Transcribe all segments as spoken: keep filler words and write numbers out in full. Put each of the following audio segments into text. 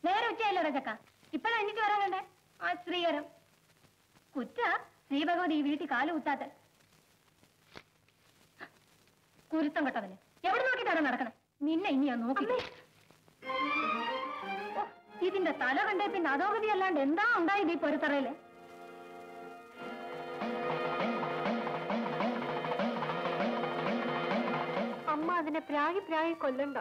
നേരെ ഉച്ചയല്ലോ ചക്ക. ഇപ്പഴാ എനിക്ക് വരാൻ കണ്ടേ ആ ശ്രീകരം. കുറ്റ ശ്രീ ഭഗവതി ഈ വീട്ടിൽ കാല് കുത്താത്ത കുരുത്തം കെട്ടവന്. എവിടെ നോക്കിട്ടാണ് നടക്കണേ? നിന്നെ ഇനിയാ നോക്കി. ഇതിന്റെ തല കണ്ടേ പിന്നെ അധോഗതി അല്ലാണ്ട് എന്താ ഉണ്ടായത് ഈ പൊരുത്തറയില്? അമ്മ അതിനെ പ്രാഗി പ്രാഗി കൊല്ലണ്ട.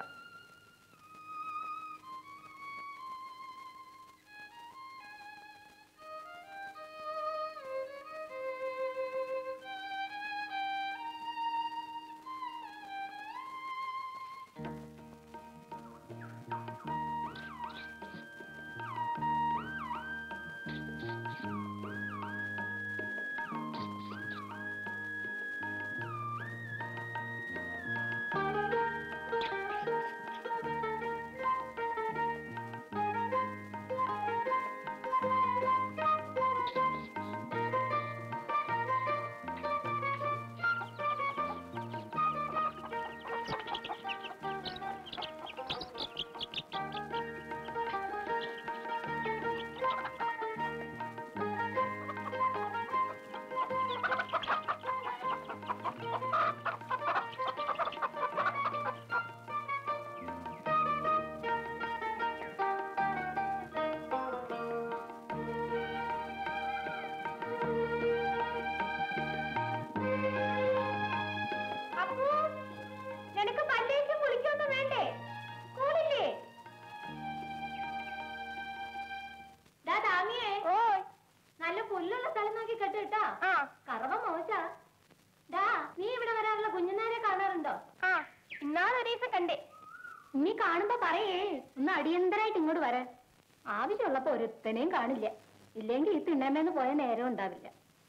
നീ കാണുമ്പോ പറയേ ഒന്ന് അടിയന്തരായിട്ട് ഇങ്ങോട്ട് വരാൻ. ആവശ്യമുള്ളപ്പോ ഒരുത്തനെയും കാണില്ല. ഇല്ലെങ്കിൽ ഈ തിണ്ണാമേന്ന് പോയ നേരം ഉണ്ടാവില്ല.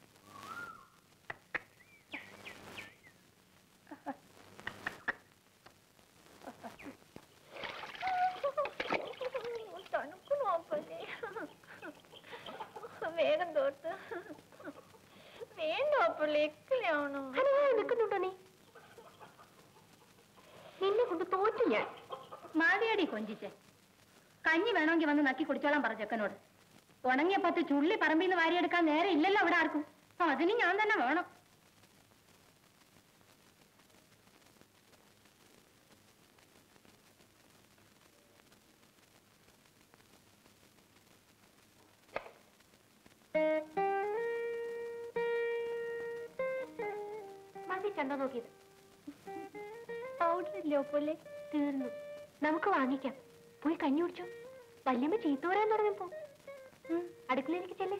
വേഗം തോർത്ത് വേണ്ട എക്കലാവണോ? നിൽക്കുന്നുണ്ടോ നീ? നിന്നെ കൊണ്ട് തോറ്റു ഞാൻ. മാതിയടി കൊഞ്ചിച്ച് കഞ്ഞി വേണമെങ്കിൽ വന്ന് നക്കി കുടിച്ചോളാൻ പറ ചെക്കനോട്. ഉണങ്ങിയ പത്ത് ചുള്ളി പറമ്പിൽ നിന്ന് വാരിയെടുക്കാൻ നേരെ ഇല്ലല്ലോ അവിടെ ആർക്കും. അതിന് ഞാൻ തന്നെ വേണം. മതി കണ്ടോ നോക്കിയത്? പൗഡർ ഇല്ലോ പോലെ തീർന്നു. നമുക്ക് വാങ്ങിക്കാം. പോയി കഞ്ഞി കുടിച്ചോ. വല്യമ്മ ചീത്ത പറയാൻ തുടങ്ങിയപ്പോ അടുക്കളയിലേക്ക് ചെല്ലേ.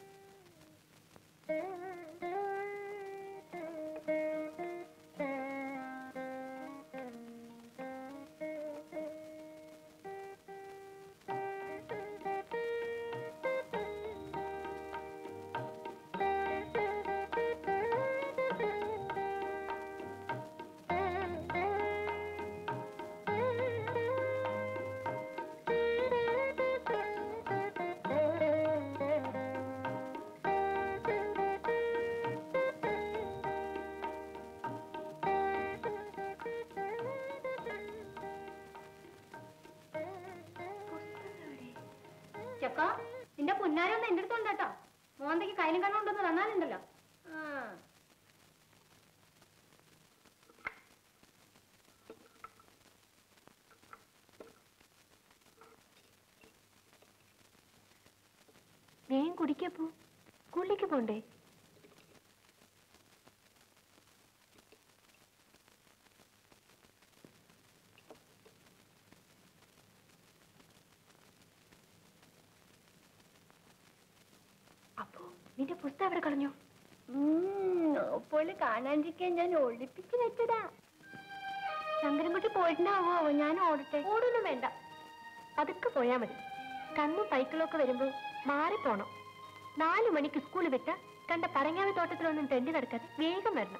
ചെക്ക നിന്റെ പുന്നാരൊന്നും എന്റെ അടുത്ത് ഉണ്ടോ? മോന്തയ്ക്ക് കയ്യിലും കണ്ണുണ്ടെന്ന് തന്നാലുണ്ടല്ലോ. വേഗം കുടിക്കപ്പോ. സ്കൂളിലേക്ക് പോണ്ടേ? അപ്പോ നിന്റെ പുസ്തകം എവിടെ കളഞ്ഞു? അപ്പോൾ കാണാണ്ടിരിക്കാൻ ഞാൻ ഒളിപ്പിച്ച് വെച്ചതാ. ശങ്കരൻകുട്ടി പോയിട്ടുണ്ടാവോ? ഞാൻ ഓടട്ടെ? ഓടൊന്നും വേണ്ട, അതൊക്കെ പോയാ മതി. കണ്ണും പൈക്കളൊക്കെ വരുമ്പോ മാറിപ്പോണം. നാലു മണിക്ക് സ്കൂളിൽ വിട്ട കണ്ട പറങ്ങാവി തോട്ടത്തിലൊന്നും തെണ്ടി നടക്കാതെ വേഗം വരണം.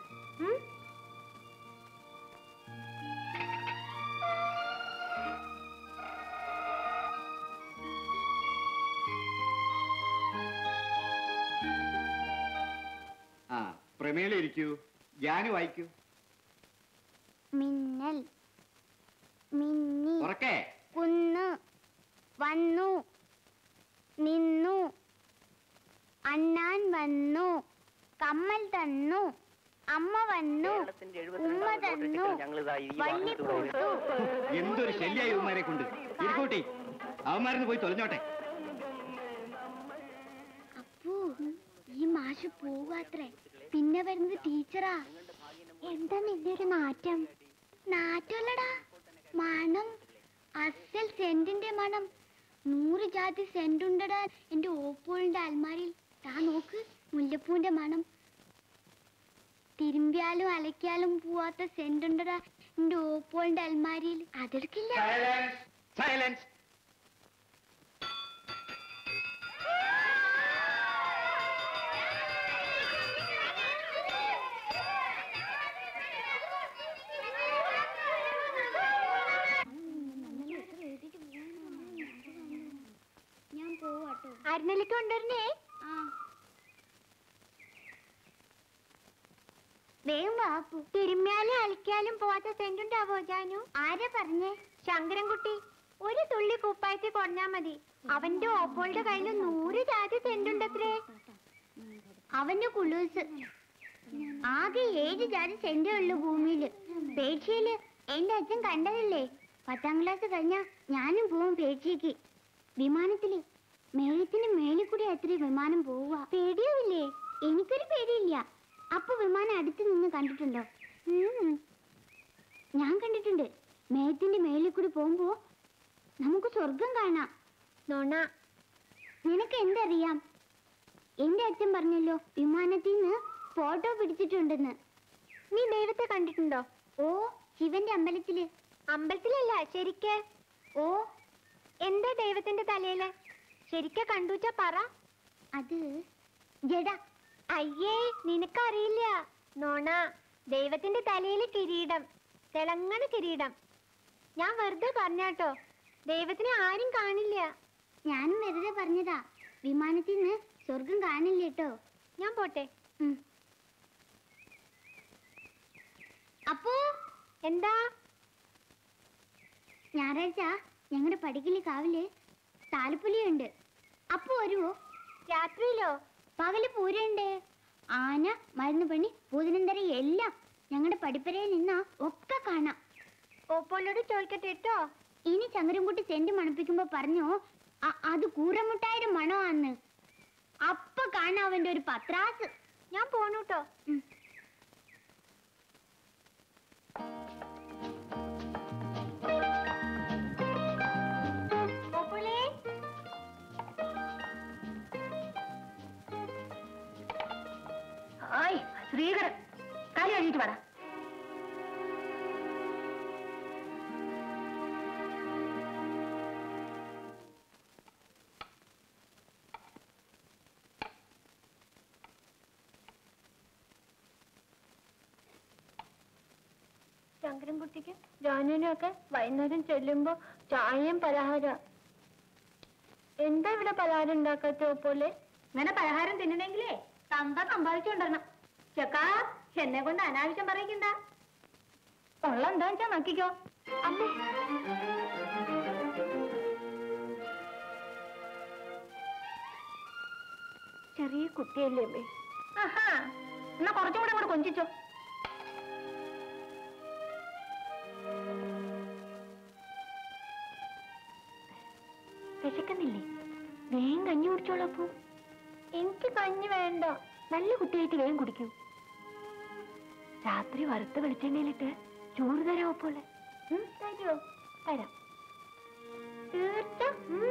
ആ പ്രമേള ഇരിക്കൂ. ജാനു വായിക്കൂ. മിന്നൽ മിന്നി ഉറക്കെ കുന്ന് വന്നു എന്തൊരു ശല്യായി ഇവന്മാരെ കൊണ്ട് ഇരിക്കൂട്ടി അവന്മാരെന്ന് പോയി തൊലഞ്ഞോട്ടെ. അപ്പൂ ഈ മാഷ് പോവാത്രേ, പിന്നെ വരുന്നത് ടീച്ചറാ. എന്താ നിന്റെ ഒരു നാറ്റം? നാറ്റല്ലടാ, മണം, അസൽ സെന്റിന്റെ മണം. നൂറ് ജാതി സെന്റ് ഉണ്ടടാ എന്റെ ഓപ്പോളിന്റെ അൽമാരിയിൽ. താ നോക്ക്, മുല്ലപ്പൂവിന്റെ മണം. തിരുമ്പിയാലും അലക്കിയാലും പോവാത്ത സെന്റ് ഉണ്ടടാ എന്റെ ഓപ്പോളിന്റെ അൽമാരിയിൽ. അതെടുക്കില്ല. സൈലൻസ്. ഞാൻ പോവാട്ടോ. അരുന്നലിക്ക് കൊണ്ടുവരണേ. വേഗം വാപ്പു. തിരുമ്മിയാലും അലിക്കാലും പോവാത്ത സെന്റ് ഉണ്ടാവോ ജാനു? ആരാ പറഞ്ഞേ? ശങ്കരൻകുട്ടി. ഒരു തുള്ളി കുപ്പായത്തിൽ കുറഞ്ഞാ മതി. അവന്റെ ഓപ്പോളുടെ കയ്യിൽ നൂറ് ജാതി സെന്റ് ഉണ്ടത്രേ. അവന്റെ കുളൂസ് ആകെ ഏഴ് ജാതി സെന്റേ ഉള്ളു ഭൂമിയില്. പേച്ചിയില് എന്റെ അച്ഛൻ കണ്ടതല്ലേ. പത്താം ക്ലാസ് കഴിഞ്ഞാ ഞാനും പോവും പേച്ചിക്ക്. വിമാനത്തില് മേഘത്തിന് മേളിൽ കൂടി എത്ര വിമാനം പോവുക. പേടിയാവില്ലേ? എനിക്കൊരു പേടിയില്ല. അപ്പൊ വിമാനം അടുത്ത് നിന്ന് കണ്ടിട്ടുണ്ടോ? ഞാൻ കണ്ടിട്ടുണ്ട്. മേഘത്തിന്റെ മേളിൽ കൂടി പോകുമ്പോ നമുക്ക് സ്വർഗം കാണാം. നോണ, നിനക്ക് എന്തറിയാം? എന്റെ അച്ഛൻ പറഞ്ഞല്ലോ വിമാനത്തിൽ നിന്ന് ഫോട്ടോ പിടിച്ചിട്ടുണ്ടെന്ന്. നീ ദൈവത്തെ കണ്ടിട്ടുണ്ടോ? ഓ, ശിവന്റെ അമ്പലത്തില്. അമ്പലത്തിലല്ല, ശരിക്ക്. ഓ, എന്താ ദൈവത്തിന്റെ തലയില്? ശരിക്ക് കണ്ടുവച്ചാ പറ. അത് ജഡ. അയ്യേ, നിനക്കറിയില്ല. നോണ, ദൈവത്തിന്റെ തലയില് കിരീടം, തിളങ്ങണ കിരീടം. ഞാൻ വെറുതെ പറഞ്ഞാട്ടോ, ദൈവത്തിനെ ആരും കാണില്ല. ഞാനും വെറുതെ പറഞ്ഞതാ. വിമാനത്തിൽ നിന്ന് സ്വർഗം കാണില്ല കേട്ടോ. ഞാൻ പോട്ടെ. അപ്പോ എന്താ? ഞായറാഴ്ച ഞങ്ങളുടെ പടിക്കല് കാവില് താലപ്പൊലിയുണ്ട്. അപ്പൊ വരുവോ? രാത്രിയിലോ? പകല് പൂരണ്ട്. ആന, മരുന്ന് പണി, പൂതനന്തര എല്ലാം ഞങ്ങളുടെ പടിപ്പരയിൽ നിന്നാ ഒക്കെ കാണാം. ഓപ്പോളോട് ചോദിക്കട്ടെ കേട്ടോ. ഇനി ചങ്ങരൻകുട്ടി സെന്റ് മണപ്പിക്കുമ്പോ പറഞ്ഞോ അത് കൂറമുട്ടായുടെ മണമാന്ന്. അപ്പൊ കാണാം അവന്റെ ഒരു പത്രാസ്. ഞാൻ പോണൂട്ടോ. ശ്രീകരൻ, കാലി കഴിഞ്ഞിട്ട് പറ. ശങ്കരൻകുട്ടിക്ക് ജാനുവിനൊക്കെ വൈകുന്നേരം ചെല്ലുമ്പോ ചായയും പലഹാര. എന്താ ഇവിടെ പലഹാരം ഉണ്ടാക്കാത്ത പോലെ? ഇങ്ങനെ പലഹാരം തിന്നണെങ്കിലേ തന്ത സമ്പാദിച്ചുകൊണ്ടിരണം. ചെക്കാ, എന്നെ കൊണ്ട് അനാവശ്യം പറയിക്കണ്ട. ഉള്ള എന്താ വെച്ചാ നോക്കിക്കോ. അമ്മേ, ചെറിയ കുട്ടിയല്ലേ അമ്മേ? ആഹാ, എന്നാ കുറച്ചും കൂടെ അങ്ങോട്ട് കൊഞ്ചിച്ചോ. വിശക്കുന്നില്ലേ? വേഗം കഞ്ഞി കുടിച്ചോളപ്പോ. എനിക്ക് കഞ്ഞി വേണ്ട. നല്ല കുട്ടിയായിട്ട് വേഗം കുടിക്കൂ. രാത്രി വറുത്ത വെളിച്ചെണ്ണയിലിട്ട് ചോറ് തരാമോ പോലെ? തരുമോ? തരാം. തീർച്ച.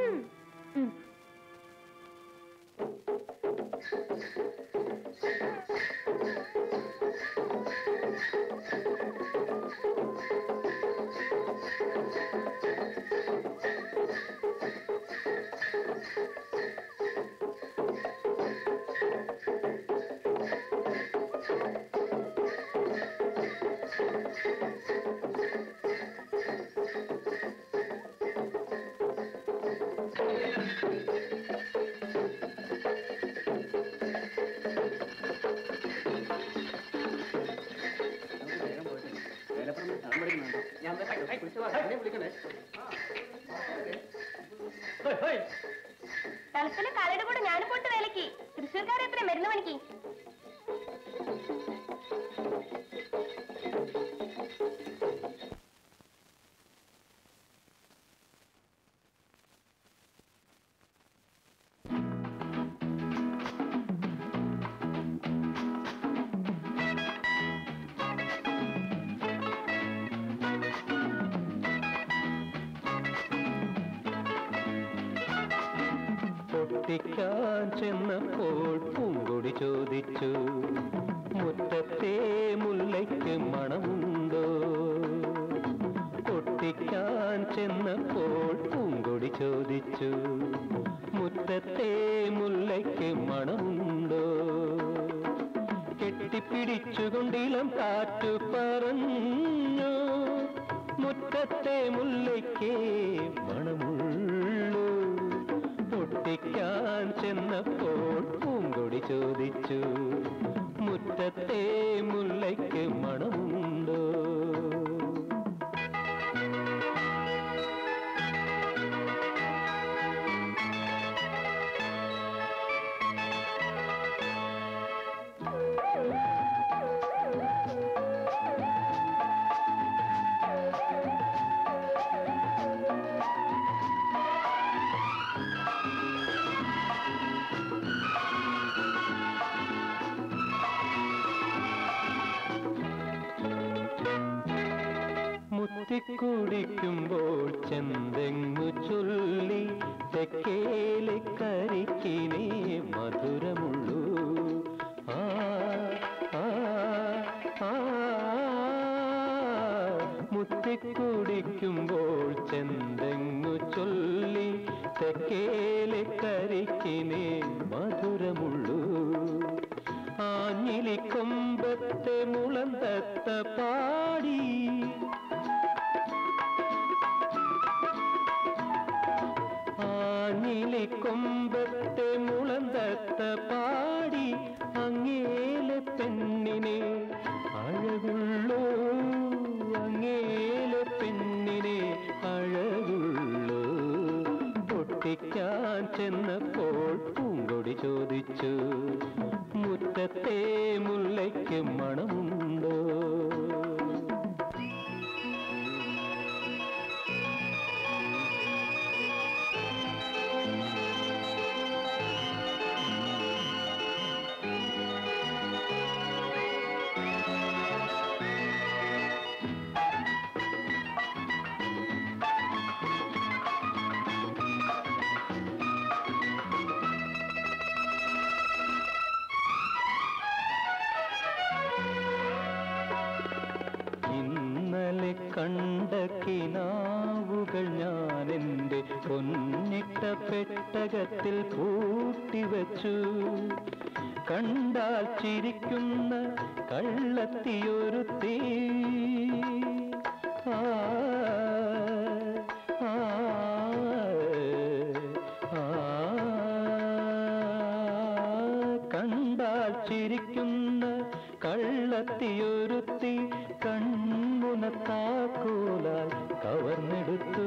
തലത്തില് കളിയുടെ കൂടെ ഞാനും പോട്ട് വേലക്ക്. തൃശ്ശൂർക്കാരെ എത്ര മരുന്ന് പണിക്ക്. പൊട്ടിക്കാൻ ചെന്നപ്പോൾ പൂങ്കൊടി ചോദിച്ചു, മുറ്റത്തെ മുല്ലയ്ക്ക് മണമുണ്ടോ? പൊട്ടിക്കാൻ ചെന്നപ്പോൾ പൂങ്കൊടി ചോദിച്ചു, മുറ്റത്തെ മുല്ലയ്ക്ക് മണമുണ്ടോ? കെട്ടിപ്പിടിച്ചുകൊണ്ടിളം കാറ്റു പറഞ്ഞു, മുറ്റത്തെ മുല്ലയ്ക്ക് മണമുള്ളൂ. പൊട്ടിക്കാൻ ചെന്നപ്പോൾ പൂങ്കൊടി ചോദിച്ചു, മുറ്റത്തെ മുല്ലയ്ക്ക് മണമുണ്ടോ? കുടിക്കുമ്പോൾ ചെന്തെങ്ങു ചൊല്ലി തെക്കേലെ കരിക്കിനെ മധുരമുള്ളൂ. ആ ആ ആ മുത്തിക്കുടിക്കുമ്പോൾ ചെന്തെങ്ങു ചൊല്ലി തെക്കേലെ കരിക്കിനെ മധുരമുള്ളൂ. ആഞ്ഞിലിക്കൊമ്പത്തെ മുളന്തത്ത പാടി ആഞ്ഞിലിക്കൊമ്പത്തെ മുളന്തത്ത പാടി അങ്ങേലെ പെണ്ണിനെ അഴകുള്ളൂ. അങ്ങേലെ പെണ്ണിനെ അഴകുള്ളൂ. പൊട്ടിക്കാൻ ചെന്നപ്പോൾ പൂങ്കൊടി ചോദിച്ചു, മുറ്റത്തെ മുല്ലയ്ക്ക് മണമുണ്ടോ? കണ്ട കിനാവുകൾ ഞാൻ എൻ്റെ പൊന്നിട്ട പെട്ടകത്തിൽ പൂട്ടിവച്ചു. കണ്ടാൽ ചിരിക്കുന്ന കള്ളത്തിയൊരുത്തി ആ ആ ആ കണ്ടാൽ ചിരിക്കുന്ന കള്ളത്തിയൊരുത്തി കൺമുനത്താക്കോലാൽ കവർന്നെടുത്തു.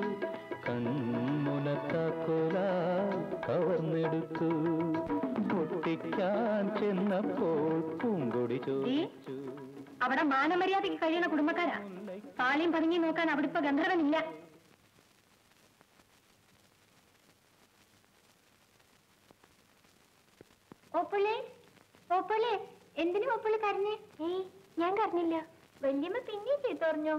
കൺമുനത്താക്കോലാൽ കവർന്നെടുത്തു. പൊട്ടിക്കാൻ ചെന്നപ്പോൾ പൂങ്കൊടി ചോദിച്ചു. അവിടെ മാനമര്യാദയ്ക്ക് കഴിയുന്ന കുടുംബക്കാരാ. താളിയും പതുങ്ങി നോക്കാൻ അവിടെ ഇപ്പൊ ഗന്ധർവനില്ല. ഓപ്പുള്ളേ ഓപ്പുള്ളേ എന്തിനു ഓപ്പുള്ളി കരഞ്ഞേ? ഏയ് ഞാൻ കരഞ്ഞില്ല. വല്യമ്മ പിന്നെ ചെയ്തോറിഞ്ഞോ?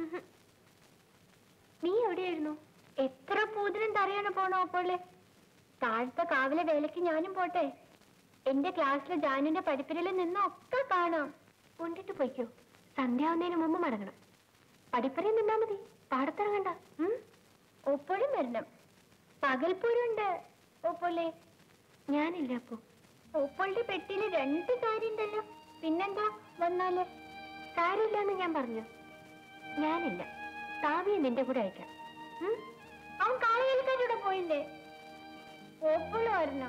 നീ എവിടെയായിരുന്നു? എത്ര പൂതിനും തറയാണ് പോണോ ഓപ്പുള്ളേ? താഴത്തെ കാവിലെ വേലയ്ക്ക് ഞാനും പോട്ടെ. എന്റെ ക്ലാസ്സിലെ ജാനുവിന്റെ പഠിപ്പിരയിൽ നിന്നൊക്കെ കാണാം. കൊണ്ടിട്ട് പോയിക്കോ. സന്ധ്യാവുന്നതിന് മുമ്പ് മടങ്ങണം. പഠിപ്പറയിൽ നിന്നാ മതി, പാടത്തിറങ്ങണ്ട. ഒപ്പോഴും വരണം. പകൽപ്പൂരുണ്ട് ഓപ്പോളെ. ഞാനില്ല അപ്പോ. ഓപ്പോളുടെ പെട്ടിയില് രണ്ട് സാരി ഉണ്ടല്ലോ. പിന്നെന്താ വന്നാല്? സാരിയില്ലെന്ന് ഞാൻ പറഞ്ഞു. ഞാനില്ല. താവിയെ നിന്റെ കൂടെ അയക്കാം. അവൻ കാളവേലക്കാരുടെ പോയില്ലേ? ഓപ്പോള് വരണം.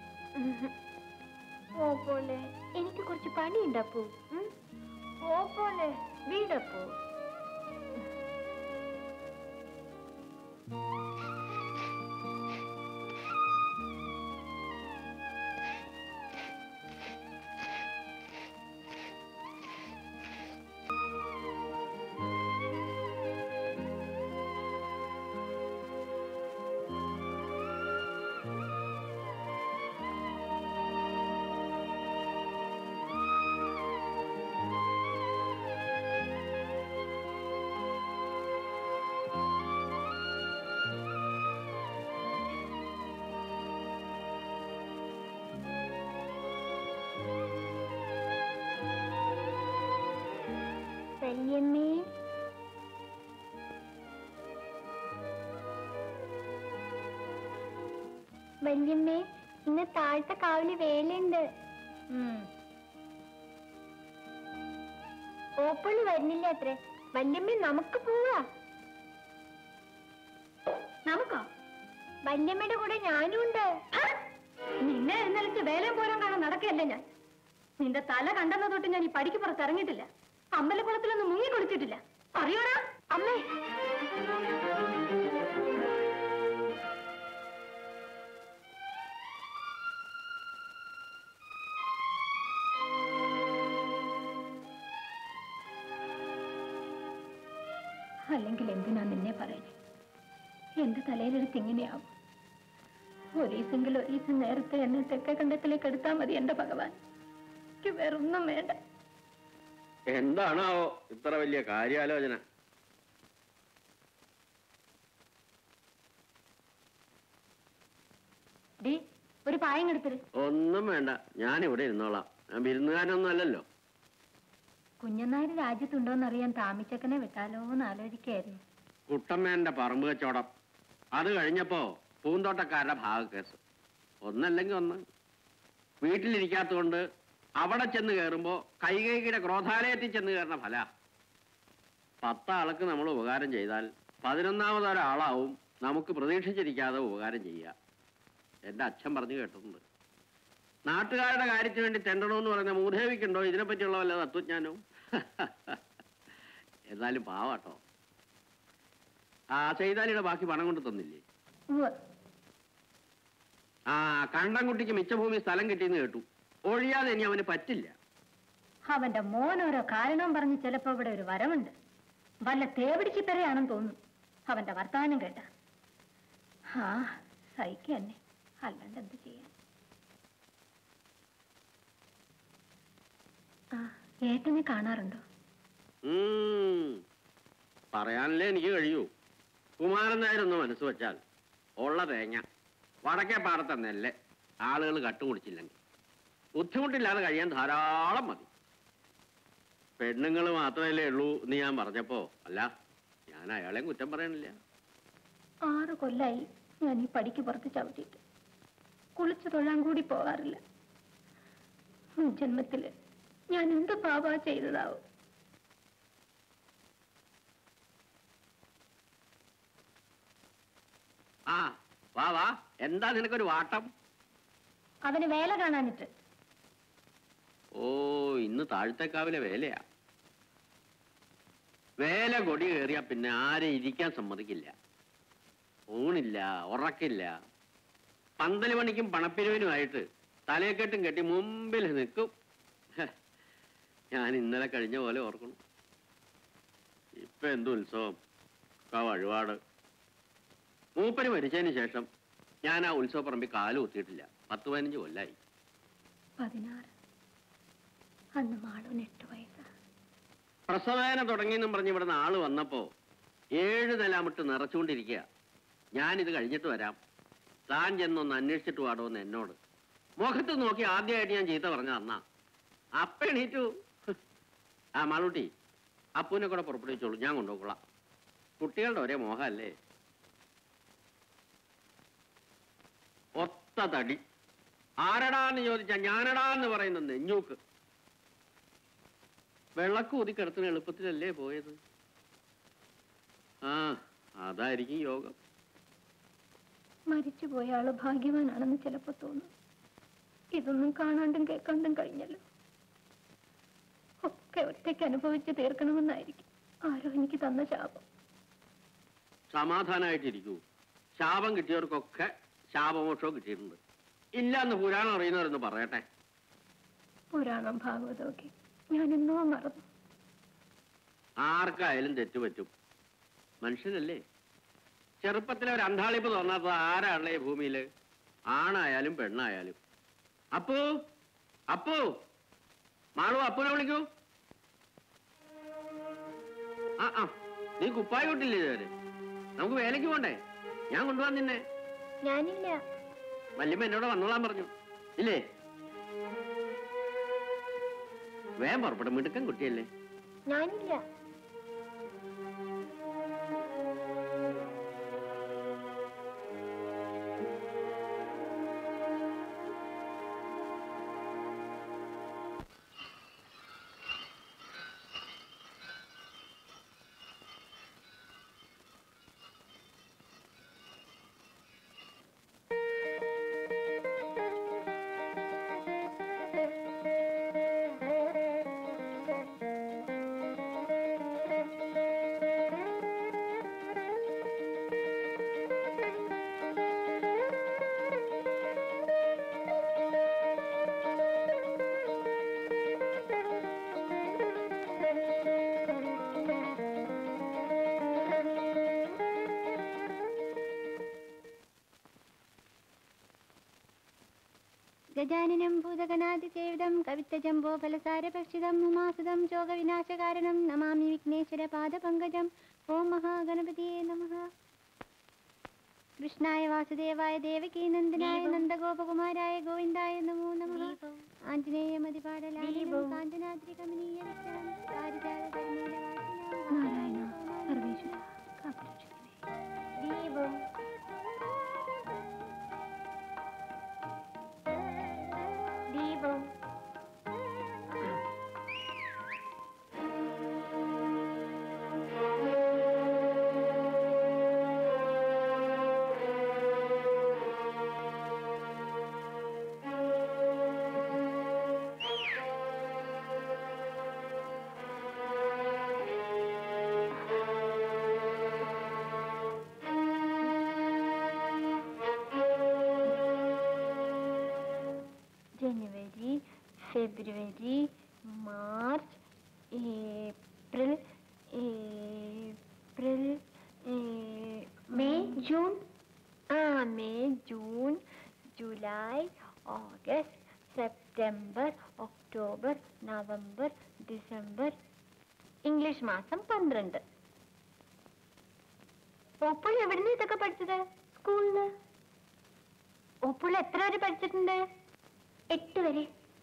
ഓപ്പോളെ എനിക്ക് കുറച്ച് പണിയുണ്ട് അപ്പോ. ഓപ്പോളെ വീടപ്പോ. വല്യമ്മേ, വല്യമ്മേ, ഇന്ന് താഴത്തെ കാവില് വേലയുണ്ട്. ഓപ്പുള്ളി വരുന്നില്ല അത്രേ. വല്യമ്മേ, നമുക്ക് പോവാ. നമുക്കോ? വല്യമ്മയുടെ കൂടെ ഞാനും ഉണ്ട്. നിന്നെ എഴുന്നള്ളിച്ച് വേലയും പോലും കാണാൻ നടക്കുകയല്ലേ ഞാൻ. നിന്റെ തല കണ്ടെന്ന തൊട്ട് ഞാൻ ഈ പടിക്ക് പുറത്ത് ഇറങ്ങിയിട്ടില്ല. അമ്പലക്കുളത്തിലൊന്നും മുങ്ങി കുളിച്ചിട്ടില്ല. അറിയോടാ അമ്മേ? അല്ലെങ്കിൽ എന്തിനാ നിന്നെ പറയുന്നത്? എന്റെ തലയിലെടുത്ത് ഇങ്ങനെയാവും. ഒരീസെങ്കിലും ഒരീസം നേരത്തെ എന്നെ തെക്കേ കണ്ടത്തിലേക്ക് എടുത്താൽ മതി എന്റെ ഭഗവാൻ. എനിക്ക് വേറൊന്നും വേണ്ട. എന്താണോ ഇത്ര വലിയ കാര്യാലോചന? ഡി, ഒരു പായം എടുത്തത്. ഒന്നും വേണ്ട, ഞാൻ ഇവിടെ ഇരുന്നോളാം. ഞാൻ വിരുന്നുകാരനൊന്നും അല്ലല്ലോ. കുഞ്ഞനാര് രാജ്യത്തുണ്ടോന്നറിയാൻ താമിച്ചക്കനെ വിട്ടാലോ എന്ന് ആലോചിക്കായിരുന്നു. കുട്ടമ്മേന്റെ പറമ്പ് കച്ചവടം, അത് കഴിഞ്ഞപ്പോ പൂന്തോട്ടക്കാരുടെ ഭാഗക്കേസ്. ഒന്നല്ലെങ്കിൽ ഒന്ന്. വീട്ടിലിരിക്കാത്തതുകൊണ്ട് അവിടെ ചെന്ന് കയറുമ്പോ കൈകൈകിയുടെ ക്രോധാലയത്തിൽ ചെന്ന് കയറുന്ന ഫല. പത്താൾക്ക് നമ്മൾ ഉപകാരം ചെയ്താൽ പതിനൊന്നാമതൊരാളാവും നമുക്ക് പ്രതീക്ഷിച്ചിരിക്കാതെ ഉപകാരം ചെയ്യുക. എന്റെ അച്ഛൻ പറഞ്ഞു കേട്ടിട്ടുണ്ട്. നാട്ടുകാരുടെ കാര്യത്തിന് വേണ്ടി തെണ്ടണമെന്ന് പറയുന്ന മൂദേവിക്കുണ്ടോ ഇതിനെപ്പറ്റിയുള്ള വല്ല തത്വജ്ഞാനവും? എന്നാലും പാവാട്ടോ. ആ ചെയ്താലിയുടെ ബാക്കി പണം കൊണ്ട് തന്നില്ലേ? ആ കണ്ടംകുട്ടിക്ക് മിച്ചഭൂമി സ്ഥലം കിട്ടിയെന്ന് കേട്ടു. ഒഴിയാതെ ഇനി അവന് പറ്റില്ല. അവന്റെ മോൻ ഓരോ കാരണം പറഞ്ഞ് ചിലപ്പോ ഇവിടെ ഒരു വരവുണ്ട്. വല്ല തേപിടിച്ചിത്തരയാണെന്ന് തോന്നുന്നു അവന്റെ വർത്തമാനം കേട്ട. ആ സഹിക്ക തന്നെ, അല്ലാണ്ട് എന്ത് ചെയ്യാൻ. ആ ഏട്ടനെ കാണാറുണ്ടോ? പറയാനല്ലേ എനിക്ക് കഴിയൂ. കുമാരൻ നായരൊന്ന് മനസ്സ് വെച്ചാൽ ഉള്ള തേങ്ങ വടക്കേ പാടത്തെ നെല്ല് ആളുകൾ കട്ടുകുടിച്ചില്ലെങ്കിൽ ബുദ്ധിമുട്ടില്ലാതെ കഴിയാൻ ധാരാളം മതി. പെണ്ണുങ്ങൾ മാത്രമല്ലേ ഉള്ളൂ എന്ന് ഞാൻ പറഞ്ഞപ്പോ അല്ല, ഞാൻ അയാളെയും കുറ്റം പറയണില്ല. ആറ് കൊല്ലായി ഞാൻ ഈ പടിക്ക് പുറത്ത് ചവിട്ടിയിട്ട് കുളിച്ചു തൊഴാൻ കൂടി പോകാറില്ല. ജന്മത്തില് ഞാൻ എന്ത് പാപാ ചെയ്തതാവും. ആ വാ വാ, എന്താ നിനക്കൊരു വാട്ടം? അവന് വേല കാണാനിട്ട്. ഓ, ഇന്ന് താഴത്തേക്കാവിലെ വേലയാ. വേല കൊടി കയറിയാ പിന്നെ ആരെ ഇരിക്കാൻ സമ്മതിക്കില്ല. ഊണില്ല, ഉറക്കില്ല. പന്തല് പണിക്കും പണപ്പിരിവിനുമായിട്ട് തലയെക്കെട്ടും കെട്ടി മുമ്പിൽ നിൽക്കും. ഞാൻ ഇന്നലെ കഴിഞ്ഞ പോലെ ഓർക്കണം. ഇപ്പൊ എന്ത് ഉത്സവം, വഴിപാട്. മൂപ്പര് മരിച്ചതിന് ശേഷം ഞാൻ ആ ഉത്സവപ്പറമ്പിൽ കാല് കുത്തിയിട്ടില്ല. പത്ത് പതിനഞ്ച് കൊല്ലായി. പതിനാറ്. അന്ന് മാളൂന് എട്ട് വയസ്സ്. പ്രസവേദന തുടങ്ങിയെന്നും പറഞ്ഞ് ഇവിടെ നിന്ന് ആള് വന്നപ്പോ ഏഴ് നിലാമിട്ട് നിറച്ചുകൊണ്ടിരിക്കുക. ഞാനിത് കഴിഞ്ഞിട്ട് വരാം, താൻ ചെന്നൊന്ന് അന്വേഷിച്ചിട്ട് പാടുമെന്ന് എന്നോട്. മുഖത്ത് നോക്കി ആദ്യമായിട്ട് ഞാൻ ചീത്ത പറഞ്ഞ അന്നാ. അപ്പ എണീറ്റു. ആ മാളൂട്ടി, അപ്പൂനെ കൂടെ പുറപ്പെടുവിച്ചോളൂ, ഞാൻ കൊണ്ടുപോകൊള്ളാം. കുട്ടികളുടെ ഒരേ മോഹമല്ലേ. ഒത്ത തടി. ആരടാന്ന് ചോദിച്ചാ ഞാനടാന്ന് പറയുന്ന നെഞ്ഞൂക്ക്. വെള്ളക്ക് ഊതിക്കിടത്തിന് എളുപ്പത്തിലല്ലേ പോയത്. ആ അതായിരിക്കും യോഗം. മരിച്ചുപോയ ആള് ഭാഗ്യവാനാണെന്ന് ചിലപ്പോ തോന്നും. ഇതൊന്നും കാണാണ്ടും കേൾക്കാണ്ടും കഴിഞ്ഞല്ലോ. ഒക്കെ ഒറ്റയ്ക്ക് അനുഭവിച്ച് തീർക്കണമെന്നായിരിക്കും ആരോ എനിക്ക് തന്ന ശാപം. സമാധാനായിട്ടിരിക്കൂ. ശാപം കിട്ടിയവർക്കൊക്കെ ശാപമോക്ഷവും കിട്ടിയിട്ടുണ്ട്. ഇല്ലാന്ന് പുരാണം അറിയുന്നവരെന്ന് പറയട്ടെ. പുരാണം ഭാഗവതമൊക്കെ ഞാൻ എന്നോ മറന്നു. ആർക്കായാലും തെറ്റുപറ്റും, മനുഷ്യനല്ലേ. ചെറുപ്പത്തിലെ ഒരു അന്താളിപ്പ് തോന്നാത്തത് ആരാണല്ലേ ഈ ഭൂമിയില്? ആണായാലും പെണ്ണായാലും. അപ്പൂ, അപ്പൂ, മാളു അപ്പൂനെ വിളിക്കൂ. ആ ആ നീ കുപ്പായി കൊട്ടില്ലേ ഇതുവരെ? നമുക്ക് വേലയ്ക്ക് പോണ്ടേ? ഞാൻ കൊണ്ടുപോകാൻ നിന്നെ. ഞാനില്ല. വല്യമ്മ എന്നോട് വന്നോളാൻ പറഞ്ഞു ഇല്ലേ? വേഗം പുറപ്പെടും, മിടുക്കൻ കുട്ടിയല്ലേ. ഞാനില്ല. ഗജാനനം ഭൂതഗണാതിസേവിതം കവിത്തജംബോ ഫലസാരഭക്ഷിതം ഉമാസുതം ശോകവിനാശകാരണം നമാമി വിഘ്നേശ്വര പാദപങ്കജം. ഓം മഹാഗണപതിയേ നമഃ. കൃഷ്ണായ വാസുദേവായ ദേവകീ നന്ദനായ നന്ദഗോപകുമാരായ ഗോവിന്ദായ നമോ നമഃ. ആഞ്ജനേയ മതിപാടലാലിനം കാഞ്ചനാദ്രി കമനീയ വിഗ്രഹം പാരിജാതധർമ്മീയവാസിനം നാരായണ സർവേശ്വര കാത്തുരക്ഷിക്കണേ. ദീപം ദീപം January February March April April May June ആ May June July August September October November December English മാസം പന്ത്രണ്ട്. ഒപ്പോൾ എവിടുന്ന് ഇതൊക്കെ പഠിച്ചത്? സ്കൂളില്. ഒപ്പോൾ എത്ര വരെ പഠിച്ചിട്ടുണ്ട്? എട്ട് വരെ.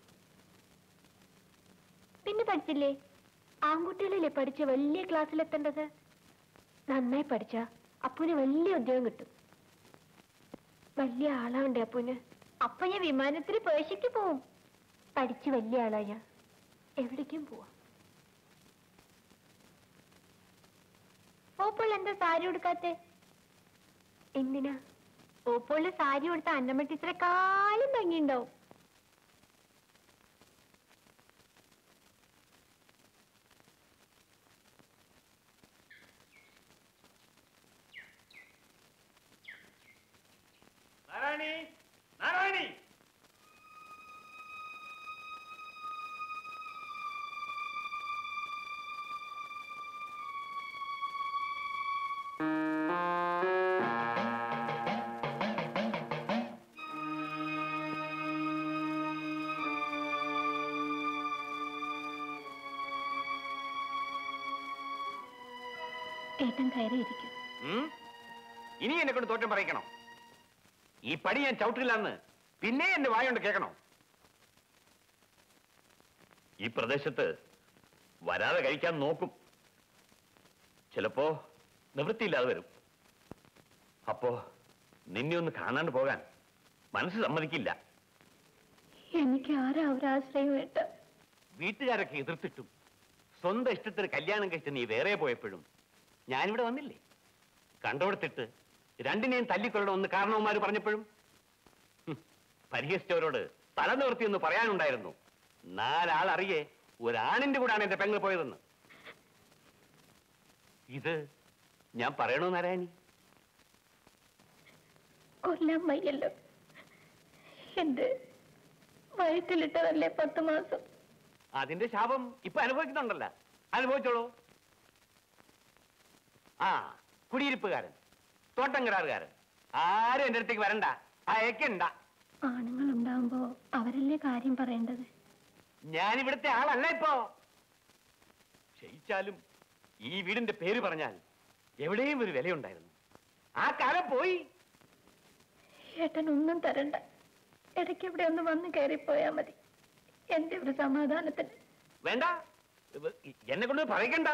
പിന്നെ പഠിച്ചില്ലേ? ആൺകുട്ടികളല്ലേ പഠിച്ച് വലിയ ക്ലാസ്സിലെത്തേണ്ടത്. നന്നായി പഠിച്ച അപ്പൂന് വലിയ ഉദ്യോഗം കിട്ടും. വലിയ ആളാവണ്ടേ അപ്പൂന്? അപ്പൊ ഞാൻ വിമാനത്തിൽ പേർഷ്യക്ക് പോവും. പഠിച്ച് വലിയ ആളായ എവിടേക്കും പോവാം. ഓപ്പോൾ എന്താ സാരി ഉടുക്കാത്തെ? എന്തിനാ? ഓപ്പോളില് സാരി ഉടുത്ത അന്നമ്മ ടീച്ചറെ കാലും ഭംഗിയുണ്ടാവും. നാരായണി, നാരായണി. ഏട്ടൻ കയറിയിരിക്കും. ഇനി എന്നെ കൊണ്ട് തോറ്റം പറയിക്കണോ? ഈ പടി ഞാൻ ചവിട്ടില്ലാന്ന് പിന്നെ എന്റെ വായുണ്ട് കേൾക്കണോ? ഈ പ്രദേശത്ത് വരാതെ കഴിക്കാൻ നോക്കും. ചിലപ്പോ നിവൃത്തിയില്ലാതെ വരും. അപ്പോ നിന്നെ ഒന്ന് കാണാണ്ട് പോകാൻ മനസ്സ് സമ്മതിക്കില്ല. എനിക്ക് ആരാ ഒരാശ്രയം ഏട്ട? വീട്ടുകാരൊക്കെ എതിർത്തിട്ടും സ്വന്തം ഇഷ്ടത്തിന് കല്യാണം കഴിച്ച് നീ വേറെ പോയപ്പോഴും ഞാനിവിടെ വന്നില്ലേ? കണ്ടോടത്തിട്ട് രണ്ടിനെയും തല്ലിക്കൊല്ലണമെന്ന് കാരണവന്മാര് പറഞ്ഞപ്പോഴും പരിഹസിച്ചവരോട് തല നിവർത്തിയെന്ന് പറയാനുണ്ടായിരുന്നു. നാലാളറിയേ ഒരാണിന്റെ കൂടാണ് എന്റെ പെങ്ങൾ പോയതെന്ന്. ഇത് ഞാൻ പറയണോ നാരായണി? കൊല്ലാൻ വയ്യല്ലോ. എന്ത് വയറ്റിലിട്ടതല്ലേ പത്ത് മാസം. അതിന്റെ ശാപം ഇപ്പൊ അനുഭവിക്കുന്നുണ്ടല്ല. അനുഭവിച്ചോളൂ. ആ കുടിയിരിപ്പുകാരൻ, തോട്ടം കരാറുകാരൻ ആരും എന്റെ അടുത്തേക്ക് വരണ്ട, അയക്കണ്ട. ആണുങ്ങൾ ഉണ്ടാവുമ്പോ അവരല്ലേ കാര്യം പറയേണ്ടത്. ഞാനിവിടുത്തെ ആളല്ല ഇപ്പോ. ക്ഷയിച്ചാലും ഈ വീടിന്റെ പേര് പറഞ്ഞാൽ എവിടെയും ഒരു വിലയുണ്ടായിരുന്നു. ആ കാലം പോയി. ഏട്ടൻ ഒന്നും തരണ്ട. ഇടയ്ക്ക് ഇവിടെ ഒന്ന് വന്ന് കയറിപ്പോയാ മതി, എന്റെ ഒരു സമാധാനത്തിന്. വേണ്ട, എന്നെ കൊണ്ട് പറയണ്ട.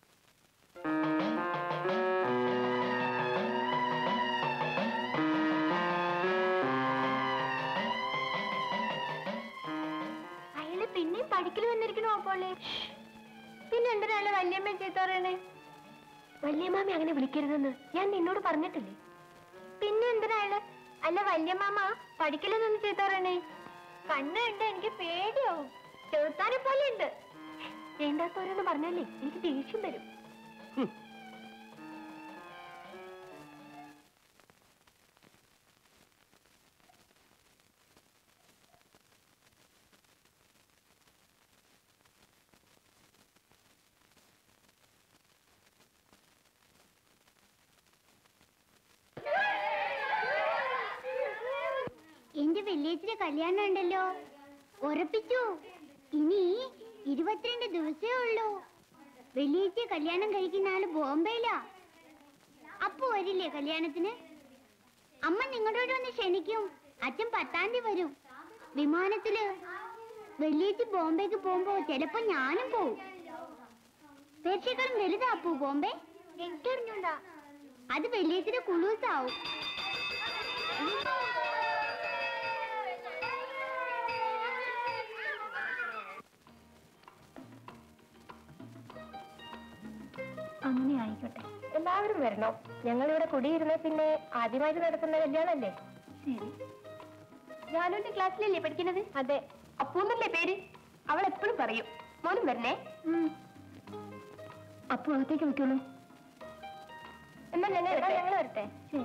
അയാള് പിന്നെയും പഠിക്കൽ വന്നിരിക്കണോ? പോലെ പിന്നെ എന്തിനാണ് വല്യമ്മ ചീത്ത പറയണേ? വല്യമാമി അങ്ങനെ വിളിക്കരുതെന്ന് ഞാൻ നിന്നോട് പറഞ്ഞിട്ടില്ലേ? പിന്നെ എന്തിനാള്? അല്ല വല്യമാമ പഠിക്കലെന്നൊന്ന് ചീത്ത പറയണേ? കണ്ണുണ്ട്, എനിക്ക് പേടിയാവും. ചെറുത്താനെ പോലെ ഉണ്ട്. വേണ്ടാത്തോരെന്ന് പറഞ്ഞാലേ എനിക്ക് ദേഷ്യം വരും. എന്റെ വെള്ളിയാഴ്ച കല്യാണം ഉണ്ടല്ലോ. ഉറപ്പിച്ചു. ഇനി ഇരുപത്തിരണ്ട് ദിവസേ ഉള്ളൂ. വെള്ളിയാഴ്ച കല്യാണം കഴിക്കുന്ന ആള് ബോംബെയിലാ. അപ്പു വരില്ലേ കല്യാണത്തിന്? അമ്മ നിങ്ങളോട് ഒന്ന് ക്ഷണിക്കും. അച്ഛൻ പത്താം തീയതി വരും വിമാനത്തില്. വെള്ളിയാഴ്ച ബോംബെക്ക് പോകുമ്പോ ചിലപ്പോ ഞാനും പോവും. പേർച്ചക്കാളും വലുതാ അപ്പു ബോംബെ. എനിക്കറിഞ്ഞൂടാ. അത് വെള്ളിയാഴ്ചയുടെ കുളൂസാവും. അങ്ങനെ ആയിക്കോട്ടെ. എല്ലാവരും വരണം. ഞങ്ങൾ ഇവിടെ കുടിയിരുന്ന പിന്നെ ആദ്യമായിട്ട് നടത്തുന്ന കല്യാണല്ലേ. ശരി. ജാനുവിന്റെ ക്ലാസ്സിലല്ലേ പഠിക്കുന്നത്? അതെ. അപ്പൂന്നല്ലേ പേര്? അവൾ എപ്പോഴും പറയും. മോനും വരണേ. അപ്പു അകത്തേക്ക് വെക്കുള്ളൂ. എന്നാ ഞങ്ങൾ ഞങ്ങൾ വരട്ടെ. ശരി.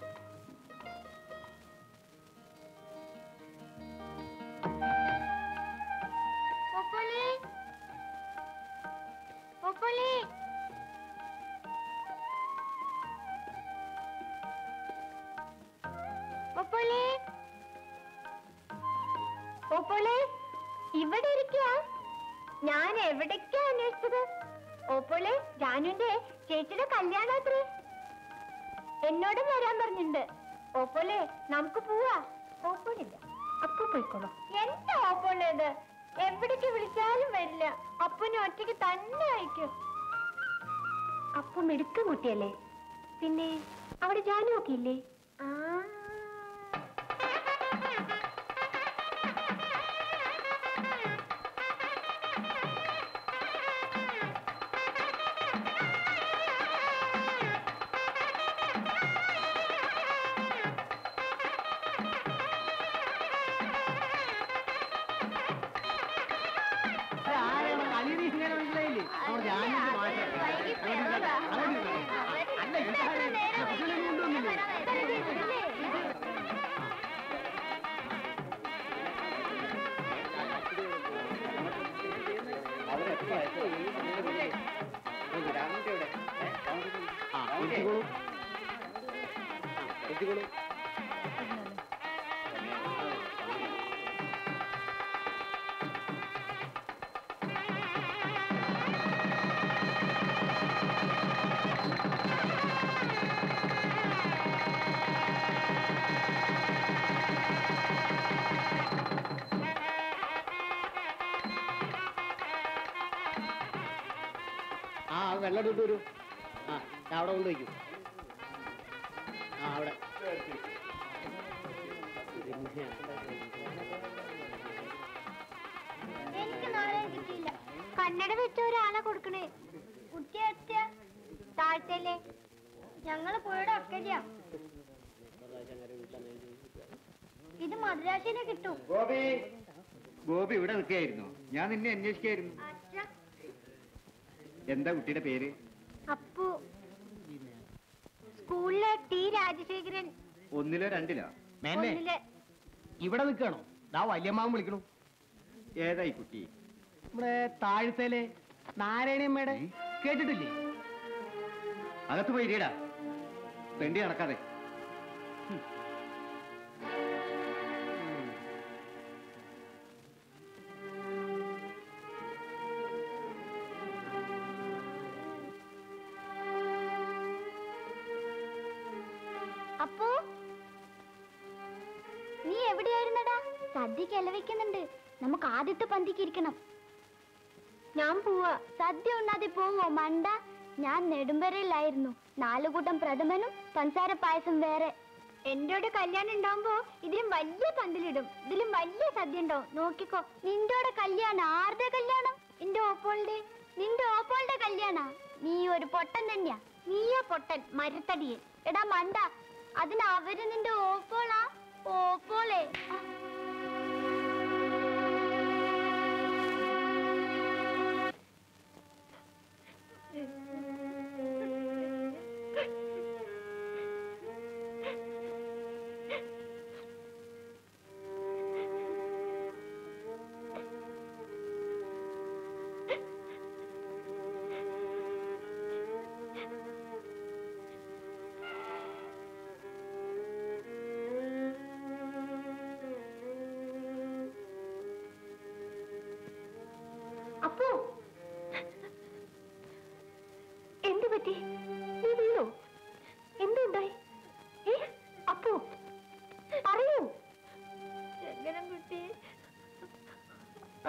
ഇവിടെ ഇരിക്കുക. ഞാൻ എവിടേക്കാ അന്വേഷിച്ചത്? ഓപ്പോളെ, ജാനുവിന്റെ ചേച്ചിയുടെ കല്യാണത്രേ. എന്നോടും വരാൻ പറഞ്ഞിട്ടുണ്ട്. ഓപ്പോളെ, നമുക്ക് പോവാ. ഓപ്പോളില്ല, അപ്പു പോയിക്കോളൂ. എന്താ ഓപ്പോളേത്? എവിടേക്ക് വിളിച്ചാലും വരില്ല. അപ്പുനെ ഒറ്റയ്ക്ക് തന്നെ അയക്കും. അപ്പു മിടുക്ക് കുട്ടിയല്ലേ. പിന്നെ അവിടെ ജാനു ഒക്കെ ഇല്ലേ? ആ, വെള്ളം ഇട്ട് വരൂ. ആ, അവിടെ കൊണ്ടുവയ്ക്കും. ആ, അവിടെ എനിക്ക് നാളെ കിട്ടിയില്ല. കന്നഡ വെച്ച ഒരാളെ കൊടുക്കണേ. കുട്ടി എത്തിയ താഴ്ത്തല്ലേ. ഞങ്ങള് പോയുടെ ഒക്കല്ല. ഇത് മദ്രാശിനെ കിട്ടും. ഗോപി, ഗോപി ഇവിടെ നിൽക്കുകയായിരുന്നു. ഞാൻ നിന്നെ അന്വേഷിക്കായിരുന്നു. എന്താ കുട്ടിയുടെ പേര്? അപ്പു. സ്കൂളിലെ ടി രാജശേഖരൻ. ഒന്നിലോ രണ്ടിലോ? ഒന്നില്. ഇവിടെ നിൽക്കണോ? ദാ വല്യമ്മാവൻ വിളിക്കണു. ഏതായി കുട്ടി? നമ്മുടെ താഴ്ത്തയിലെ നാരായണിയമ്മയുടെ കേട്ടിട്ടില്ലേ? അകത്ത് പോയി ഇരിയടാ. തെണ്ടി നടക്കാതെ. അപ്പോ നീ എവിടെയായിരുന്നടാ? സദ്യ കിളവിക്കുന്നുണ്ട്. നമുക്ക് ആദ്യത്തെ പന്തിക്ക് ഇരിക്കണം. ഞാൻ പോവാ. സദ്യ ഉണ്ണാതെ പോവോ മണ്ട? ഞാൻ നെടുമ്പരയിലായിരുന്നു. നാലുകൂട്ടം പ്രഥമനും പഞ്ചസാര പായസം വേറെ. എന്റെ കല്യാണം ഉണ്ടാവുമ്പോ ഇതിലും വലിയ പന്തലിടും. ഇതിലും വലിയ സദ്യ ഉണ്ടാവും. നോക്കിക്കോ. നിന്റെ കല്യാണം. ആരുടെ കല്യാണം? എന്റെ ഓപ്പോളുടെ. നിന്റെ ഓപ്പോളുടെ കല്യാണ. നീ ഒരു പൊട്ടൻ തന്നെയാ. നീയാ പൊട്ടൻ, മരത്തടിയൻ. എടാ മണ്ട, അതിന് അവര് നിന്റെ ഓപ്പോളാ. ഓപ്പോളെ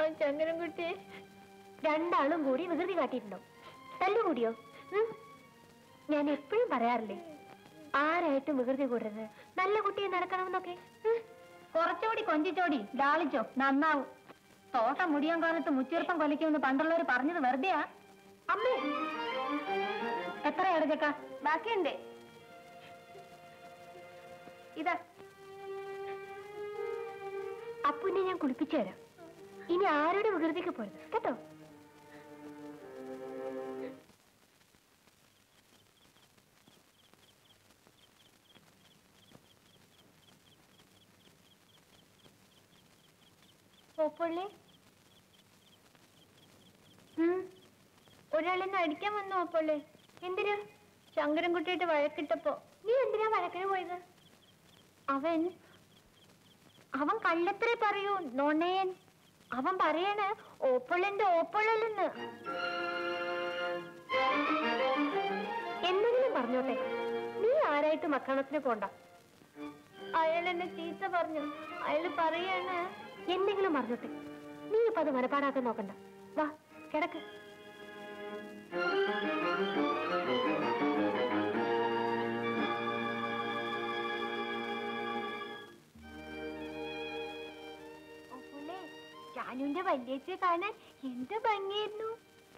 ചങ്ങരൻകുട്ടി രണ്ടാളും കൂടി വികൃതി കാട്ടിയിട്ടുണ്ടോ? തല്ലുകൂടിയോ? ഞാൻ എപ്പോഴും പറയാറില്ലേ, ആരായിട്ടും വികൃതി കൂടരുത്, നല്ല കുട്ടിയെ നടക്കണമെന്നൊക്കെ. കുറച്ചുകൂടി കൊഞ്ചിച്ചോടി ലാളിച്ചോ നന്നാവും. തോട്ടം മുടിയാൻ കാലത്ത് മുച്ചീർപ്പം കൊലയ്ക്കുമെന്ന് പണ്ടുള്ളവർ പറഞ്ഞത് വെറുതെയാ. അമ്മേ, എത്ര എടുക്ക ബാക്കിയുണ്ട്. ഇതാ അപ്പുനെ ഞാൻ കുളിപ്പിച്ചു തരാം. ഇനി ആരുടെ വികൃതിക്ക് പോരുത് കേട്ടോ. ഓപ്പള്ളി, ഒരാളെന്നെ അടിക്കാൻ വന്നു. ഓപ്പള്ളി, എന്തിനാ? ശങ്കരൻകുട്ടിയായിട്ട് വഴക്കിട്ടപ്പോ. നീ എന്തിനാ വഴക്കിന് പോയത്? അവൻ അവൻ കള്ളത്തരെ പറയൂ, നോണയൻ. അവൻ പറയാണ് ഓപ്പള്ളിന്റെ ഓപ്പള്ളല്ലെന്ന്. എന്തെങ്കിലും പറഞ്ഞോട്ടെ, നീ ആരായിട്ട് മക്കണത്തിന് പോണ്ട. അയാൾ എന്നെ ചീത്ത പറഞ്ഞു. അയാൾ പറയാണ് എന്തെങ്കിലും പറഞ്ഞോട്ടെ, നീ ഇപ്പൊ അത് മനപ്പാടാക്കാൻ നോക്കണ്ട. വാ കിടക്ക്. ജാനുവിന്റെ വല്യേച്ചിയെ കാണാൻ എന്ത് ഭംഗിയായിരുന്നു.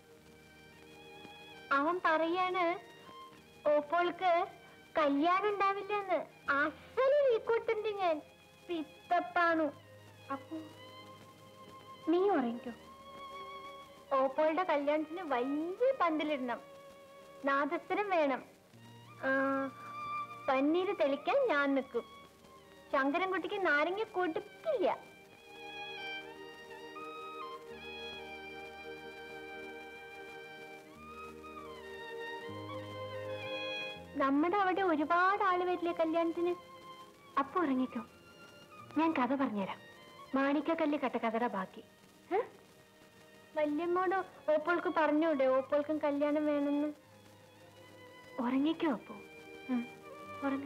അവൻ പറയാണ് ഓപ്പോൾക്ക് കല്യാണം ഉണ്ടാവില്ലെന്ന്. അസല് വീക്കൂട്ടുണ്ട് ഞാൻ. പിത്തപ്പാണു. അപ്പോ നീ ഉറങ്ങിക്കോ. ഓപ്പോളുടെ കല്യാണത്തിന് വലിയ പന്തലിടണം, നാദസ്വരം വേണം, പന്നീര് തെളിക്കാൻ ഞാൻ നിൽക്കും. ശങ്കരൻകുട്ടിക്ക് നാരങ്ങ കൊടുക്കില്ല. നമ്മുടെ അവിടെ ഒരുപാട് ആള് വരില്ലേ കല്യാണത്തിന്. അപ്പൊ ഉറങ്ങിക്കോ, ഞാൻ കഥ പറഞ്ഞുതരാം. മാണിക്കക്കല്ല് കട്ടക്കഥയുടെ ബാക്കി. വല്യമ്മോട് ഓപ്പോൾക്ക് പറഞ്ഞൂടെ ഓപ്പോൾക്കും കല്യാണം വേണമെന്ന്? ഉറങ്ങിക്കോ അപ്പോ. ഉറങ്ങ.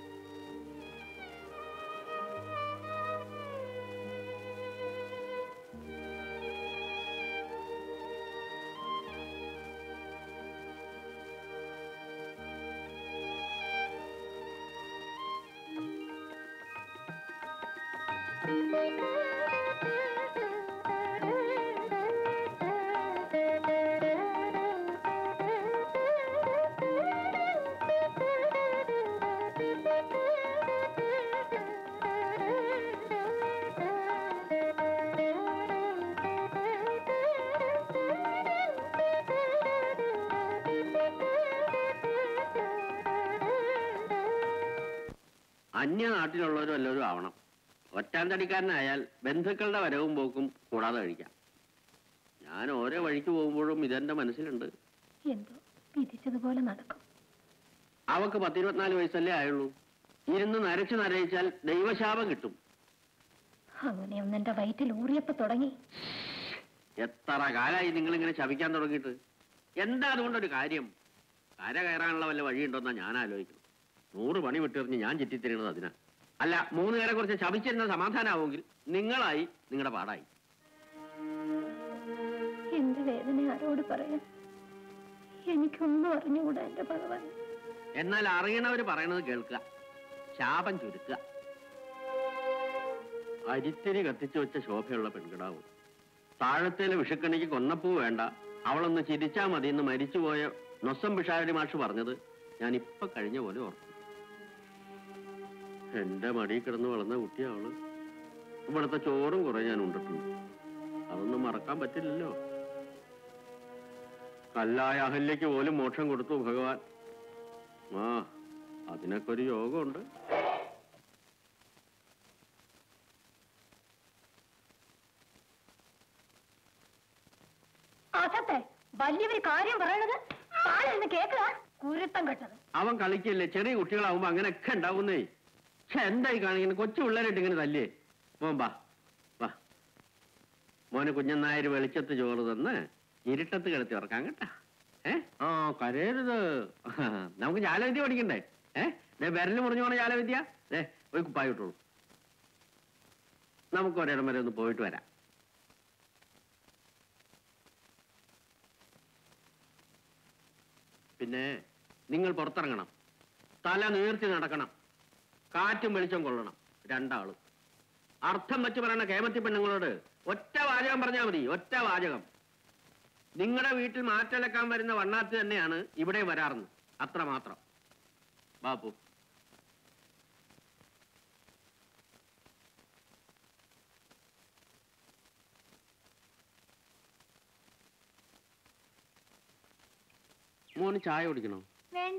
അന്യ നാട്ടിലുള്ളവരും എല്ലാവരും ആവണം. ഒറ്റാന്തടിക്കാരനായാൽ ബന്ധുക്കളുടെ വരവും പോക്കും കൂടാതെ കഴിക്കാം. ഞാൻ ഓരോ വഴിക്ക് പോകുമ്പോഴും ഇതെന്റെ മനസ്സിലുണ്ട്. എന്തോ വിധിച്ചതുപോലെ നടക്കും. അവക്ക് പത്തിരുപത്തിനാല് വയസ്സല്ലേ ആയുള്ളൂ. ഇരുന്ന് നരച്ചു നരയിച്ചാൽ ദൈവശാപം കിട്ടും. അങ്ങനെ ഒന്നെന്റെ വയറ്റിൽ ഊറിയപ്പോ തുടങ്ങി. എത്ര കാലായി നിങ്ങളിങ്ങനെ ശപിക്കാൻ തുടങ്ങിയിട്ട്? എന്താ അതുകൊണ്ടൊരു കാര്യം? കര കയറാനുള്ള വല്ല വഴിയുണ്ടോന്നാ ഞാൻ ആലോചിക്കുന്നു. നൂറ് പണി വിട്ടെറിഞ്ഞ് ഞാൻ ചുറ്റിത്തിരിയണത് അതിനാ. അല്ല, മൂന്ന് പേരെ കുറിച്ച് ശപിച്ചിരുന്ന സമാധാനമാവുമെങ്കിൽ നിങ്ങളായി, നിങ്ങളുടെ പാടായി. എന്റെ വേദന ആരോട് പറയാൻ? എനിക്കൊന്നും അറിഞ്ഞുകൂടാ എന്റെ ഭഗവാൻ. എന്നാൽ അറിയണവര് പറയണത് കേൾക്കുക, ശാപം ചുരുക്കുക. അരിത്തിരി കത്തിച്ചു വെച്ച ശോഭയുള്ള പെൺകിടാവും. താഴത്തേലെ വിഷക്കണിക്ക് കൊന്നപ്പൂ വേണ്ട, അവളൊന്ന് ചിരിച്ചാ മതി എന്ന് മരിച്ചുപോയ നൊസം പിഷാരടി മാഷ് പറഞ്ഞത് ഞാൻ ഇപ്പൊ കഴിഞ്ഞ പോലെ ഓർക്കും. എന്റെ മടിയിൽ കിടന്ന് വളർന്ന കുട്ടിയാ അവള്. ഇവിടുത്തെ ചോറും കുറെ ഞാൻ ഉണ്ടിട്ടുണ്ട്. അതൊന്നും മറക്കാൻ പറ്റില്ലല്ലോ. കല്ലായ അഹല്യക്ക് പോലും മോക്ഷം കൊടുത്തു ഭഗവാൻ. ആ, അതിനൊക്കെ ഒരു യോഗമുണ്ട്. വലിയൊരു കാര്യം പറയണത് പാലെന്ന് കേൾക്കുക. കുരുത്തം കെട്ടത്. അവൻ കളിക്കല്ലേ, ചെറിയ കുട്ടികളാവുമ്പോ അങ്ങനെയൊക്കെ ഉണ്ടാവുന്നേ. പക്ഷെ എന്തായി കാണിക്കുന്നത്? കൊച്ചു പിള്ളേരായിട്ട് ഇങ്ങനെ തല്ലേ. മോൻ ബാ വാ മോന് കുഞ്ഞനായര് വെളിച്ചത്ത് ചോറ് തന്ന് ഇരുട്ടത്ത് കിടത്തി ഉറക്കാൻ കേട്ടാ. ഏ ആ കരയരുത്. നമുക്ക് ജാലവിദ്യ പഠിക്കണ്ടേ? ഏഹ് വിരല് മുറിഞ്ഞു പോണ ജാലവിദ്യ. ഏ ഒരു കുപ്പായി ഇട്ടോളൂ. നമുക്ക് ഒരിടം വരെ ഒന്ന് പോയിട്ട് വരാം. പിന്നെ നിങ്ങൾ പുറത്തിറങ്ങണം, തല നീർത്തി നടക്കണം, കാറ്റും വെളിച്ചം കൊള്ളണം, രണ്ടാളും. അർത്ഥം വെച്ച് പറയണ കേമത്തി പെണ്ണുങ്ങളോട് ഒറ്റ വാചകം പറഞ്ഞാൽ മതി, ഒറ്റ വാചകം. നിങ്ങളുടെ വീട്ടിൽ മാറ്റലക്കാൻ വരുന്ന വണ്ണാത്തി തന്നെയാണ് ഇവിടെ വരാറുന്നത്, അത്ര മാത്രം. ബാപ്പു. മോന് ചായ കുടിക്കണോ? വേണ്ട.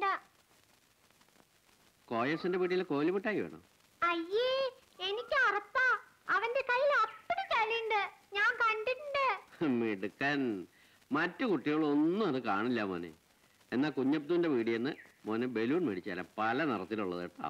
കോയസിന്റെ വീട്ടിൽ കോലുമിഠായി വേണോ? അയ്യേ, എനിക്ക് അറപ്പാ. അവന്റെ കയ്യിൽ അപ്പടി ചളിയുണ്ട്, ഞാൻ കണ്ടിട്ടുണ്ട്. മിടുക്കൻ. മറ്റു കുട്ടികളൊന്നും അത് കാണില്ല മോനെ. എന്നാ കുഞ്ഞബ്ദുവിന്റെ വീടിയെന്ന് മോനെ ബലൂൺ മേടിച്ചാല പല നിറത്തിലുള്ളത് കേട്ടോ.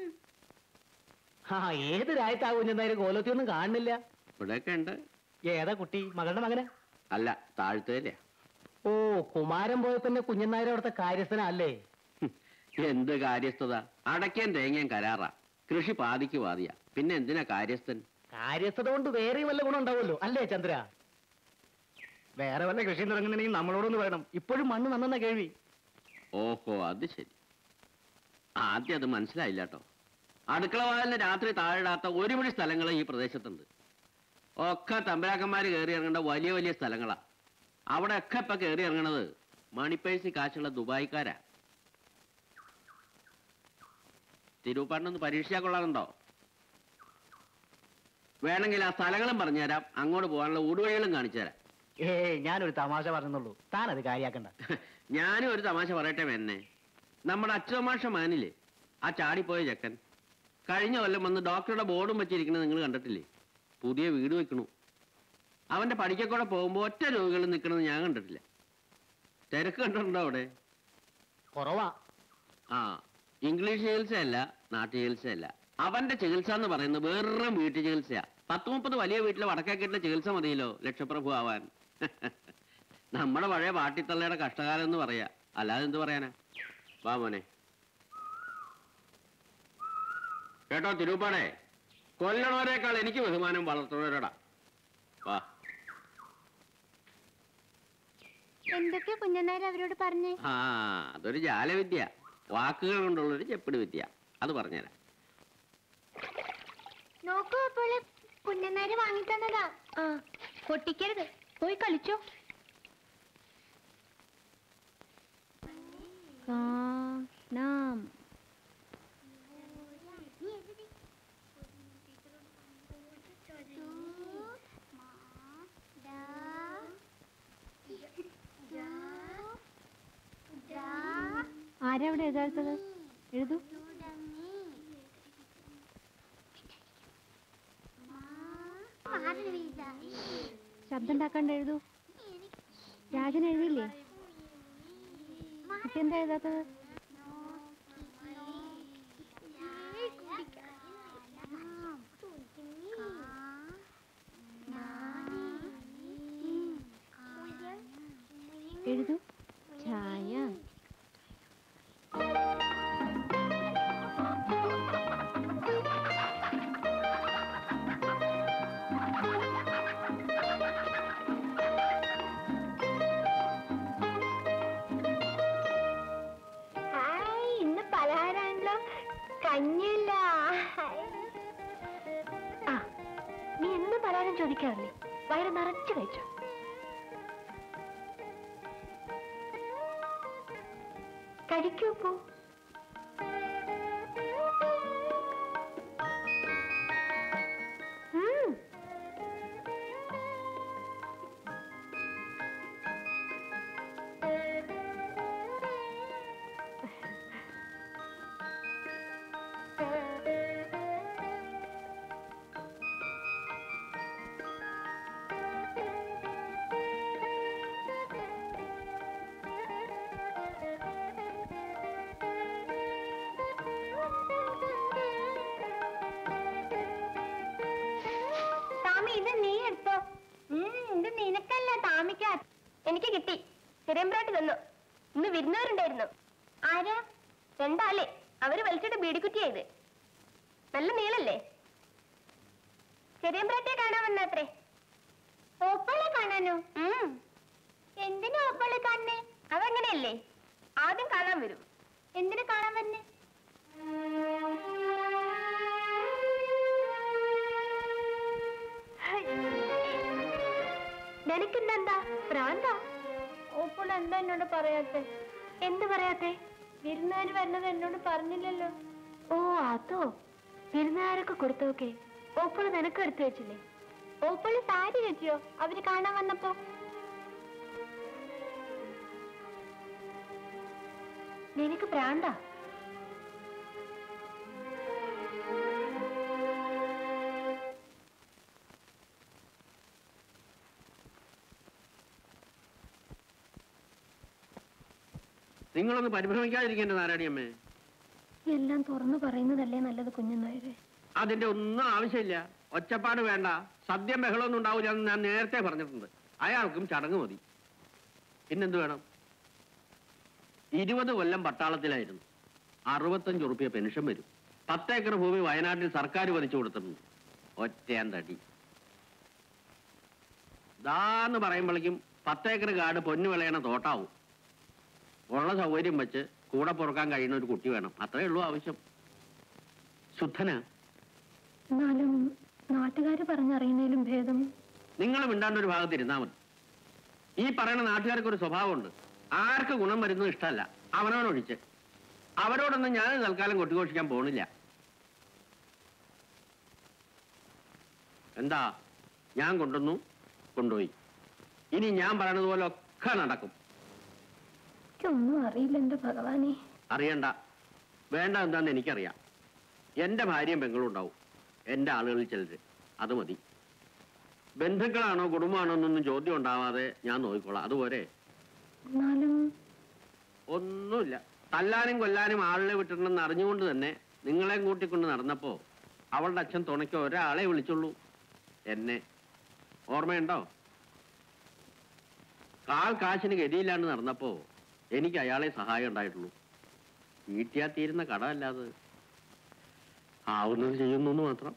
ആ ഏത് രായത്താ കുഞ്ഞെന്തായാലും കോലത്തിയൊന്നും കാണുന്നില്ല. ഇവിടെയൊക്കെ ഉണ്ട്. ഏതാ കുട്ടി? മകളുടെ മകനെ? അല്ല, താഴ്ത്തേലയാ. ഓ, കുമാരൻ പോയപ്പോ കുഞ്ഞനായർ അവിടുത്തെ കാര്യസ്ഥനല്ലേ? എന്ത് കാര്യസ്ഥത? അടയ്ക്കാൻ തേങ്ങയും കരാറാ. കൃഷി പാതിക്ക് പാതിയാ, പിന്നെ എന്തിനാ കാര്യസ്ഥൻ? കാര്യസ്ഥത കൊണ്ട് വേറെ വല്ല ഗുണം ഉണ്ടാവുമല്ലോ അല്ലേ ചന്ദ്ര? വേറെ വല്ല കൃഷി തുടങ്ങുന്നുണ്ടെങ്കിൽ നമ്മളോടൊന്ന് വേണം. ഇപ്പോഴും മണ്ണ് നന്നെന്ന കേൾവി. ഓഹോ, അത് ശരി. ആദ്യം അത് മനസ്സിലായില്ല കേട്ടോ. അടുക്കള വാതിലിന് രാത്രി താഴെടാത്ത ഒരു മണി സ്ഥലങ്ങൾ ഈ പ്രദേശത്തുണ്ട്. ഒക്കെ തമ്പരാക്കന്മാര് കയറി ഇറങ്ങേണ്ട വലിയ വലിയ സ്ഥലങ്ങളാ. അവിടെ ഒക്കെ ഇപ്പൊ കയറി ഇറങ്ങണത് മണിപ്പൈസി കാശുള്ള ദുബായിക്കാരാ. തിരുപ്പാടിനൊന്ന് പരീക്ഷിച്ചാൽ കൊള്ളാറുണ്ടോ? വേണമെങ്കിൽ ആ സ്ഥലങ്ങളും പറഞ്ഞുതരാം, അങ്ങോട്ട് പോകാനുള്ള ഊടുവഴികളും കാണിച്ചു തരാം. ഏ ഞാനൊരു തമാശ പറഞ്ഞുള്ളൂ, താൻ അത് കാര്യാക്കണ്ട. ഞാനും ഒരു തമാശ പറയട്ടെ എന്നെ. നമ്മുടെ അച്യുതമാഷ മാനില്ലേ, ആ ചാടിപ്പോയ ചെക്കൻ കഴിഞ്ഞ കൊല്ലം വന്ന് ഡോക്ടറുടെ ബോർഡും വെച്ചിരിക്കുന്നത് നിങ്ങൾ കണ്ടിട്ടില്ലേ? പുതിയ വീട് വെക്കണു. അവന്റെ പഠിക്കക്കൂടെ പോകുമ്പോ ഒറ്റ രോഗികൾ നിൽക്കണമെന്ന് ഞാൻ കണ്ടിട്ടില്ല. തിരക്ക് കണ്ടിട്ടുണ്ടോ അവിടെ? കുറവാ. ആ, ഇംഗ്ലീഷ് ചികിത്സയല്ല, നാട്ടു ചികിത്സയല്ല. അവന്റെ ചികിത്സ എന്ന് പറയുന്നത് വേറൊരു വീട്ടു ചികിത്സയാ. പത്ത് മുപ്പത് വലിയ വീട്ടിലെ വടക്കേക്കെട്ടിലെ ചികിത്സ മതിയല്ലോ ലക്ഷപ്രഭു ആവാൻ. നമ്മുടെ പഴയ പാട്ടിത്തള്ളയുടെ കഷ്ടകാലം എന്ന് പറയാ, അല്ലാതെ എന്ത് പറയാനാ? വാ മോനെ. കേട്ടോ തിരുപ്പാടെ, കൊല്ലണവരെക്കാൾ എനിക്ക് ബഹുമാനം വളർത്തുന്നവരോടാ. വാ. എന്തൊക്കെ കുഞ്ഞനായർ അവരോട് പറഞ്ഞേ? ആ, അതൊരു ജാലവിദ്യ, വാക്കുകൾ കൊണ്ടുള്ളൊരു ചെപ്പിടി വിദ്യ. അത് പറഞ്ഞുതരാം. നോക്കൂ, അപ്പോൾ കുഞ്ഞനായർ വാങ്ങിത്തന്നതാ. ആ, പൊട്ടിക്കരുത്, പോയി കളിച്ചോ. കാണാം. ആരാ അവിടെ എഴുതാത്തത്? എഴുതൂ. ശബ്ദം ഉണ്ടാക്കാണ്ട് എഴുതൂ. രാജൻ എഴുതിയില്ലേ? കുട്ടി എന്താ എഴുതാത്തത്? എഴുതൂ. ഛായ. കഞ്ഞില്ല. ആ, നീ എന്ന് പലഹാരം ചോദിക്കാറില്ലേ? വയറ് നിറച്ചു കഴിച്ചോ. കഴിക്കൂ പോ. എനിക്ക് കിട്ടി. ചെറിയമ്പ്രാട്ടി തന്നു. ഇന്ന് വിരുന്നവരുണ്ടായിരുന്നു. ആരാ? രണ്ടാളെ. അവര് വലിച്ചിട്ട് ബീഡിക്കുറ്റിയായത്. നല്ല നീളല്ലേ? ചെറിയമ്പ്രാട്ടിയെ കാണാൻ വന്നാത്രേ. ഓപ്പളെ കാണാനോ? എന്തിനാ ഓപ്പളെ കാണണേ? അതെങ്ങനെയല്ലേ? ആദ്യം കാണാൻ വരും. എന്തിനു കാണാൻ വരുന്നേ? നിനക്കിന്നെന്താ പ്രാന്താ? ഓപ്പോൾ എന്താ എന്നോട് പറയാത്തെ? എന്ത് പറയാത്തെ? വിരുന്നുകാർ വരുന്നത് എന്നോട് പറഞ്ഞില്ലല്ലോ. ഓ അതോ, വിരുന്നുകാരൊക്കെ കൊടുത്തോക്കെ ഓപ്പോൾ നിനക്ക് എടുത്തു വെച്ചില്ലേ? ഓപ്പോൾ സാരി വെച്ചിയോ അവര് കാണാൻ വന്നപ്പോ? നിനക്ക് പ്രാന്താ? നിങ്ങളൊന്ന് പരിഭ്രമിക്കാതിരിക്കേണ്ട നാരായണിയമ്മേ. എല്ലാം തുറന്നു പറയുന്നതല്ലേ നല്ലത് കുഞ്ഞുനായരെ. അതിന്റെ ഒന്നും ആവശ്യമില്ല. ഒച്ചപ്പാട് വേണ്ട, സദ്യം ബഹളമൊന്നും ഉണ്ടാവില്ല എന്ന് ഞാൻ നേരത്തെ പറഞ്ഞിട്ടുണ്ട്. അയാൾക്കും ചടങ്ങ് മതി. പിന്നെന്ത് വേണം? ഇരുപത് കൊല്ലം പട്ടാളത്തിലായിരുന്നു. അറുപത്തഞ്ച് ഉറുപ്പിയ പെൻഷൻ വരും. പത്തേക്കർ ഭൂമി വയനാട്ടിൽ സർക്കാർ വലിച്ചു കൊടുത്തിട്ടുണ്ട്. ഒറ്റയാൻ തടി ദാന്ന് പറയുമ്പോഴേക്കും പത്തേക്കർ കാട് പൊന്നു വിളയണ തോട്ടാവും. ഉള്ള സൗകര്യം വെച്ച് കൂടെ പുറക്കാൻ കഴിയുന്ന ഒരു കുട്ടി വേണം. അത്രേ ഉള്ളൂ ആവശ്യം. ശുദ്ധനാ. എന്നാലും നാട്ടുകാര് പറഞ്ഞറിയുന്നതിലും ഭേദം നിങ്ങൾ മിണ്ടാണ്ട് ഒരു ഭാഗത്ത് ഇരുന്നാ മതി. ഈ പറയുന്ന നാട്ടുകാർക്ക് ഒരു സ്വഭാവമുണ്ട്. ആർക്ക് ഗുണം വരുന്നത് ഇഷ്ടമല്ല, അവനവനൊഴിച്ച്. അവരോടൊന്നും ഞാൻ തൽക്കാലം കൊട്ടിഘോഷിക്കാൻ പോണില്ല. എന്താ, ഞാൻ കൊണ്ടുവന്നു, കൊണ്ടുപോയി. ഇനി ഞാൻ പറയണത് പോലെ ഒക്കെ നടക്കും. ഒന്നും അറിയില്ല എന്റെ ഭഗവാനെ. അറിയണ്ട, വേണ്ട. എന്താന്ന് എനിക്കറിയാം. എന്റെ ഭാര്യയും പെങ്ങളും ഉണ്ടാവും, എന്റെ ആളുകളിൽ ചിലര്. അത് മതി. ബന്ധുക്കളാണോ കുടുംബമാണോ എന്നൊന്നും ചോദ്യം ഉണ്ടാവാതെ ഞാൻ നോക്കിക്കോളാം. അതുപോലെ. എന്നാലും ഒന്നുമില്ല. തല്ലാനും കൊല്ലാനും ആളിനെ വിട്ടിട്ടുണ്ടെന്ന് അറിഞ്ഞുകൊണ്ട് തന്നെ നിങ്ങളെയും കൂട്ടിക്കൊണ്ട് നടന്നപ്പോ അവളുടെ അച്ഛൻ തുണയ്ക്ക് ഒരാളെ വിളിച്ചുള്ളൂ, എന്നെ. ഓർമ്മയുണ്ടോ? കാൽ കാശിന് ഗതിയില്ലാണ്ട് നടന്നപ്പോ എനിക്ക് അയാളെ സഹായം ഉണ്ടായിട്ടുള്ളൂ. വീട്ടിയാ തീരുന്ന കടമല്ലാതെ ആവുന്നത് ചെയ്യുന്നു മാത്രം.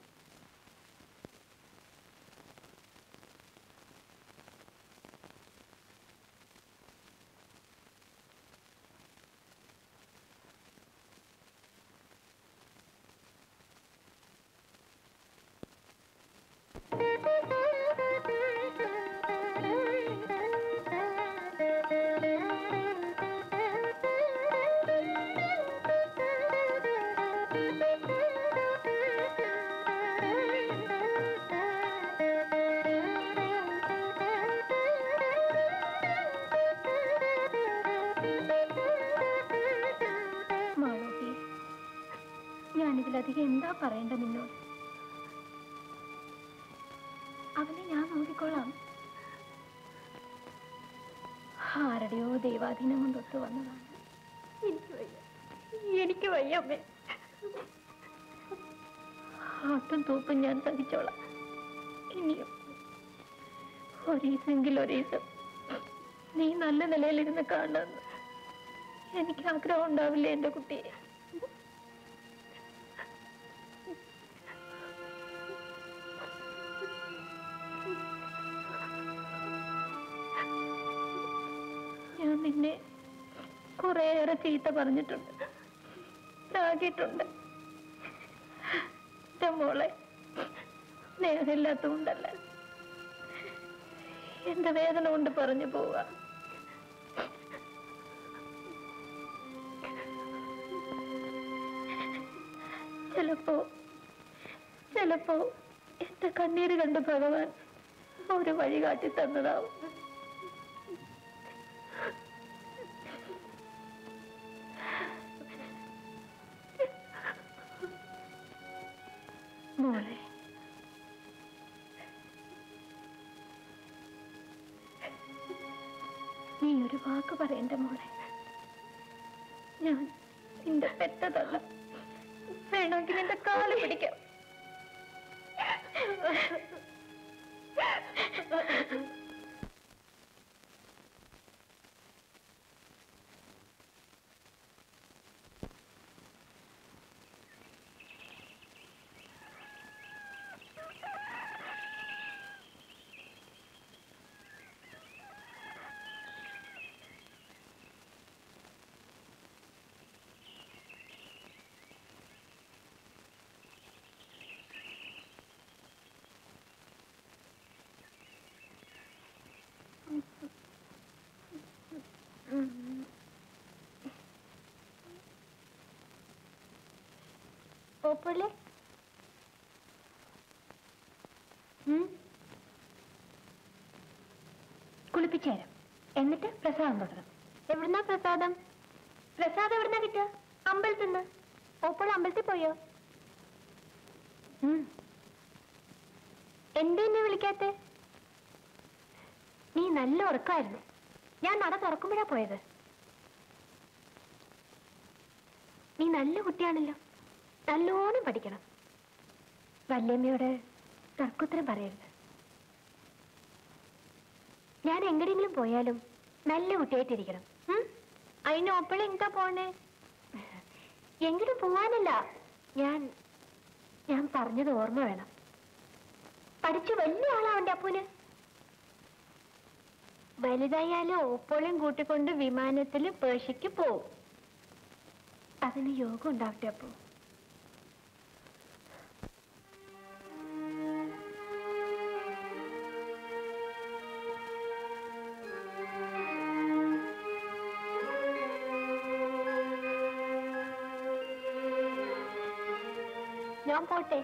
ഞാനിതിലധികം എന്താ പറയേണ്ട നിന്നോട്? അവനെ ഞാൻ നോക്കിക്കൊള്ളാം. ആരുടെയോ ദൈവാധീനം കൊണ്ട് ഒത്തു വന്നതാണ്. എനിക്ക് വയ്യ, എനിക്ക് വയ്യ അമ്മേ. ആട്ടും തൂപ്പും ഞാൻ സഹിച്ചോളാം. ഇനിയും ഒരീസെങ്കിൽ ഒരീസം നീ നല്ല നിലയിലിരുന്ന് കാണുന്നു. എനിക്ക് ആഗ്രഹം ഉണ്ടാവില്ലേ എന്റെ കുട്ടിയെ? ഞാൻ നിന്നെ കുറേയേറെ ചീത്ത പറഞ്ഞിട്ടുണ്ട്, രാഗിയിട്ടുണ്ട്. എന്റെ മോളെ സ്നേഹമില്ലാത്തതുകൊണ്ടല്ല, എന്റെ വേദന കൊണ്ട് പറഞ്ഞു പോവുക. ചിലപ്പോ ചിലപ്പോ എന്റെ കണ്ണീര് കണ്ട് ഭഗവാൻ ഒരു വഴി കാട്ടി തന്നതാവും. മോളെ, നീ ഒരു വാക്ക് പറയണ്ട മോളെ. ഞാൻ നിന്റെ പെറ്റതല്ല. വേണമെങ്കിൽ നിന്റെ കാല് പിടിക്കാം. ഓപ്പോളെ കുളിപ്പിച്ചേരാം, എന്നിട്ട് പ്രസാദം തുടരും. എവിടുന്നാ പ്രസാദം? പ്രസാദം എവിടുന്നാ കിട്ടുക? അമ്പലത്തിൽ നിന്ന്. ഓപ്പോൾ അമ്പലത്തിൽ പോയോ? എന്തേ എന്നെ വിളിക്കാത്തെ? നീ നല്ല ഉറക്കമായിരുന്നു. ഞാൻ നട തുറക്കുമ്പോഴാ പോയത്. നീ നല്ല കുട്ടിയാണല്ലോ, നല്ലോണം പഠിക്കണം. വല്യമ്മയോട് തർക്കുത്തരം പറയരുത്. ഞാൻ എങ്ങടെയെങ്കിലും പോയാലും നല്ല കുട്ടിയായിട്ടിരിക്കണം. അതിന് ഒപ്പള എന്താ പോണേ? എങ്കിലും പോവാനല്ല, ഞാൻ ഞാൻ പറഞ്ഞത് ഓർമ്മ വേണം. പഠിച്ചു വലിയ ആളാവണ്ടേ അപ്പൂന്. വലുതായാലും ഓപ്പോളയും കൂട്ടിക്കൊണ്ട് വിമാനത്തിൽ പേർഷ്യക്ക് പോവും. അതിന് യോഗം ഉണ്ടാവട്ടെ അപ്പോ. ഞാൻ പോട്ടെ.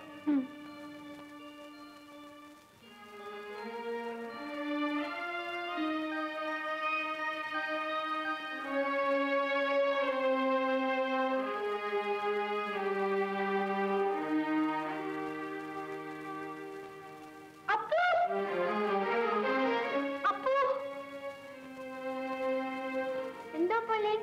എന്താ പോലെ?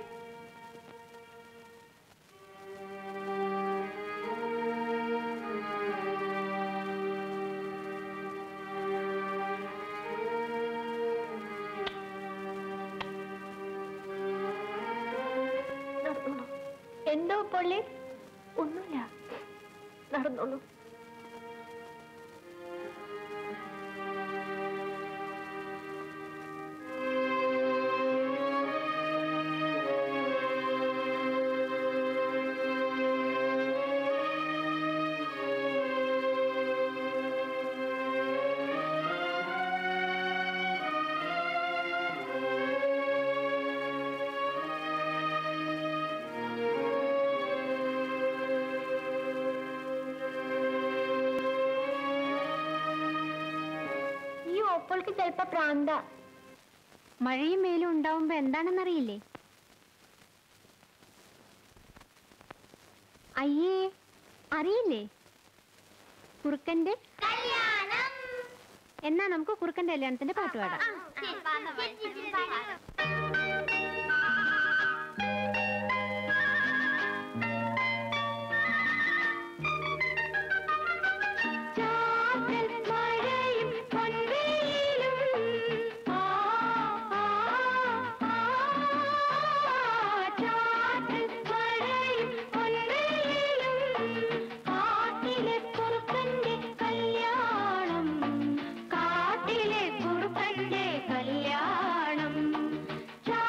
എന്തോ പൊള്ളി? ഒന്നുമില്ല, നടന്നോളൂ. ഓപ്പോൾക്ക് ചിലപ്പോ പ്രാന്ത. മഴയും വെയിലും ഉണ്ടാവുമ്പോ എന്താണെന്നറിയില്ലേ? അയ്യേ, അറിയില്ലേ? കുറുക്കന്റെ കല്യാണം. എന്നാ നമുക്ക് കുറുക്കന്റെ കല്യാണത്തിന്റെ പാട്ട് പാടാം. കാട്ടിലെ കുറുക്കന്റെ കല്യാണം.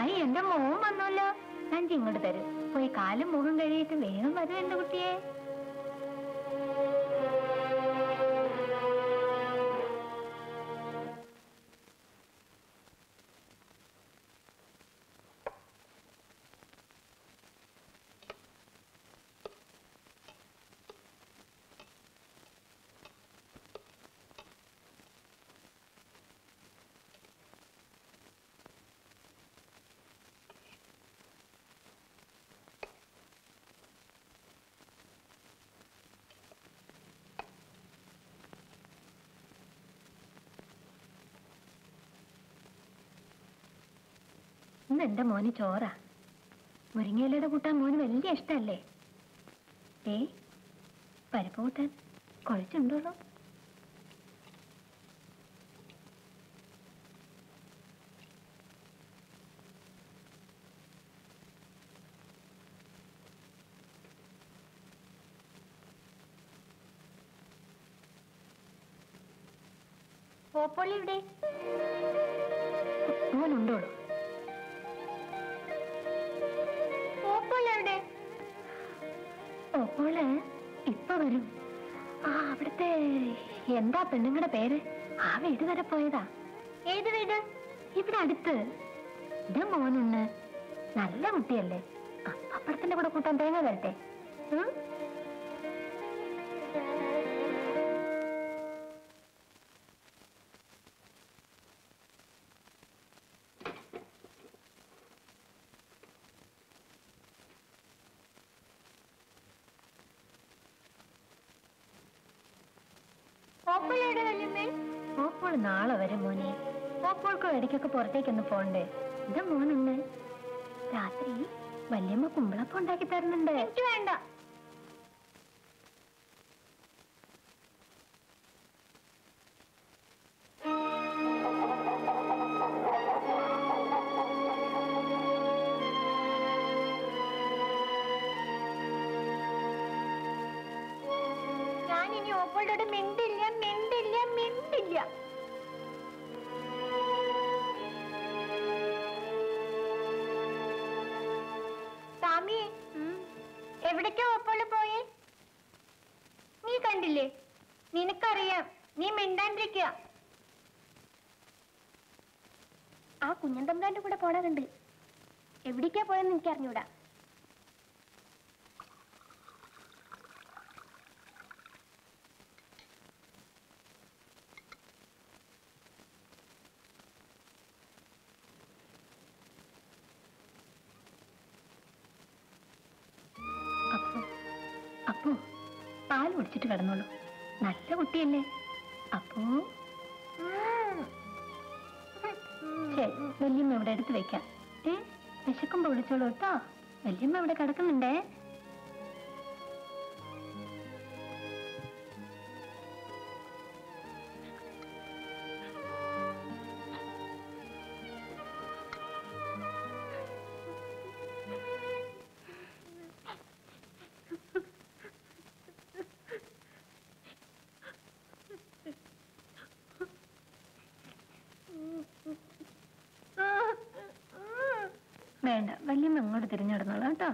ഹായ് എന്റെ മോൻ വന്നല്ലോ. ഞാൻ ഇങ്ങോട്ട് തരും. പോയി കാലും മുഖം കഴിയിട്ട് വേഗം വരും എന്റെ കുട്ടിയെ. ഇന്ന് എന്റെ മോന് ചോറാ. മുരിങ്ങയിലയുടെ കൂട്ടാൻ മോന് വലിയ ഇഷ്ടല്ലേ? ഏ പരിപ്പ് കൂട്ടാൻ കുഴച്ചുണ്ടോളൂ. പോപ്പോളി ഇവിടെ മോനുണ്ടോളൂ. പോപ്പോളെവിടെ? ഓപ്പോള് ഇപ്പൊ വരും. ആ അവിടുത്തെ എന്താ പെണ്ണുങ്ങളുടെ പേര്? ആ വീട് വരെ പോയതാ. ഏത് വീട്? ഇവിടെ അടുത്ത്. ഇത് മോനുണ്ട്. നല്ല കുട്ടിയല്ലേ? അപ്പഴത്തിന്റെ കൂടെ കൂട്ടാൻ തേങ്ങ തരട്ടെ? ഉം? പോപ്പോളെവിടെ വല്യമ്മേ? ഓപ്പോൾ നാളെ വരും മോനെ. ഓപ്പോൾക്ക് ഇടയ്ക്കൊക്കെ പുറത്തേക്കൊന്ന് പോണ്ടേ? ഇത് മോനുണ്ട്. രാത്രി വല്യമ്മ കുമ്പളപ്പം ഉണ്ടാക്കി തരുന്നുണ്ട്. എനിക്ക് വേണ്ട. ഞാൻ ഇനി ഓപ്പോളോട് മിണ്ടില്ല മിണ്ടില്ല മിണ്ടില്ല. സ്വാമി, എവിടേക്കാ ഓപ്പോള് പോയേ? നീ കണ്ടില്ലേ? നിനക്കറിയാം, നീ മിണ്ടാണ്ടിരിക്കുക. ആ കുഞ്ഞൻ തമ്പ്രാന്റെ കൂടെ പോണതുണ്ട്. എവിടേക്കാ പോയെന്ന് എനിക്ക് അറിഞ്ഞൂടാ. അപ്പോ അപ്പോ പാൽ കുടിച്ചിട്ട് കിടന്നോളൂ. നല്ല കുട്ടിയല്ലേ? അപ്പോ ശരി, വല്യമ്മ ഇവിടെ എടുത്ത് വെക്കാം. ഏ വിശക്കുമ്പോ വിളിച്ചോളൂ കേട്ടോ. വല്യമ്മ ഇവിടെ കിടക്കുന്നുണ്ടേ. വേണ്ട, വല്യമ്മ അങ്ങോട്ട് തിരിഞ്ഞിടന്നോളൂ കേട്ടോ.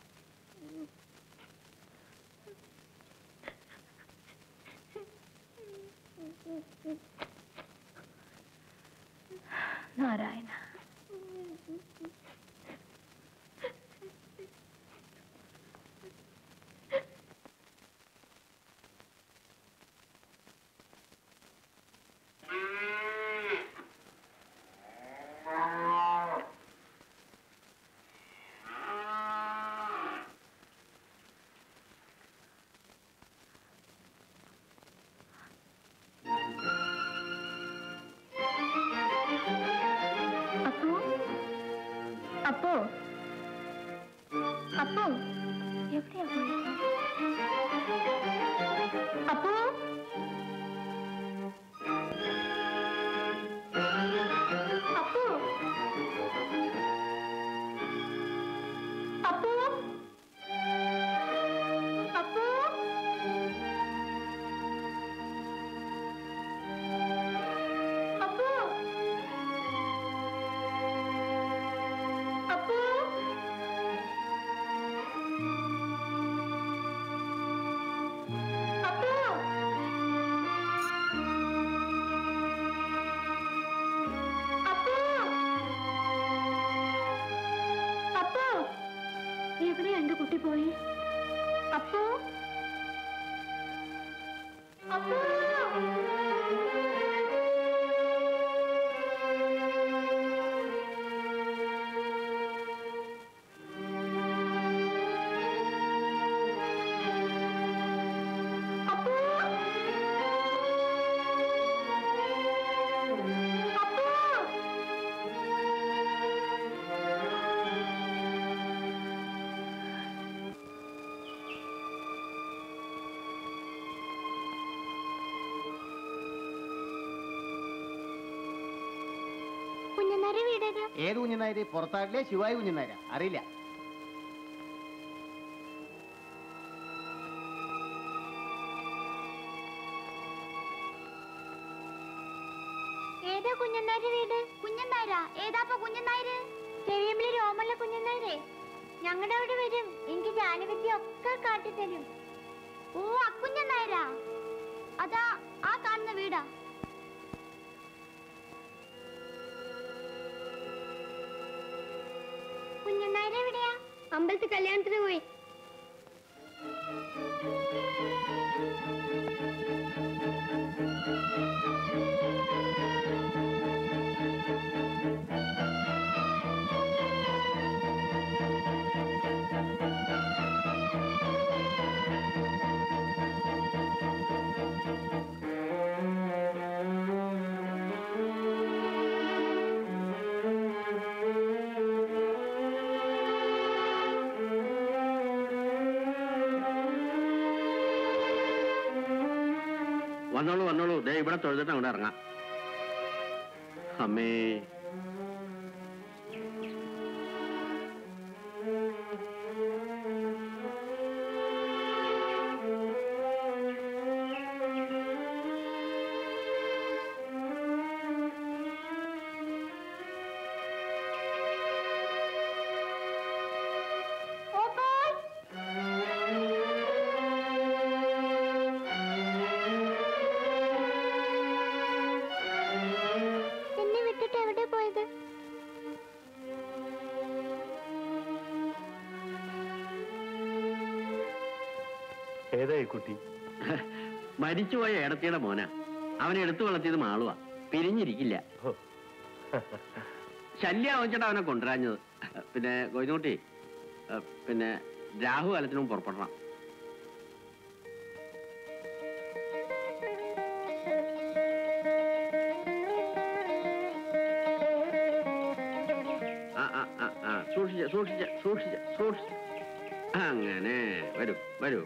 നാരായണ. അപ്പോ അപ്പോ എവിടെയാ പോയത്? അപ്പോ അപ്പോ അപ്പോ അപ്പോ അപ്പോ നായര്? ഏത് കുഞ്ഞനായര്? പുറത്താട്ടിലെ ശിവായി കുഞ്ഞനായര? അറിയില്ല. ഏതാ കുഞ്ഞനായര് വീട്? കുഞ്ഞനായരാ? ഏതാപ്പ കുഞ്ഞനായര്? ചെവിയമ്പിളി രോമല്ല കുഞ്ഞനായരേ. ഞങ്ങളുടെ അവിടെ വരും. എനിക്ക് ജാനകത്തി ഒക്കെ കാട്ടിത്തരും. ഓ, അക്കുഞ്ഞനായരാ? അതാ ആ കാണുന്ന വീടാ. കുഞ്ഞനായര എവിടെയാ? അമ്പലത്തിൽ കല്യാണത്തിന് പോയി. വന്നോളൂ വന്നോളൂ. ദേ ഇവിടെ തൊഴുതിട്ട് അങ്ങോട്ട് ഇറങ്ങാം. അമ്മേ, ഏതായി കുട്ടി? മരിച്ചുപോയ ഏടത്തിയുടെ മോനാ. അവനെ എടുത്തു വളർത്തിയത് മാളുവാ. പിരിഞ്ഞിരിക്കില്ല. ശല്യം ആവശ്യമായിട്ട് അവനെ കൊണ്ടുവരാഞ്ഞത്. പിന്നെ ഗോവിന്ദൻകുട്ടി, പിന്നെ രാഹു കാലത്തിനും പുറപ്പെടണം. ആ ആ ആ ആ സൂക്ഷിച്ച സൂക്ഷിച്ച സൂക്ഷിച്ച സൂക്ഷിച്ച അങ്ങനെ വരൂ വരൂ.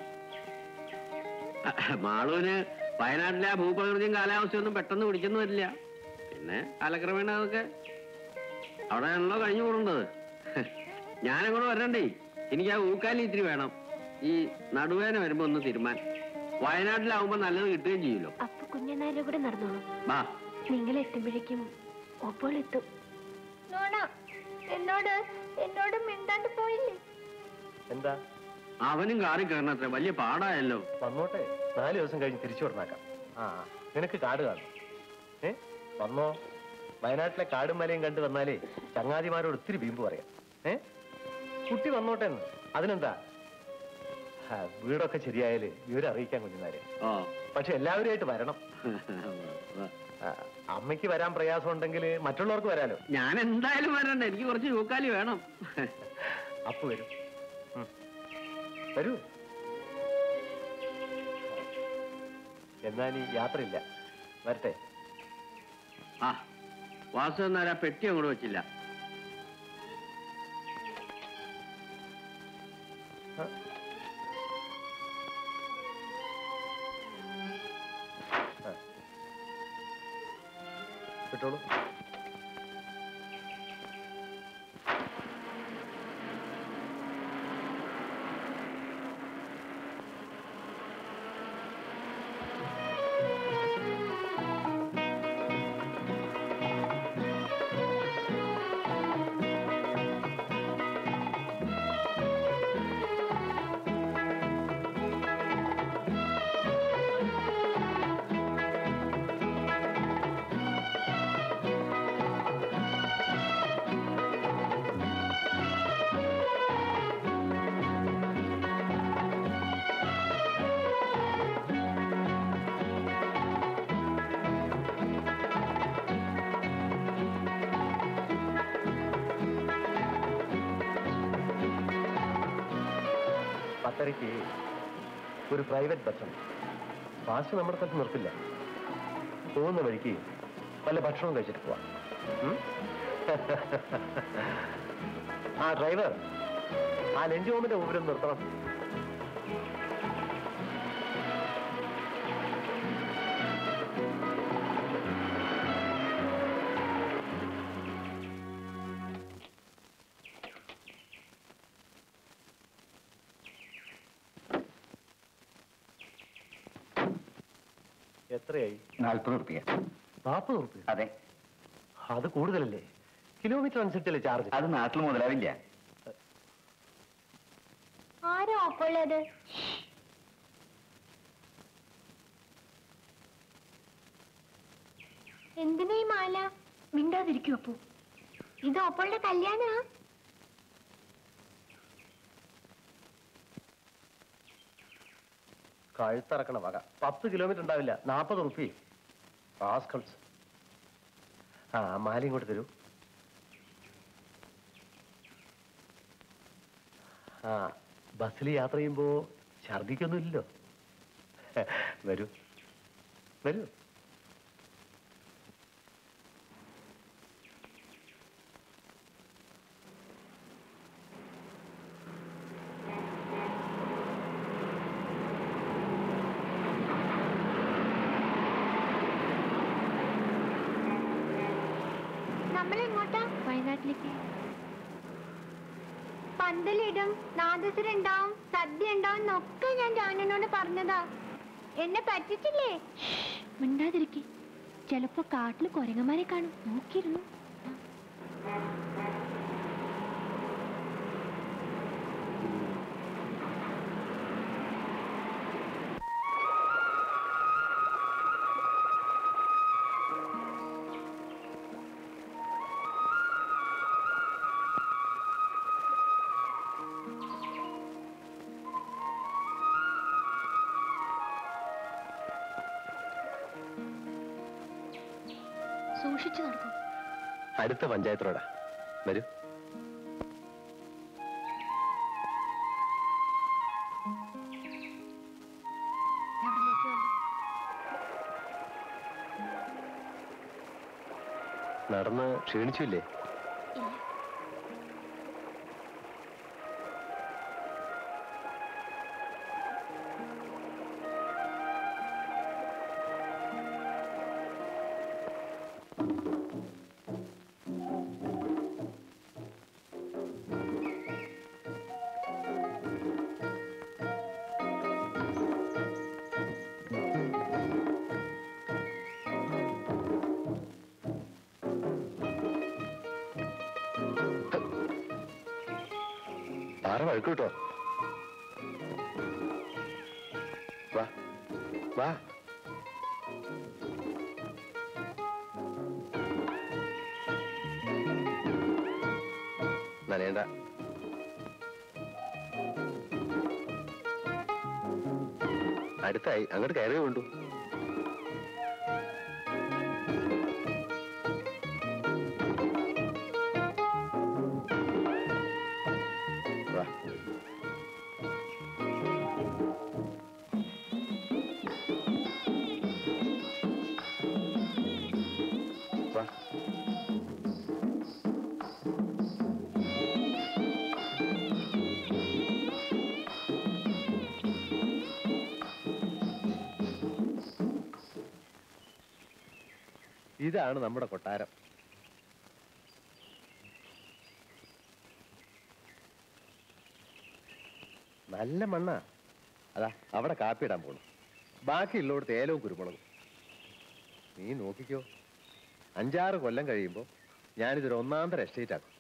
മാളൂന് വയനാട്ടിലെ ആ ഭൂപ്രകൃതിയും കാലാവസ്ഥയൊന്നും പെട്ടെന്ന് പിടിക്കുന്നു വരില്ല. പിന്നെ കാലക്രമേണ അതൊക്കെ അവിടെയാണല്ലോ കഴിഞ്ഞു കൂടുന്നത്. ഞാനങ്ങോട്ട് വരണ്ടേ. എനിക്ക് ആ ഊക്കാലി ഇത്തിരി വേണം. ഈ നടുവേന വരുമ്പോ ഒന്ന് തീരുമാൻ. വയനാട്ടിലാവുമ്പോ നല്ലത് കിട്ടുകയും ചെയ്യൂലോ. അപ്പൊ കുഞ്ഞനായരുടെ കൂടെ നടന്നോളൂ. വാ, നിങ്ങൾ എത്തുമ്പോഴേക്കും ഒപ്പോൾ എത്തും. എന്നോട് എന്നോട് മിണ്ടാണ്ട് പോയില്ലേ? എന്താ? അവനും കാറി കയറണത്ര വലിയ പാടായല്ലോ. വന്നോട്ടെ, നാല് ദിവസം കഴിഞ്ഞ് തിരിച്ചു വരണാക്കാം. ആ, നിനക്ക് കാട് കാണും. ഏ വന്നോ. വയനാട്ടിലെ കാടും മലയും കണ്ടു വന്നാലേ ചങ്ങാതിമാരോട് ഒത്തിരി വീമ്പ് പറയാം. ഏ കുട്ടി വന്നോട്ടെ എന്ന്. അതിനെന്താ, വീടൊക്കെ ശരിയായാല് വിവരം അറിയിക്കാൻ കുഞ്ഞുനാരെ. പക്ഷെ എല്ലാവരുമായിട്ട് വരണം. അമ്മയ്ക്ക് വരാൻ പ്രയാസം ഉണ്ടെങ്കിൽ മറ്റുള്ളവർക്ക് വരാലോ. ഞാൻ എന്തായാലും വരണ്ട. എനിക്ക് കുറച്ച് യൂക്കാലി വേണം. അപ്പു വരും. വരൂ. എന്നാൽ ഈ യാത്രയില്ല. വരട്ടെ. ആ, വാസു എന്നാലും ആ പെട്ടി അങ്ങോട്ട് വെച്ചില്ല. കിട്ടോളൂ. പത്തരയ്ക്ക് ഒരു പ്രൈവറ്റ് ബസ്സുണ്ട്. ബാസ് നമ്മുടെ സ്ഥലത്ത് നിർത്തില്ല. പോകുന്ന വഴിക്ക് വല്ല ഭക്ഷണവും കഴിച്ചിട്ട് പോവാം. ആ ഡ്രൈവർ, ആ ലഞ്ച് ഹോമിന്റെ മുമ്പിലും നിർത്തണം. എത്രയായി? നാൽപ്പത് റുപ്യ. നാൽപ്പത് റുപ്യ? അതെ. അത് കൂടുതലല്ലേ? കിലോമീറ്റർ അനുസരിച്ചല്ലേ ചാർജ്? അത് നാട്ടിൽ മുതലാവില്ല. ആരാ ഓപ്പുള്ളത്? എന്തിനാ ഈ മാല? മിണ്ടാതിരിക്കും അപ്പു. ഇത് ഓപ്പളുടെ കല്യാണാ? കഴുത്തിറക്കണ വക. പത്ത് കിലോമീറ്റർ ഉണ്ടാവില്ല. നാൽപ്പത് റുപ്യ. റാസ്കൾസ്. ആ മാല ഇങ്ങോട്ട് തരൂ. ആ ബസ്സിൽ യാത്ര ചെയ്യുമ്പോ ഛർദിക്കൊന്നുമില്ലല്ലോ. വരൂ വരൂ. നമ്മളെങ്ങോട്ടാ? വയനാട്ടിലേക്ക്. പന്തലിടും, നാദസ്വരം ഉണ്ടാവും, സദ്യ ഉണ്ടാവും എന്നൊക്കെ ഞാൻ ജാനനോട് പറഞ്ഞതാ. എന്നെ പറ്റിച്ചില്ലേ? മിണ്ടാതിരിക്കെ. ചിലപ്പോ കാട്ടിൽ കുരങ്ങന്മാരെ കാണും. നോക്കിയിരുന്നു. സൂക്ഷിച്ചു നടക്കും. അടുത്ത പഞ്ചായത്ത് റോഡാ. വരൂ. നടന്ന് ക്ഷീണിച്ചില്ലേ? ആറ് വഴക്ക് കിട്ടോ? വാ വാ. നനയണ്ട. അടുത്തായി. അങ്ങോട്ട് കയറി കൊണ്ടു. ഇതാണ് നമ്മുടെ കൊട്ടാരം. നല്ല മണ്ണാ. അതാ അവിടെ കാപ്പിയിടാൻ പോണു. ബാക്കിയുള്ളോടത്ത് ഏലവും കുരുമുളകും. നീ നോക്കിക്കോ, അഞ്ചാറ് കൊല്ലം കഴിയുമ്പോ ഞാനിതൊരു ഒന്നാന്തര എസ്റ്റേറ്റ് ആക്കും.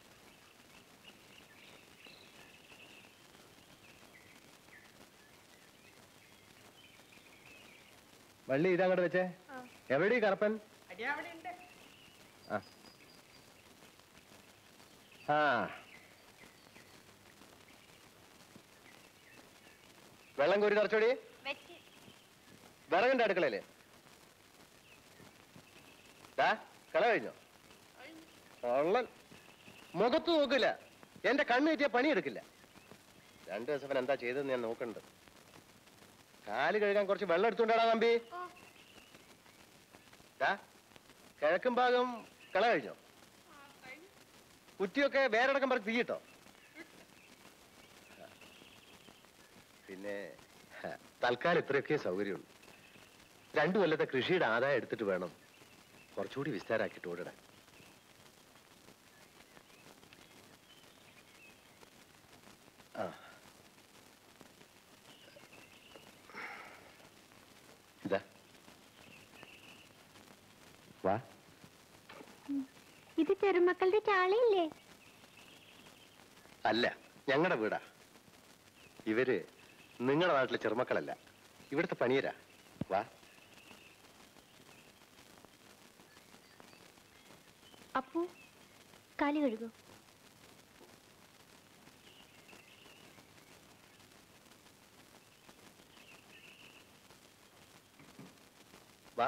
വള്ളി ഇതങ്ങോട്ട് വെച്ചേ. എവിടെ കറപ്പൻ? ആ വെള്ളം കോരി നിറച്ചോടി. വിറകുണ്ട് അടുക്കളയില്. കള കഴിഞ്ഞോ? കള്ളൻ. മുഖത്ത് നോക്കില്ല. എന്റെ കണ്ണ് കിട്ടിയ പണിയെടുക്കില്ല. രണ്ടു ദിവസം എന്താ ചെയ്തെന്ന് ഞാൻ നോക്കണ്ട്. കാല് കഴുകാൻ കുറച്ച് വെള്ളം എടുത്തുകൊണ്ടാടാ തമ്പി. കിഴക്കും ഭാഗം കള കഴിഞ്ഞോ? കുറ്റിയൊക്കെ വേറടക്കം പറഞ്ഞ് തീയിട്ടോ? പിന്നെ തൽക്കാലം ഇത്രയൊക്കെ സൗകര്യമുള്ളൂ. രണ്ടു കൊല്ലത്തെ കൃഷിയുടെ ആദായം എടുത്തിട്ട് വേണം കുറച്ചുകൂടി വിസ്താരാക്കിയിട്ട് ഓടിടാൻ. ആ ഇതാ വാ. ഇത് ചെറുമക്കളുടെ ചാളയില്ലേ? അല്ല, ഞങ്ങളുടെ വീടാ. ഇവര് നിങ്ങളുടെ നാട്ടിലെ ചെറുമക്കളല്ല, ഇവിടുത്തെ പണിയരാ. വാ. അപ്പു, കാലി കഴുകൂ. വാ.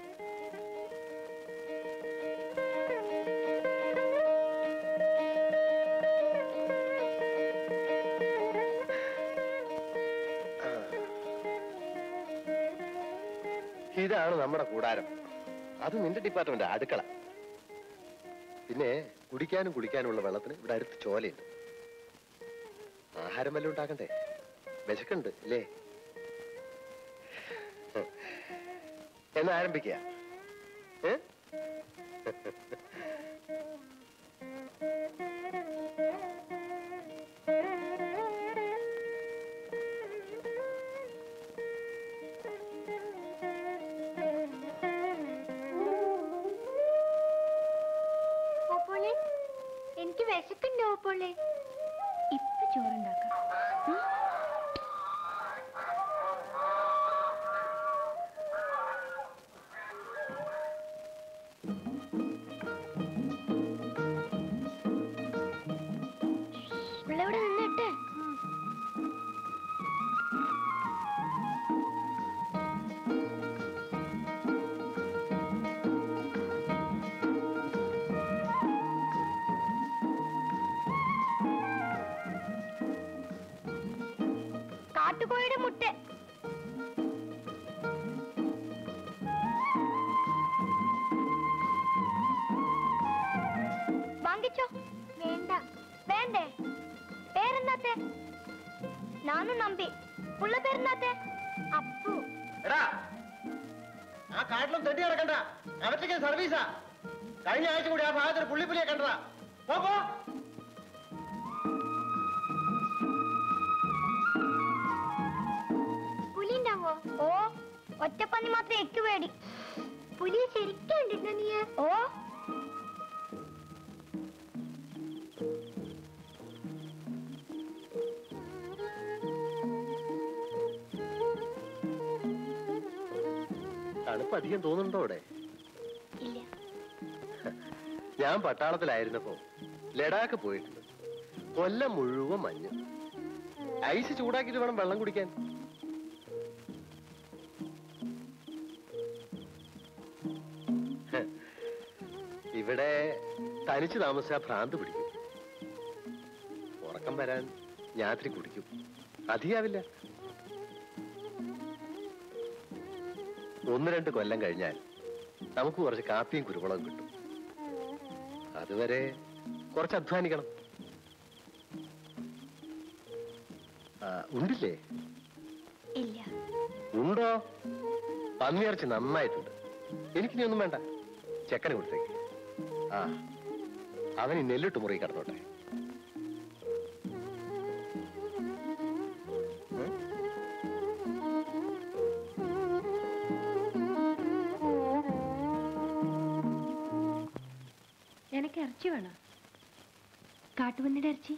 ഇതാണ് നമ്മുടെ കൂടാരം. അത് നിന്റെ ഡിപ്പാർട്ട്മെന്റ് അടുക്കള. പിന്നെ കുടിക്കാനും കുടിക്കാനുമുള്ള വെള്ളത്തിന് ഇവിടെ അടുത്ത് ചോലയുണ്ട്. ആഹാരം വല്ലതും ഉണ്ടാക്കണ്ടേ? വിശക്കുണ്ട് അല്ലേ? എന്നാ ആരംഭിക്കുക. ഏ എനിക്ക് വിശക്കുണ്ടോ ഓപ്പോളെ? ഇപ്പൊ ചോറുണ്ടാക്കാം. ഇവിടെ നിന്നിട്ട് കാട്ടുകോഴിയുടെ മുട്ട. വാങ്ങിച്ചോ? വേണ്ട. വേണ്ടേ? പേരെന്നാത്തെ? നാനും നമ്പി. ഉള്ള പേരെന്നാത്തെ? അപ്പു. എടാ, ആ കാട്ടിലും തെണ്ടി കിടക്കണ്ട. അവറ്റയ്ക്ക് സർവീസാ. കഴിഞ്ഞ ആഴ്ച കൂടി ആ ഭാഗത്തൊരു പുള്ളിപ്പുലിയെ കണ്ടതാ. പോ. പുലി ഉണ്ടാവോ? ഓ, ഒറ്റപ്പന്നി മാത്രമേ എക്ക് പേടി. പുലിയെ ശരിക്കും കണ്ടിട്ടുണ്ടോ നീ? ഓ, തണുപ്പ് അധികം തോന്നുന്നുണ്ടോ അവിടെ? ഇല്ല. ഞാൻ പട്ടാളത്തിലായിരുന്നപ്പോ ലഡാക്ക് പോയിട്ടുണ്ട്. കൊല്ലം മുഴുവൻ മഞ്ഞ്. ഐസ് ചൂടാക്കിയിട്ട് വേണം വെള്ളം കുടിക്കാൻ. ഇവിടെ തനിച്ച് താമസിച്ചാ ഭ്രാന്ത് പിടിക്കും. ഉറക്കം വരാൻ രാത്രി കുടിക്കും. അധികാവില്ല. ഒന്ന് രണ്ട് കൊല്ലം കഴിഞ്ഞാൽ നമുക്ക് കുറച്ച് കാപ്പിയും കുരുമുളകും കിട്ടും. അതുവരെ കുറച്ച് അധ്വാനിക്കണം. ഉണ്ടില്ലേ? ഇല്ല. ഉണ്ടോ? പന്നിയിറച്ചി നന്നായിട്ടുണ്ട്. എനിക്കിനി ഒന്നും വേണ്ട. ചെക്കനെ കൊടുത്തേക്ക്. ആ, അവൻ ഈ നെല്ലിട്ട് മുറി കിടന്നോട്ടെ. എനിക്ക് ഇറച്ചി വേണം. കാട്ടുപന്നിയുടെ ഇറച്ചി?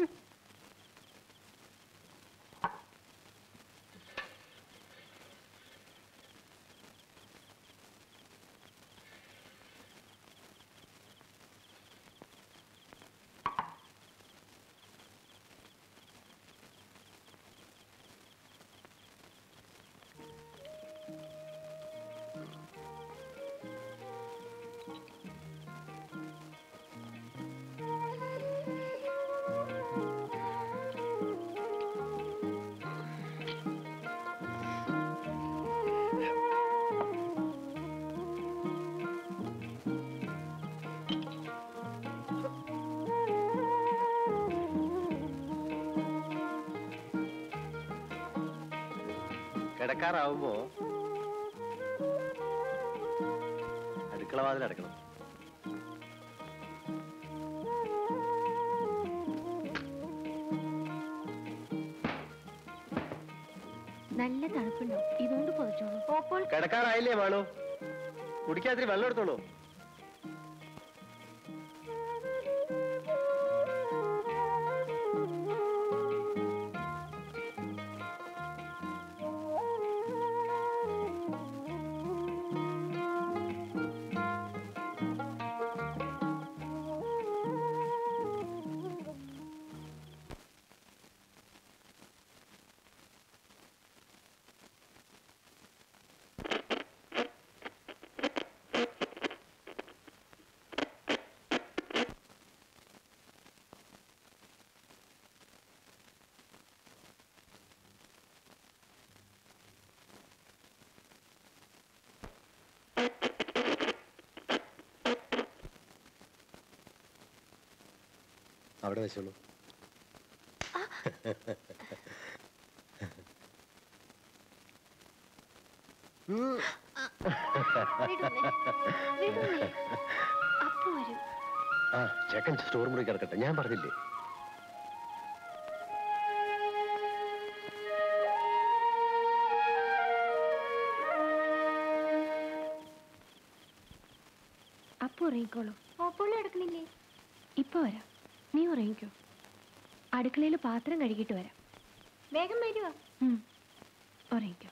കിടക്കാറാവുമ്പോ അടുക്കള വാതിൽ അടക്കണം. നല്ല തണുപ്പുണ്ടോ? ഇതുകൊണ്ട് പൊതിച്ചോളൂ. കിടക്കാറായില്ലേ മാളു? കുടിക്കാത്തിരി വെള്ളം എടുത്തോളൂ. അവിടെ വെച്ചോളൂ. ആ ചെക്കൻ സ്റ്റോർ മുറി കിടക്കട്ടെ, ഞാൻ പറഞ്ഞില്ലേ. അപ്പൊ ഉറങ്ങിക്കോളൂ. ഓപ്പോളി എടുക്കണില്ലേ? ഇപ്പൊ വരാം, നീ ഉറങ്ങിക്കോ. അടുക്കളയിൽ പാത്രം കഴുകിയിട്ട് വരാം. വേഗം വരുവോ? ഉറങ്ങിക്കോ.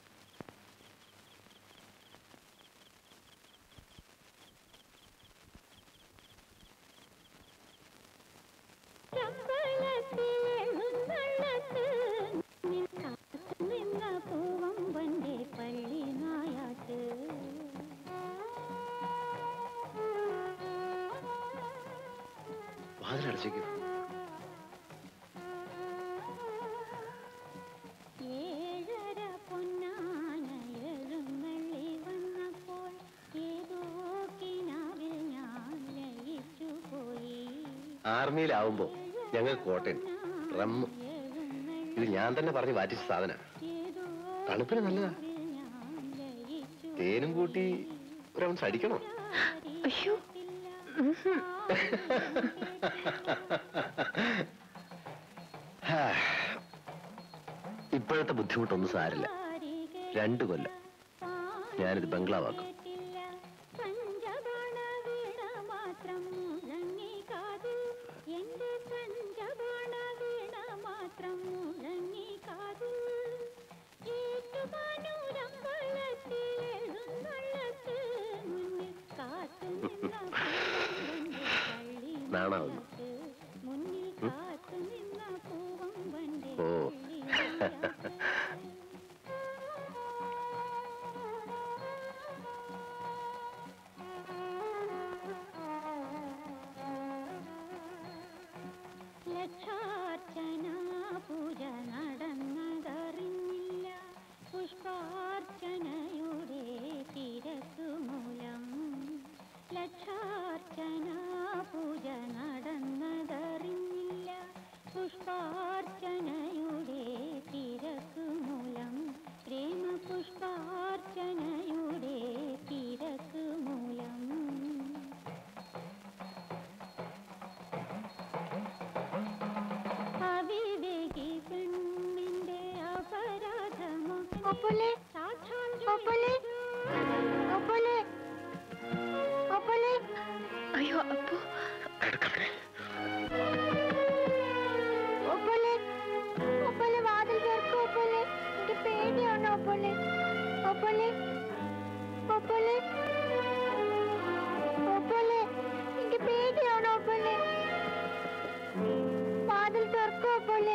വാതിലടച്ചേക്കും. ആർമിയിലാവുമ്പോ ഞങ്ങൾ കോട്ടയം റമ്മ് ഇത് ഞാൻ തന്നെ പറഞ്ഞ് വാറ്റിച്ച സാധന. തണുപ്പിന് നല്ലതാ. തേനും കൂട്ടി ഒരു ഔൺസ് അടിക്കണോ? ഇപ്പോഴത്തെ ബുദ്ധിമുട്ടൊന്നും സാരില്ല. രണ്ടു കൊല്ലം ഞാനിത് ബംഗ്ലാവാക്കും. നാണാവുന്നു. ഓ ലക്ഷാർച്ചന പൂജ നടന്നതറിഞ്ഞില്ല പുഷ്പാർച്ചനയുടെ തിരക്കുമൂലം. ലക്ഷാർച്ചന പൂജ നടന്നതറിഞ്ഞില്ല പുഷ്പാർച്ചനയുടെ തിരക്കുമൂലം. പ്രേമ പുഷ്പാർച്ചനയുടെ തിരക്കുമൂലം. അവിവേകി പെണ്ണിന്റെ അപരാധമോ അയ്യോ അപ്പോ വാതിൽ തുറക്കൂ. ഒപ്പല്ലേ എനിക്ക് പേടിയാണ്. ഒപ്പല്ലേ ഒപ്പല്ലേ ഒപ്പല്ലേ ഒപ്പല്ലേ എനിക്ക് പേടിയാണ്. ഒപ്പല്ലേ വാതിൽ തുറക്കൂ. ഒപ്പല്ലേ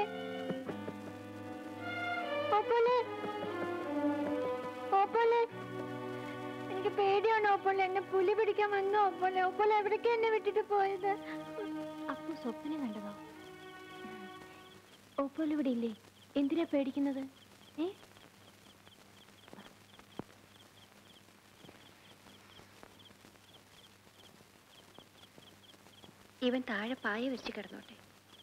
ഒപ്പല്ലേ ഒപ്പല്ലേ എനിക്ക് പേടിയാണ്. ഒപ്പല്ലേ എന്നെ പുലി പിടിക്കാൻ വന്നു. ഒപ്പല്ലേ ഒപ്പല്ലേ എവിടേക്ക് എന്നെ വിട്ടിട്ട് പോയത്? അപ്പോ സ്വപ്നം കണ്ടതോ? ഓപ്പോൾ ഇവിടെ ഇല്ലേ? എന്തിനാ പേടിക്കുന്നത്? ഏ ഇവൻ താഴെ പായ വിരിച്ച് കിടന്നോട്ടെ.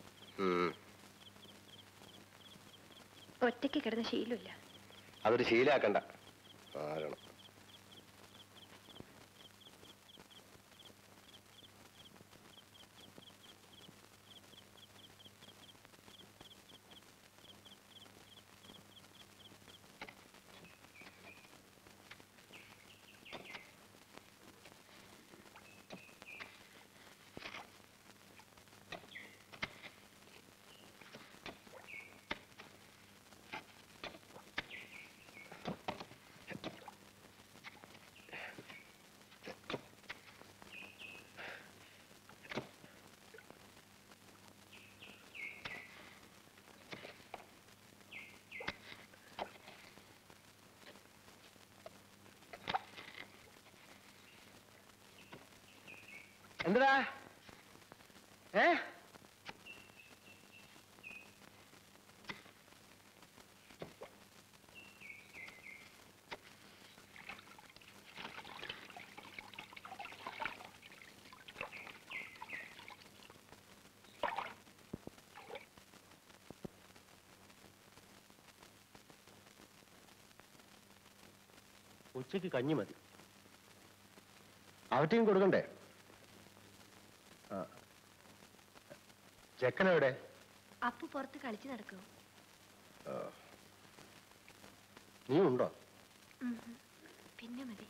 ഒറ്റയ്ക്ക് കിടന്ന ശീലമില്ല. അതൊരു ശീലാക്കണ്ട. ആരണം ചന്ദ്ര ഏ ഉച്ചയ്ക്ക് കഞ്ഞി മതി. അവറ്റയും കൊടുക്കണ്ടേ? ചെക്കനെവിടെ? അപ്പു പുറത്ത് കളിച്ചു നടക്കുമോ? നീ ഉണ്ടോ? പിന്നെ മതി.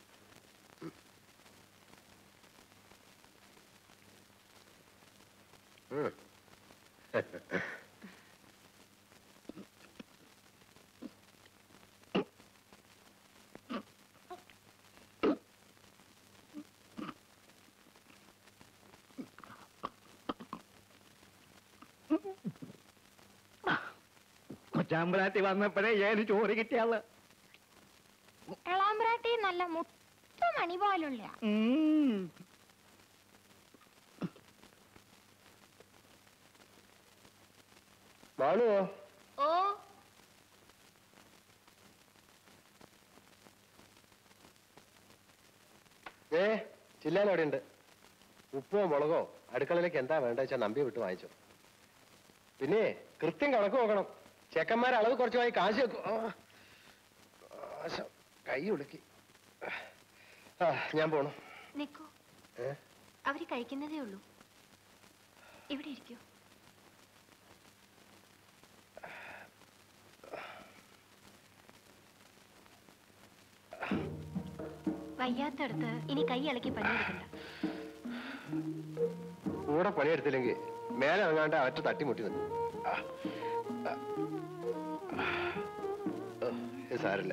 കൊച്ചാമ്പ്രാട്ടി വന്നപ്പോഴേ ഏന് ചോറ് കിട്ടിയാള്. എളാമ്പ്രാട്ടി നല്ല മുത്ത മണി പോലുള്ള. മാളുവോ? ഓ ഏ ചില്ലാൻ അവിടെ ഉണ്ട്. ഉപ്പോ മുളകോ അടുക്കളയിലേക്ക് എന്താ വേണ്ട വെച്ചാൽ നമ്പി വിട്ട് വാങ്ങിച്ചോ. പിന്നെ കൃത്യം കണക്ക് നോക്കണം. ചെക്കന്മാർ അളവ് കുറച്ച് വാങ്ങി കാശ് വെക്കും. കൈ ഉളുക്കി. ആ ഞാൻ പോണു. നിക്കൂ, അവര് കഴിക്കുന്നതേ ഉള്ളൂ. ഇവിടെ ഇരിക്കൂ. വയ്യാത്തടുത്ത് ഇനി കൈ ഇളക്കി പണിയെടുക്കണ്ട. കൂടെ പണിയെടുത്തില്ലെങ്കിൽ മേലെ ഇറങ്ങാണ്ട് അവറ്റ തട്ടിമുട്ടി നിൽക്കും. സാരില്ല.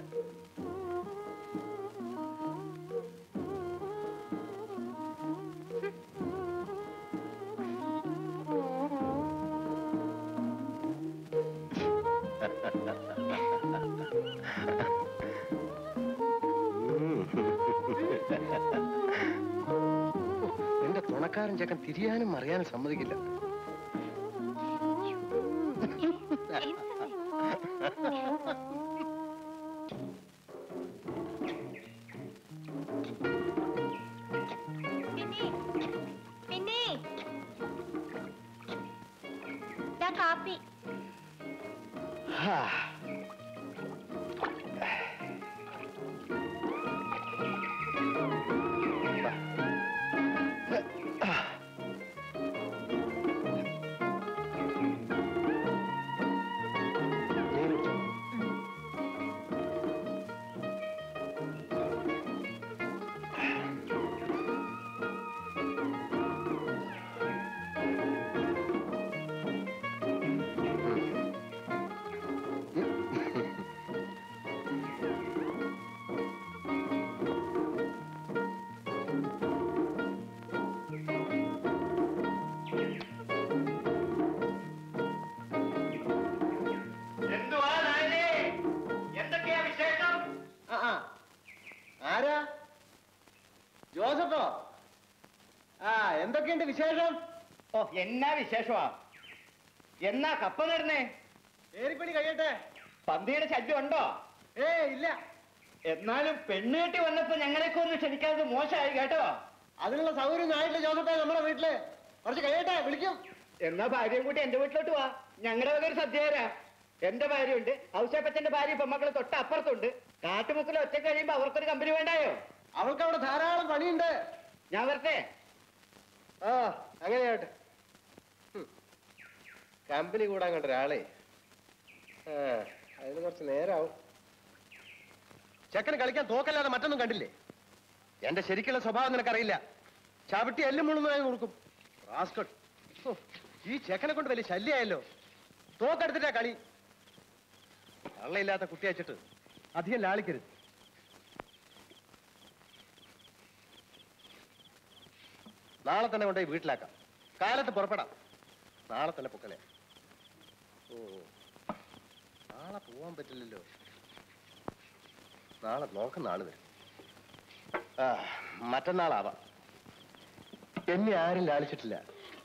എന്റെ തുണക്കാരൻ ചെക്കൻ തിരിയാനും അറിയാനും സമ്മതിക്കില്ല. കാപ്പി. ആരാ? ജോസഫോ? ആ എന്തൊക്കെയുണ്ട് വിശേഷം? ഓ എന്നാ വിശേഷമാ? എന്നാ കപ്പ നേടുന്നേ? ഏറിപ്പണി കഴിയട്ടെ. പന്തിയുടെ ശല്യം ഉണ്ടോ? ഏ ഇല്ല. എന്നാലും പെണ്ണുകെട്ടി വന്നപ്പോ ഞങ്ങളെയൊക്കെ ഒന്ന് ക്ഷണിക്കാതെ മോശമായി കേട്ടോ. അതിനുള്ള സൗകര്യം ആയിട്ടില്ല ജോസഫേ. നമ്മുടെ വീട്ടില് കുറച്ച് കഴിയട്ടെ, വിളിക്കും. എന്നാ ഭാര്യയും കൂട്ടി എന്റെ വീട്ടിലോട്ട് വാ. ഞങ്ങളുടെ വക ഒരു സദ്യ തരാം. എന്റെ ഭാര്യയുണ്ട്, ഔസേപ്പച്ചന്റെ ഭാര്യ പെമ്മക്കള് തൊട്ട് അപ്പുറത്തുണ്ട്. കാട്ടുമുക്കിൽ ഒറ്റ കഴിയുമ്പോ അവർക്കൊരു കമ്പനി വേണ്ടായോ? അവൾക്ക് അവിടെ ധാരാളം പണിയുണ്ട്. ഞാൻ വരട്ടെ. ആ അങ്ങനെയാട്ടെ. കമ്പനി കൂടാൻ കണ്ട ഒരാളെ ആ അതിന് കുറച്ച് നേരാവും. ചെക്കന് കളിക്കാൻ തോക്കല്ലാതെ മറ്റൊന്നും കണ്ടില്ലേ? എന്റെ ശരിക്കുള്ള സ്വഭാവം നിനക്കറിയില്ല. ചവിട്ടി എല്ലും മുഴുവനായി നോക്കും. റാസ്കൽ. ഈ ചെക്കനെ കൊണ്ട് വലിയ ശല്യമായല്ലോ. തോക്കെടുത്തിട്ടാ കളി. കള്ളയില്ലാത്ത കുട്ടി അയച്ചിട്ട് അധികം ലാളിക്കരുത്. നാളെ തന്നെ കൊണ്ടുപോയി വീട്ടിലാക്കാം. കാലത്ത് പുറപ്പെടാം. നാളെ തന്നെ പൊക്കലേ. ഓ നാളെ പോവാൻ പറ്റില്ലല്ലോ. നാളെ നോക്കുന്ന ആള് വരും. ആ മറ്റന്നാളാവാം. എന്നെ ആരും ലാളിച്ചിട്ടില്ല.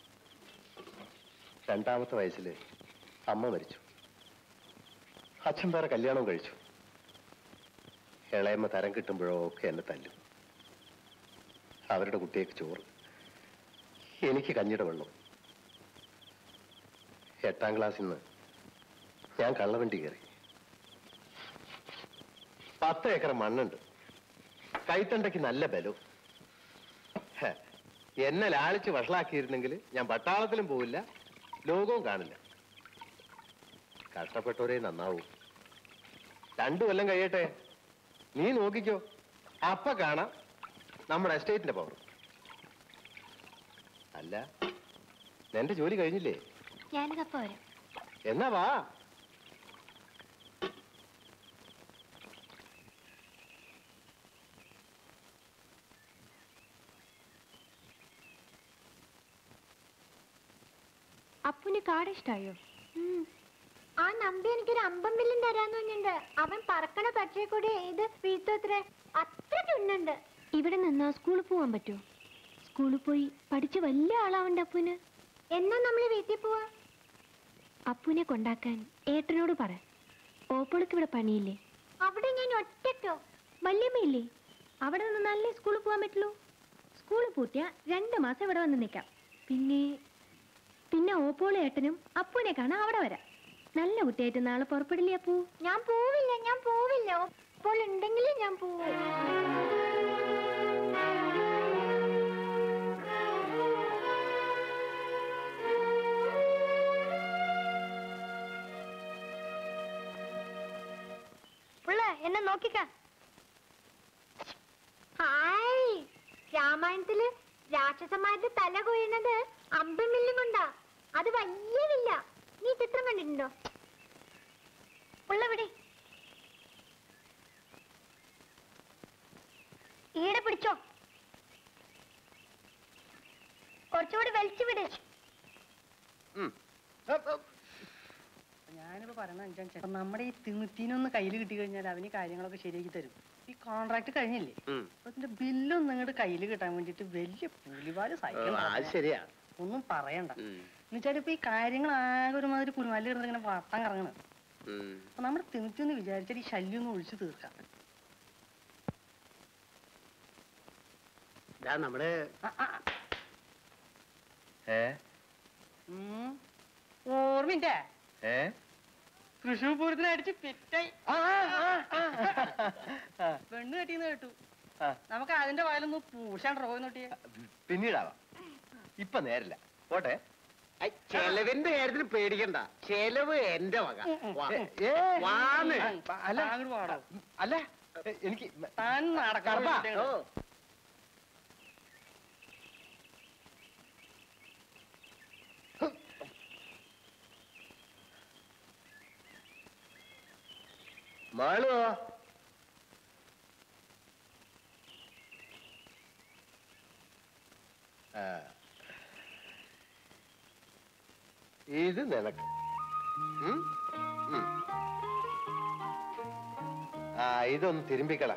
രണ്ടാമത്തെ വയസ്സിൽ അമ്മ മരിച്ചു. അച്ഛൻ വേറെ കല്യാണം കഴിച്ചു. ഇളയമ്മ തരം കിട്ടുമ്പോഴൊക്കെ എന്നെ തല്ലും. അവരുടെ കുട്ടിയേക്ക് ചോറ്, എനിക്ക് കഞ്ഞിയുടെ വെള്ളം. എട്ടാം ക്ലാസ്സിൽ നിന്ന് ഞാൻ കള്ളവണ്ടി കയറി. പത്ത് ഏക്കർ മണ്ണുണ്ട്. കൈത്തണ്ടയ്ക്ക് നല്ല ബലവും. എന്നെ ലാളിച്ച് വഷളാക്കിയിരുന്നെങ്കിൽ ഞാൻ പട്ടാളത്തിലും പോവില്ല, ലോകവും കാണില്ല. കഷ്ടപ്പെട്ടവരെ നന്നാവൂ. രണ്ടു കൊല്ലം കഴിയട്ടെ, നീ നോക്കിക്കോ. അപ്പ കാണാം നമ്മുടെ എസ്റ്റേറ്റിന്റെ പവർ. അല്ല, എന്റെ ജോലി കഴിഞ്ഞില്ലേ? ഞാനിതപ്പ വരാം. എന്നാ വാ. അപ്പുന് കാട് ഇഷ്ടായോ? ആ നമ്പി എനിക്കൊരു അമ്പം മില്ലും തരാന്ന് പറഞ്ഞിട്ടുണ്ട്. അവൻ പറക്കണ പക്ഷേ കൂടി ഇത് വീട്ടത്രേ അത്ര ചുണ്ണുണ്ട്. ഇവിടെ നിന്നാ സ്കൂളിൽ പോവാൻ പറ്റുമോ? സ്കൂളിൽ പോയി പഠിച്ച് വലിയ ആളാവണ്ട അപ്പുന്. എന്നാ നമ്മള് വീട്ടിൽ പോവാ? അപ്പുനെ കൊണ്ടാക്കാൻ ഏട്ടനോട് പറ. ഓപ്പോൾക്ക് ഇവിടെ പണിയില്ലേ? അവിടെ ഞാൻ ഒറ്റയ്ക്കോ? വല്യമ്മയില്ലേ? അവിടെ നിന്ന് നല്ല സ്കൂളിൽ പോകാൻ പറ്റുള്ളൂ. സ്കൂളിൽ പൂട്ടിയ രണ്ട് മാസം ഇവിടെ വന്ന് നിൽക്കാം. പിന്നെ പിന്നെ ഓപ്പോളും ഏട്ടനും അപ്പുനെ കാണാൻ അവിടെ വരാം. നല്ല കുട്ടിയായിട്ട് നാളെ പുറപ്പെടില്ലേ അപ്പു? ഞാൻ പോവില്ല, ഞാൻ പോവില്ല. ഓപ്പോൾ ഉണ്ടെങ്കിലേ ഞാൻ പോവൂ. എന്നെ നോക്കിക്ക. ഹായ്, രാമായണത്തില് രാക്ഷസന്മാരുടെ തല കൊയ്യുന്നത് അമ്പം മില്ലും കൊണ്ടാ. അത് വലിയ വില്ല. നീ ചിത്രം കണ്ടിട്ടുണ്ടോ? ഉള്ളവിടെ ഈടെ പിടിച്ചോ. കുറച്ചുകൂടി വലിച്ചു വിട്. ഞാനിപ്പോ പറയണ നമ്മുടെ ഈ തിമിത്തീനൊന്ന് കയ്യിൽ കിട്ടി കഴിഞ്ഞാൽ അവന് കാര്യങ്ങളൊക്കെ ശരിയാക്കി തരും. ഈ കോൺട്രാക്ട് കഴിഞ്ഞില്ലേ, അതിന്റെ ബില്ലും നിങ്ങളുടെ കയ്യിൽ കിട്ടാൻ വേണ്ടിട്ട് വലിയ പുലിവാല് സഹിക്കണം. ശരിയാ, ഒന്നും പറയണ്ട. എന്നുവെച്ചാൽ ഇപ്പൊ ഈ കാര്യങ്ങൾ ആകെ ഒരുമാതിരി കുരുമാലി കിടന്ന് ഇങ്ങനെ വട്ടം കറങ്ങണം. അപ്പൊ നമ്മുടെ തിമിത്തി ഒന്ന് വിചാരിച്ചാൽ ഈ ശല്യം ഒന്ന് ഒഴിച്ചു തീർക്കാം. നമ്മുടെ ഓർമ്മയില്ലേ തൃശ്ശൂർ പൂരത്തിന് അടിച്ച് പിറ്റായി പെണ്ണ് കെട്ടിന്ന് കേട്ടു. നമുക്ക് അതിന്റെ വായിലൊന്ന് പൂശാണ്ട് റോയി നോട്ടിയെ. പിന്നീടാവാം, ഇപ്പൊ നേരില്ല. പോട്ടെ. ചെലവിന്റെ കാര്യത്തിന് പേടിക്കണ്ട, ചെലവ് എന്റെ വക. അല്ല അങ്ങോട്ട് പാടോ. അല്ല, എനിക്ക് താൻ നടക്കാം. മാളു, ഇത് നിനക്ക്. ആ, ഇതൊന്ന് തിരുമ്പിക്കള.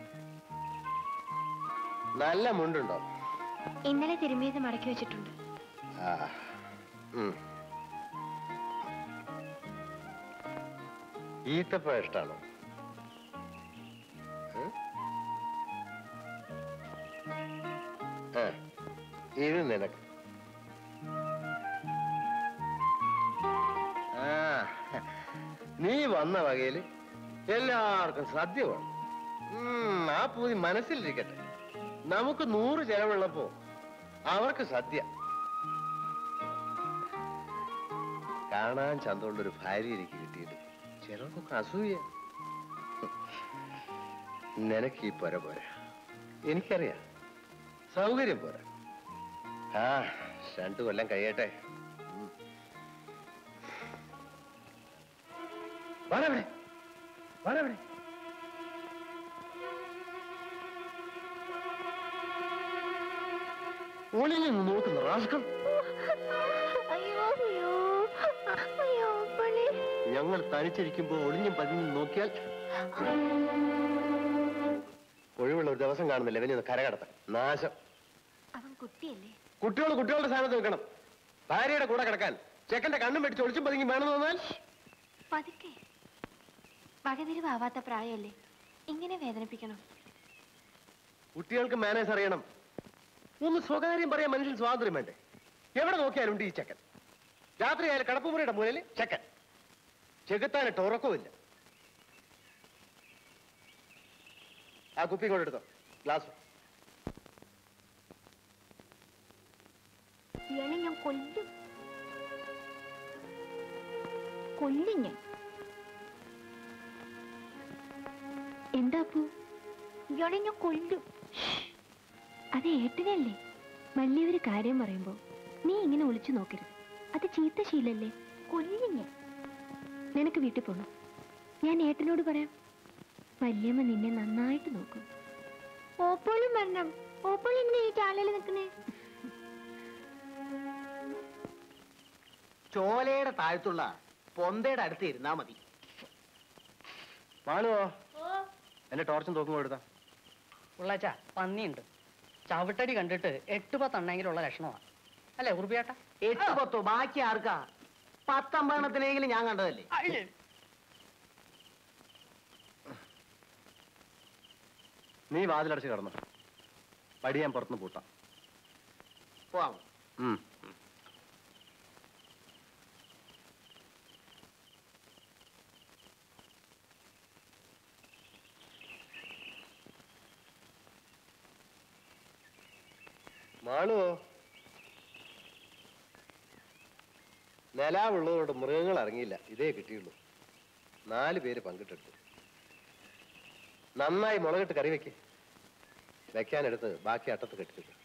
നല്ല മുണ്ടുണ്ടോ? ഇന്നലെ തിരുമ്മിയത് മടക്കി വെച്ചിട്ടുണ്ട്. ആ, ഈത്തപ്പഴം ഇഷ്ടാണോ? ഇത് നിനക്ക്. ആ, നീ വന്ന വകയില് എല്ലാവർക്കും സദ്യ വേണം. ആ പൂതി മനസ്സിലിരിക്കട്ടെ. നമുക്ക് നൂറ് ചെലവുള്ളപ്പോ അവർക്ക് സദ്യ. കാണാൻ ചന്തമുള്ളൊരു ഭാര്യ എനിക്ക് കിട്ടിയിട്ട് ചിലർക്കൊക്കെ അസൂയ. നിനക്ക് ഈ പോര പോരാ, എനിക്കറിയാം. സൗകര്യം പോരാ. ആ, രണ്ടു കൊല്ലം കഴിയട്ടെ. വരവിടെ വരവിടെ ഒളിഞ്ഞു നോക്കുന്ന റാസ്കൾ. ഞങ്ങൾ തനിച്ചിരിക്കുമ്പോ ഒളിഞ്ഞും പതിഞ്ഞും നോക്കിയാൽ ഒഴിവുള്ള ഒരു ദിവസം കാണുന്നില്ല. വലിയ കരകടത്ത നാശം. അവൻ കുട്ടിയല്ലേ? കുട്ടികൾ കുട്ടികളുടെ സ്ഥാനത്ത് വെക്കണം. ഭാര്യയുടെ കൂടെ കിടക്കാൻ ചെക്കന്റെ കണ്ണും വെട്ടി ഒളിച്ചും പതുങ്ങി വേണമെന്ന് തോന്നാൽ പതുക്കെ. വകതിരിവാവാത്ത പ്രായമല്ലേ, ഇങ്ങനെ വേദനിപ്പിക്കണം? കുട്ടികൾക്ക് മാനേഴ്സ് അറിയണം. ഒന്ന് സ്വകാര്യം പറയാൻ മനുഷ്യൻ സ്വാതന്ത്ര്യം വേണ്ടേ? എവിടെ നോക്കിയാലും ഉണ്ട് ഈ ചെക്കൻ. രാത്രി ആയാലും കടപ്പുമുറിയുടെ മുന്നിൽ ചെക്കൻ. ചെകുത്താനിട്ട് ഉറക്കമില്ല. ആ കുപ്പി കൊണ്ട് എടുത്തോ, ഗ്ലാസ്. ഇയാളെ ഞാൻ കൊല്ലും, കൊല്ലും ഞാൻ. എന്താ പൂ? ഇയാളെ ഞാൻ കൊല്ലും. അത് ഏട്ടനല്ലേ? വലിയൊരു കാര്യം പറയുമ്പോ നീ ഇങ്ങനെ ഒളിച്ചു നോക്കരുത്. അത് ചീത്ത ശീലല്ലേ? കൊല്ലും ഞാൻ. നിനക്ക് വീട്ടിൽ പോണം. ഞാൻ ഏട്ടനോട് പറയാം. വല്യമ്മ നിന്നെ നന്നായിട്ട് നോക്കും. ഓപ്പോളും വരണം. ഓപ്പോൾ ഇങ്ങനെ ഈ ചാലയിൽ നിൽക്കുന്നേ. ചോലയുടെ താഴത്തുള്ള പൊന്തയുടെ അടുത്ത് ഇരുന്നാ മതി. മാളുവോ? എന്റെ ടോർച്ചും തോക്കും എടുത്താ. ഉള്ളാച്ച പന്നിയുണ്ട്. ചവിട്ടടി കണ്ടിട്ട് എട്ട് പത്തെണ്ണെങ്കിലുള്ള ലക്ഷണമാണ് അല്ലേ ഉറുപ്പിയേട്ടാ? എട്ട് പത്തോ? ബാക്കി ആർക്കാ? പത്തമ്പെണ്ണത്തിനെങ്കിലും ഞാൻ കണ്ടതല്ലേ. നീ വാതിലടച്ച് കിടന്നു. പടി ഞാൻ പുറത്തുനിന്ന് പൂട്ടാം. പോവാം. മാളുവോ? നിലാവുള്ളതുകൊണ്ട് മൃഗങ്ങൾ ഇറങ്ങിയില്ല. ഇതേ കിട്ടിയുള്ളൂ. നാല് പേര് പങ്കിട്ടെടുത്തു. നന്നായി മുളകിട്ട് കറി വെക്ക്. വെക്കാനെടുത്ത് ബാക്കി അട്ടത്ത് കെട്ടിച്ചു.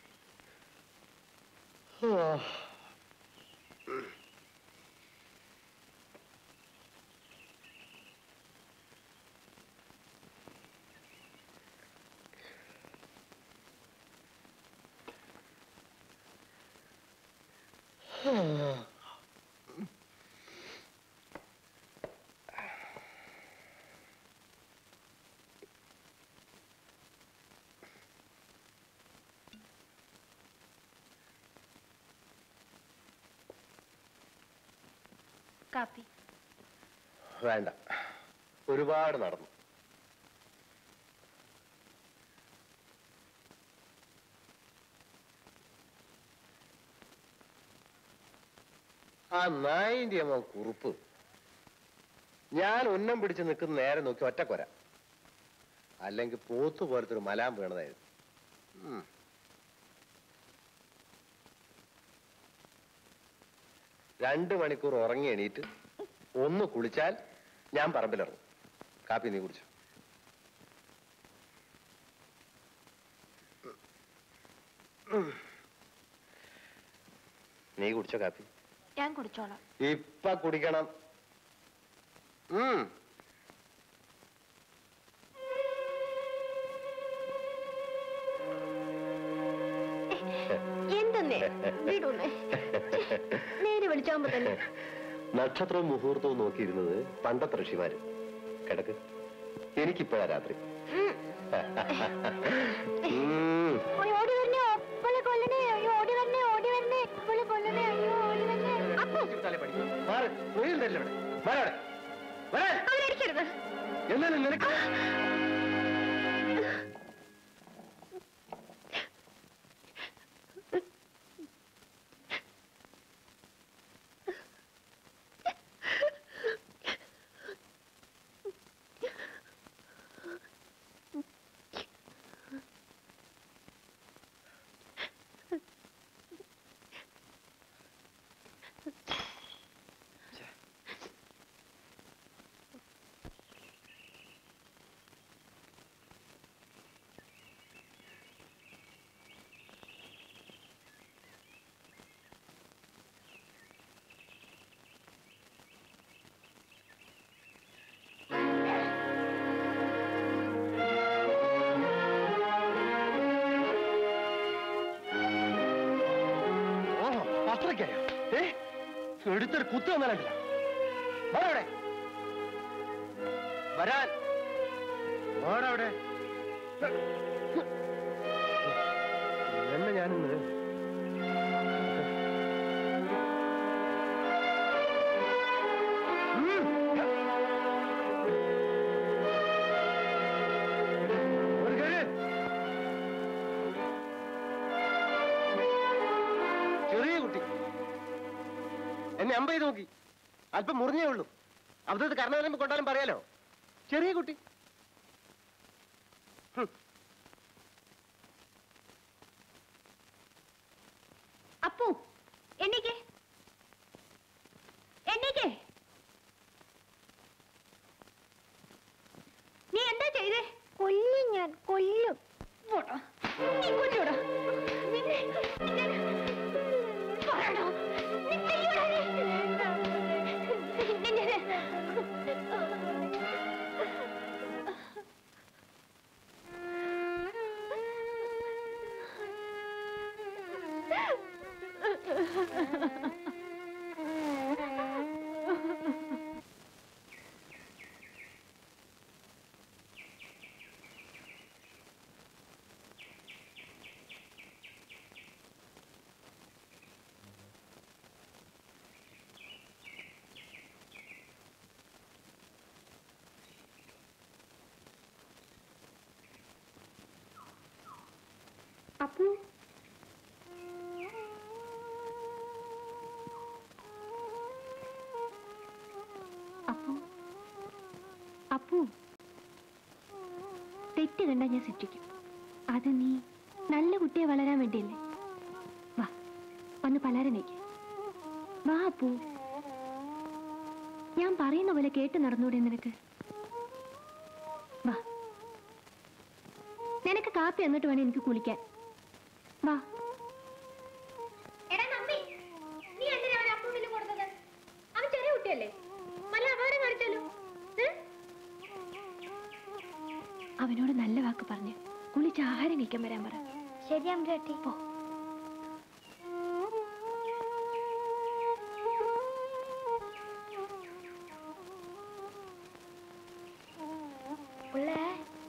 കാപ്പി വേണ്ട, ഒരുപാട് നടന്നു. ആ നായിന്റെ അമ്മ കുറുപ്പ് ഞാൻ ഉന്നം പിടിച്ച് നിൽക്കുന്ന നേരെ നോക്കി ഒറ്റക്കൊര, അല്ലെങ്കിൽ പോത്ത് പോലത്തെ ഒരു മലാം വീണതായിരുന്നു. രണ്ട് മണിക്കൂർ ഉറങ്ങി എണീറ്റ് ഒന്ന് കുളിച്ചാൽ ഞാൻ പറമ്പിലിറങ്ങും. കാപ്പി നീ കുടിച്ചു. നീ കുടിച്ചോ കാപ്പി? ഞാൻ കുടിച്ചോളാം. ഇപ്പൊ കുടിക്കണം. ഉം എന്തെന്നേ വീടൂന്നേ നേരെ വിളിച്ചാകുമ്പോ തന്നെ. നക്ഷത്രവും മുഹൂർത്തവും നോക്കിയിരുന്നത് പണ്ടത്തെ ഋഷിമാര്. കിടക്ക്, എനിക്കിപ്പോഴാ രാത്രി. ഓടി വരണേ ഒപ്പളെ കൊല്ലണേ, അയ്യോ ഓടി വരണേ ഓടി വരണേ ഒപ്പളെ കൊല്ലണേ, അയ്യോ ഓടി വരണേ. അവരടിക്കരുത്. എന്നാലും നിനക്ക് എടുത്തൊരു കുത്തു വന്നാലല്ല വരവിടെ വരാൻ വാടവിടെ. എന്നെ ഞാനിന്ന് എന്നെ അമ്പ ചെയ്ത് നോക്കി. അല്പം മുറിഞ്ഞേ ഉള്ളൂ. അബദ്ധത്ത് കർണവലം കൊണ്ടാലും പറയാലോ. ചെറിയ കുട്ടി. അപ്പു എണീക്കേ, എണീക്കേ. നീ എന്താ ചെയ്തേ? കൊല്ലും ഞാൻ, കൊല്ലും. ഇങ്ങോട്ടോടാ. നിന്നെ ഞാൻ പറയണോ? നീ ചെയ്യൂടാ നീ. നിന്നെ അപ്പു അപ്പു അപ്പു തെറ്റ് കണ്ടാ ഞാൻ ശിക്ഷിക്കും. അത് നീ നല്ല കുട്ടിയെ വളരാൻ വേണ്ടിയല്ലേ. വാ, വന്ന് പലരനേക്ക്. വാ അപ്പു, ഞാൻ പറയുന്ന പോലെ കേട്ട് നടന്നൂടെ നിനക്ക്? വാ, നിനക്ക് കാപ്പി എന്നിട്ട് വേണം എനിക്ക് കുളിക്കാൻ. വാ. എടാ നമ്പി, നീ എന്തിനാ അവൻ അപ്പു വില്ല് കൊടുത്തത്? അവൻ ചെറിയ കുട്ടിയല്ലേ, വല്ല അപകടം കാണിച്ചാലോ? അവനോട് നല്ല വാക്ക് പറഞ്ഞ് കുളിച്ച് ആഹാരം കഴിക്കാൻ വരാൻ പറ. ശരി അമ്മേട്ടി. പോ. ഉള്ളേ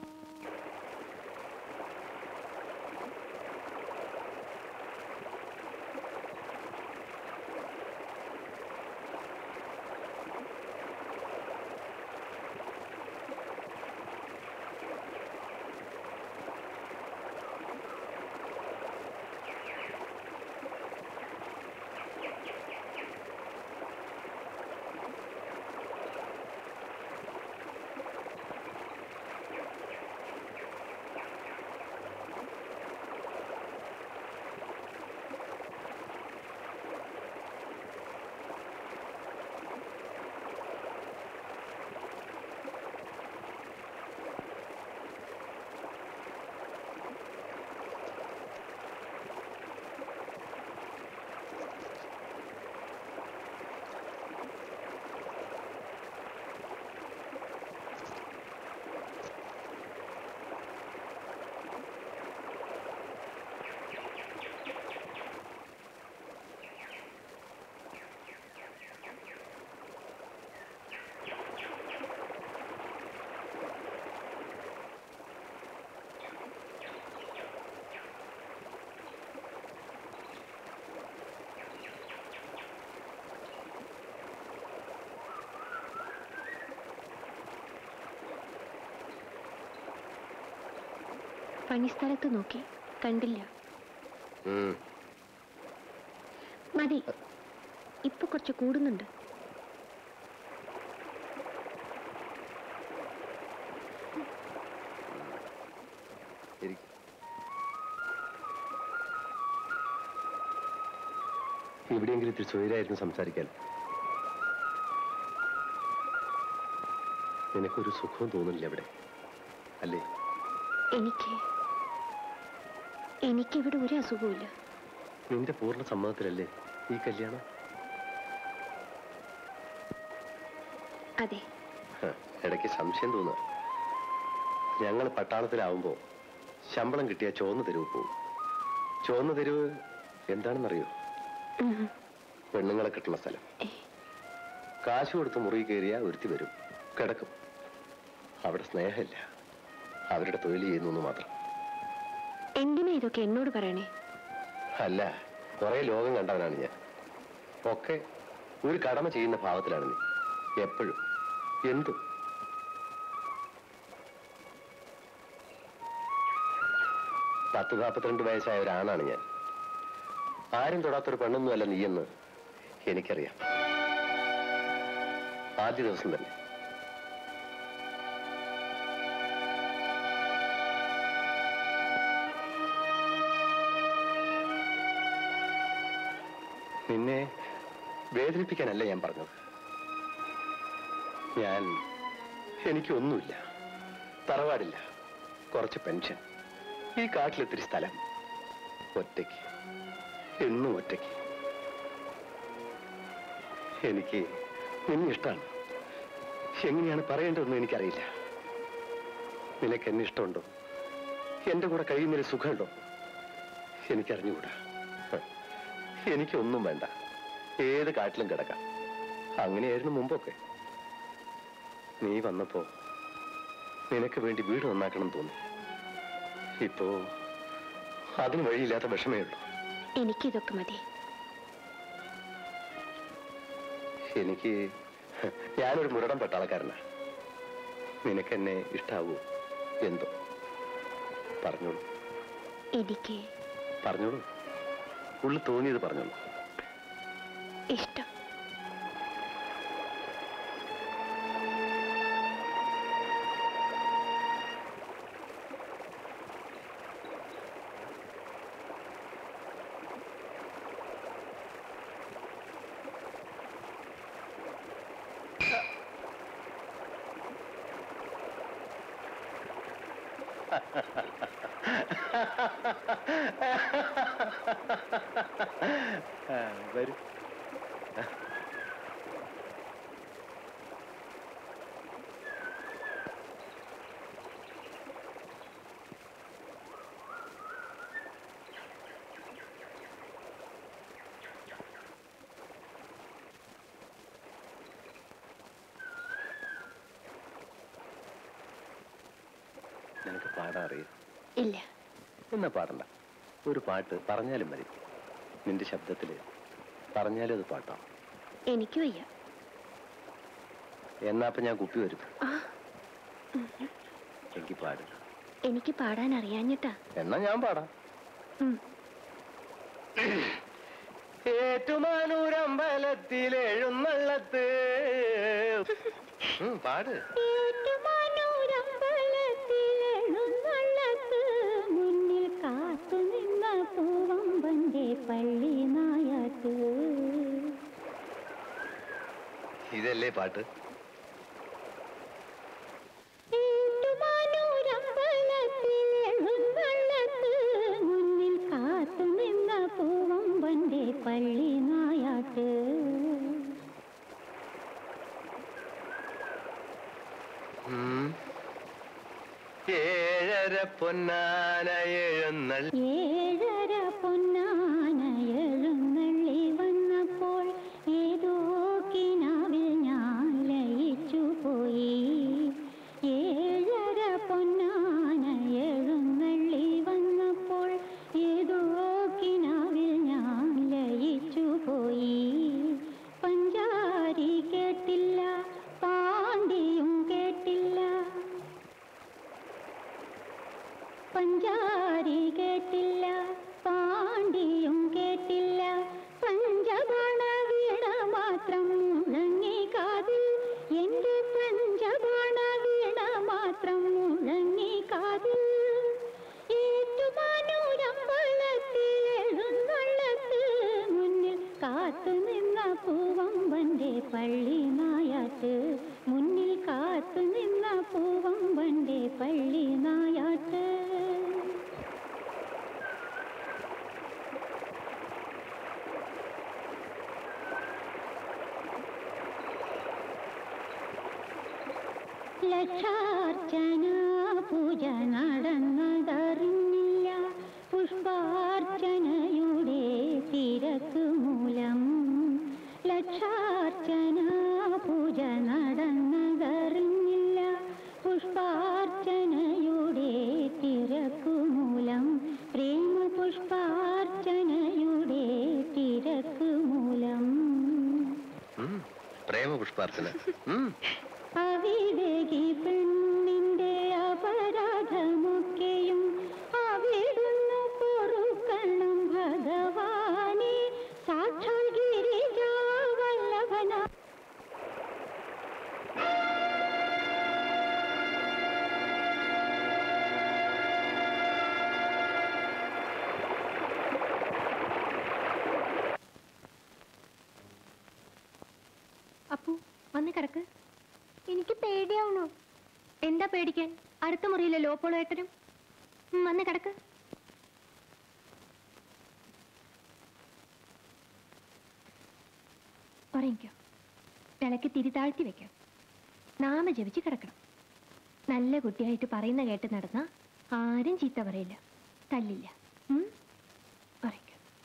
പണിസ്ഥലത്ത് നോക്കി, കണ്ടില്ല. മതി, ഇപ്പൊ കുറച്ച് കൂടുന്നുണ്ട്. എവിടെയെങ്കിലും ഇത്തിരി സ്വൈരായിരുന്നു സംസാരിക്കാൻ. നിനക്കൊരു സുഖവും തോന്നുന്നില്ല അവിടെ, അല്ലേ? എനിക്ക് എനിക്കിവിടെ ഒരു അസുഖമില്ല. നിന്റെ പൂർണ്ണ സമ്മതത്തിലല്ലേ ഈ കല്യാണം? അതെ. ഇടയ്ക്ക് സംശയം തോന്നുക. ഞങ്ങൾ പട്ടാളത്തിലാവുമ്പോ ശമ്പളം കിട്ടിയ ചുവന്ന തെരുവ് പോവും. ചുവന്ന തെരുവ് എന്താണെന്നറിയോ? പെണ്ണുങ്ങളെ കിട്ടുന്ന സ്ഥലം. കാശ് കൊടുത്ത് മുറി കയറിയ ഒരുത്തി വരും, കിടക്കും. അവിടെ സ്നേഹമില്ല, അവരുടെ തൊഴിൽ ചെയ്യുന്നു മാത്രം. എന്തിനാ ഇതൊക്കെ എന്നോട് പറയണേ? അല്ല, കുറെ ലോകം കണ്ടവനാണ് ഞാൻ. ഒക്കെ ഒരു കടമ ചെയ്യുന്ന ഭാവത്തിലാണ് നീ എപ്പോഴും, എന്തും. പത്ത് നാൽപ്പത്തിരണ്ട് വയസ്സായ ഒരാണാണ് ഞാൻ. ആരും തൊടാത്തൊരു പെണ്ണൊന്നുമല്ല നീയെന്ന് എനിക്കറിയാം. ആദ്യ ദിവസം തന്നെ. നിന്നെ വേദനിപ്പിക്കാനല്ല ഞാൻ പറഞ്ഞത്. ഞാൻ എനിക്കൊന്നുമില്ല, തറവാടില്ല, കുറച്ച് പെൻഷൻ, ഈ കാട്ടിലെത്തിരി സ്ഥലം, ഒറ്റയ്ക്ക്, എന്നും ഒറ്റയ്ക്ക്. എനിക്ക് നിന്നെ ഇഷ്ടമാണ്. എങ്ങനെയാണ് പറയേണ്ടതെന്ന് എനിക്കറിയില്ല. നിനക്ക് എന്നെ ഇഷ്ടമുണ്ടോ? എന്റെ കൂടെ കഴിയുന്നൊരു സുഖമുണ്ടോ? എനിക്കറിഞ്ഞുകൂടാ. എനിക്കൊന്നും വേണ്ട, ഏത് കാട്ടിലും കിടക്കാം. അങ്ങനെയായിരുന്നു മുമ്പൊക്കെ. നീ വന്നപ്പോ നിനക്ക് വേണ്ടി വീട് നന്നാക്കണം തോന്നി. ഇപ്പോ അതിന് വഴിയില്ലാത്ത വിഷമേ ഉള്ളൂ. എനിക്കിതൊക്കെ മതി. എനിക്ക് ഞാനൊരു മുരടം പട്ടാളക്കാരനാ. നിനക്കെന്നെ ഇഷ്ടാവൂ? എന്തോ പറഞ്ഞോളൂ. എനിക്ക് പറഞ്ഞോളൂ, ഉള്ളിൽ തോന്നിയത് പറഞ്ഞോളൂ. ഇഷ്ടം. വരൂ. നിനക്ക് പാടാൻ അറിയാം? ഇല്ല. എന്നാ പാടണ്ട. ഒരു പാട്ട് പറഞ്ഞാലും മതി. നിന്റെ ശബ്ദത്തില് പറഞ്ഞാലും അത് പാട്ടാവും. എനിക്ക് വയ്യ. എന്നാ അപ്പൊ ഞാൻ കുപ്പി വരും. എനിക്ക് പാട്. എനിക്ക് പാടാൻ അറിയാഞ്ഞിട്ടാ. എന്നാ ഞാൻ പാടാം. ഏറ്റുമാനൂരമ്പലത്തിൽ എഴുന്നള്ളത്ത്. പാട്. മുന്നിൽ കാത്തു നിന്ന പൂവമ്പന്റെ പള്ളി നായാട്ട്. ഇതല്ലേ പാട്ട്? മുന്നിൽ കാത്തു നിന്ന പൂവമ്പന്റെ പള്ളി നായാട്ട്. ഏഴര പൊന്നാന എഴുന്നള്ളി. ഏഴര പൊന്നാന എഴുന്നള്ളി വന്നപ്പോൾ ഏതോ കിനാവിൽ ഞാൻ ലയിച്ചു പോയി. ഏഴര പൊന്നാന എഴുന്നള്ളി വന്നപ്പോൾ ഏതോ കിനാവിൽ ഞാൻ ലയിച്ചു പോയി. പഞ്ചാരി കേട്ടില്ല, പാണ്ടിയും കേട്ടില്ല. പഞ്ചാരി കേട്ടില്ല, പാണ്ടിയും കേട്ടില്ല. പഞ്ചബാണ വീണ മാത്രം മുഴങ്ങി കാതിൽ. എന്റെ പഞ്ചബാണ വീണ മാത്രം മുഴങ്ങി കാതിൽ. ഏറ്റുമാനൂരമ്പലത്തിൽ എഴുന്നള്ളത്ത്. മുന്നിൽ കാത്തു നിന്ന പൂവമ്പന്റെ പള്ളി നായാട്ട്. മുന്നിൽ കാത്തു നിന്ന പൂവമ്പന്റെ പള്ളി നായാട്ട്. ലക്ഷാർച്ചന പൂജ നടന്നതറിഞ്ഞില്ല. പുഷ്പാർച്ചനയുടെ തിരക്ക് മൂലം. ലക്ഷാർച്ചന പൂജ നടന്നതറിഞ്ഞില്ല. പുഷ്പാർച്ചനയുടെ തിരക്ക് മൂലം. പ്രേമ പുഷ്പാർച്ചനയുടെ തിരക്ക് മൂലം. പ്രേമ പുഷ്പാർച്ചന. അവിവേകി പെണ്ണിന്റെ അപരാധമൊക്കെയും അവിടുന്ന് പൊറുക്കണം ഭഗവാനെ. സാക്ഷാൽ ഗിരിജാവല്ലഭന. വന്ന് കിടക്ക്. എനിക്ക് പേടിയാവണോ? എന്താ പേടിക്കാൻ? അടുത്ത മുറിയിലല്ലോ അപ്പോളോ ഏട്ടനും. വന്ന് കിടക്ക്. ഉറങ്ങിക്കോ. വിളക്ക് തിരി താഴ്ത്തി വെക്കാം. നാമ ജപിച്ച് കിടക്കണം. നല്ല കുട്ടിയായിട്ട് പറയുന്ന കേട്ട് നടന്ന ആരും ചീത്ത പറയില്ല, തല്ലില്ല. ഉറങ്ങിക്കോ.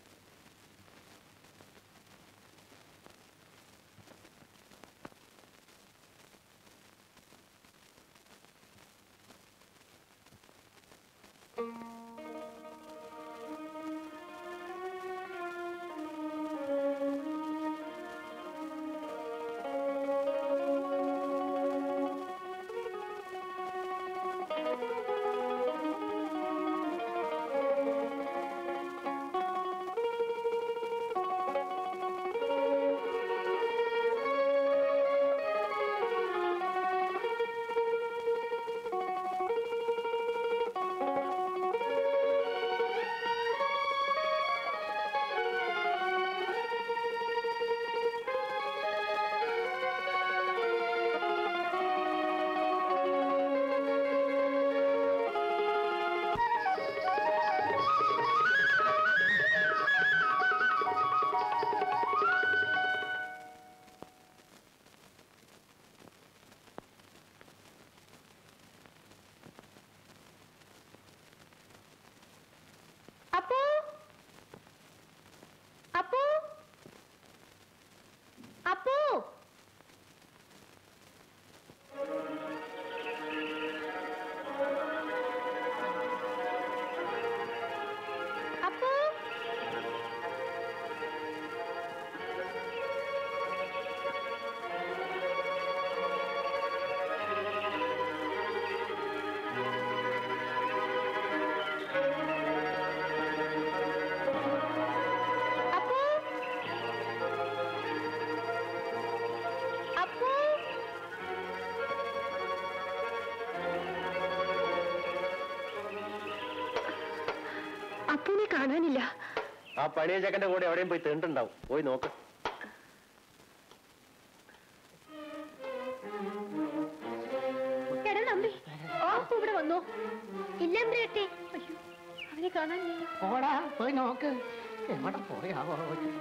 അപ്പൂനെ കാണാനില്ല. ആ പണിയ ചക്കന്റെ കൂടെ എവിടെയും പോയി തേണ്ടുണ്ടാവും. പോയി നോക്ക്. എടാ നമ്പി, അപ്പു ഇവിടെ വന്നോ? ഇല്ല അയ്യോ, അവനെ കാണാനില്ല. ഓടാ പോയി നോക്ക്. എവിടെ പോയാവോ?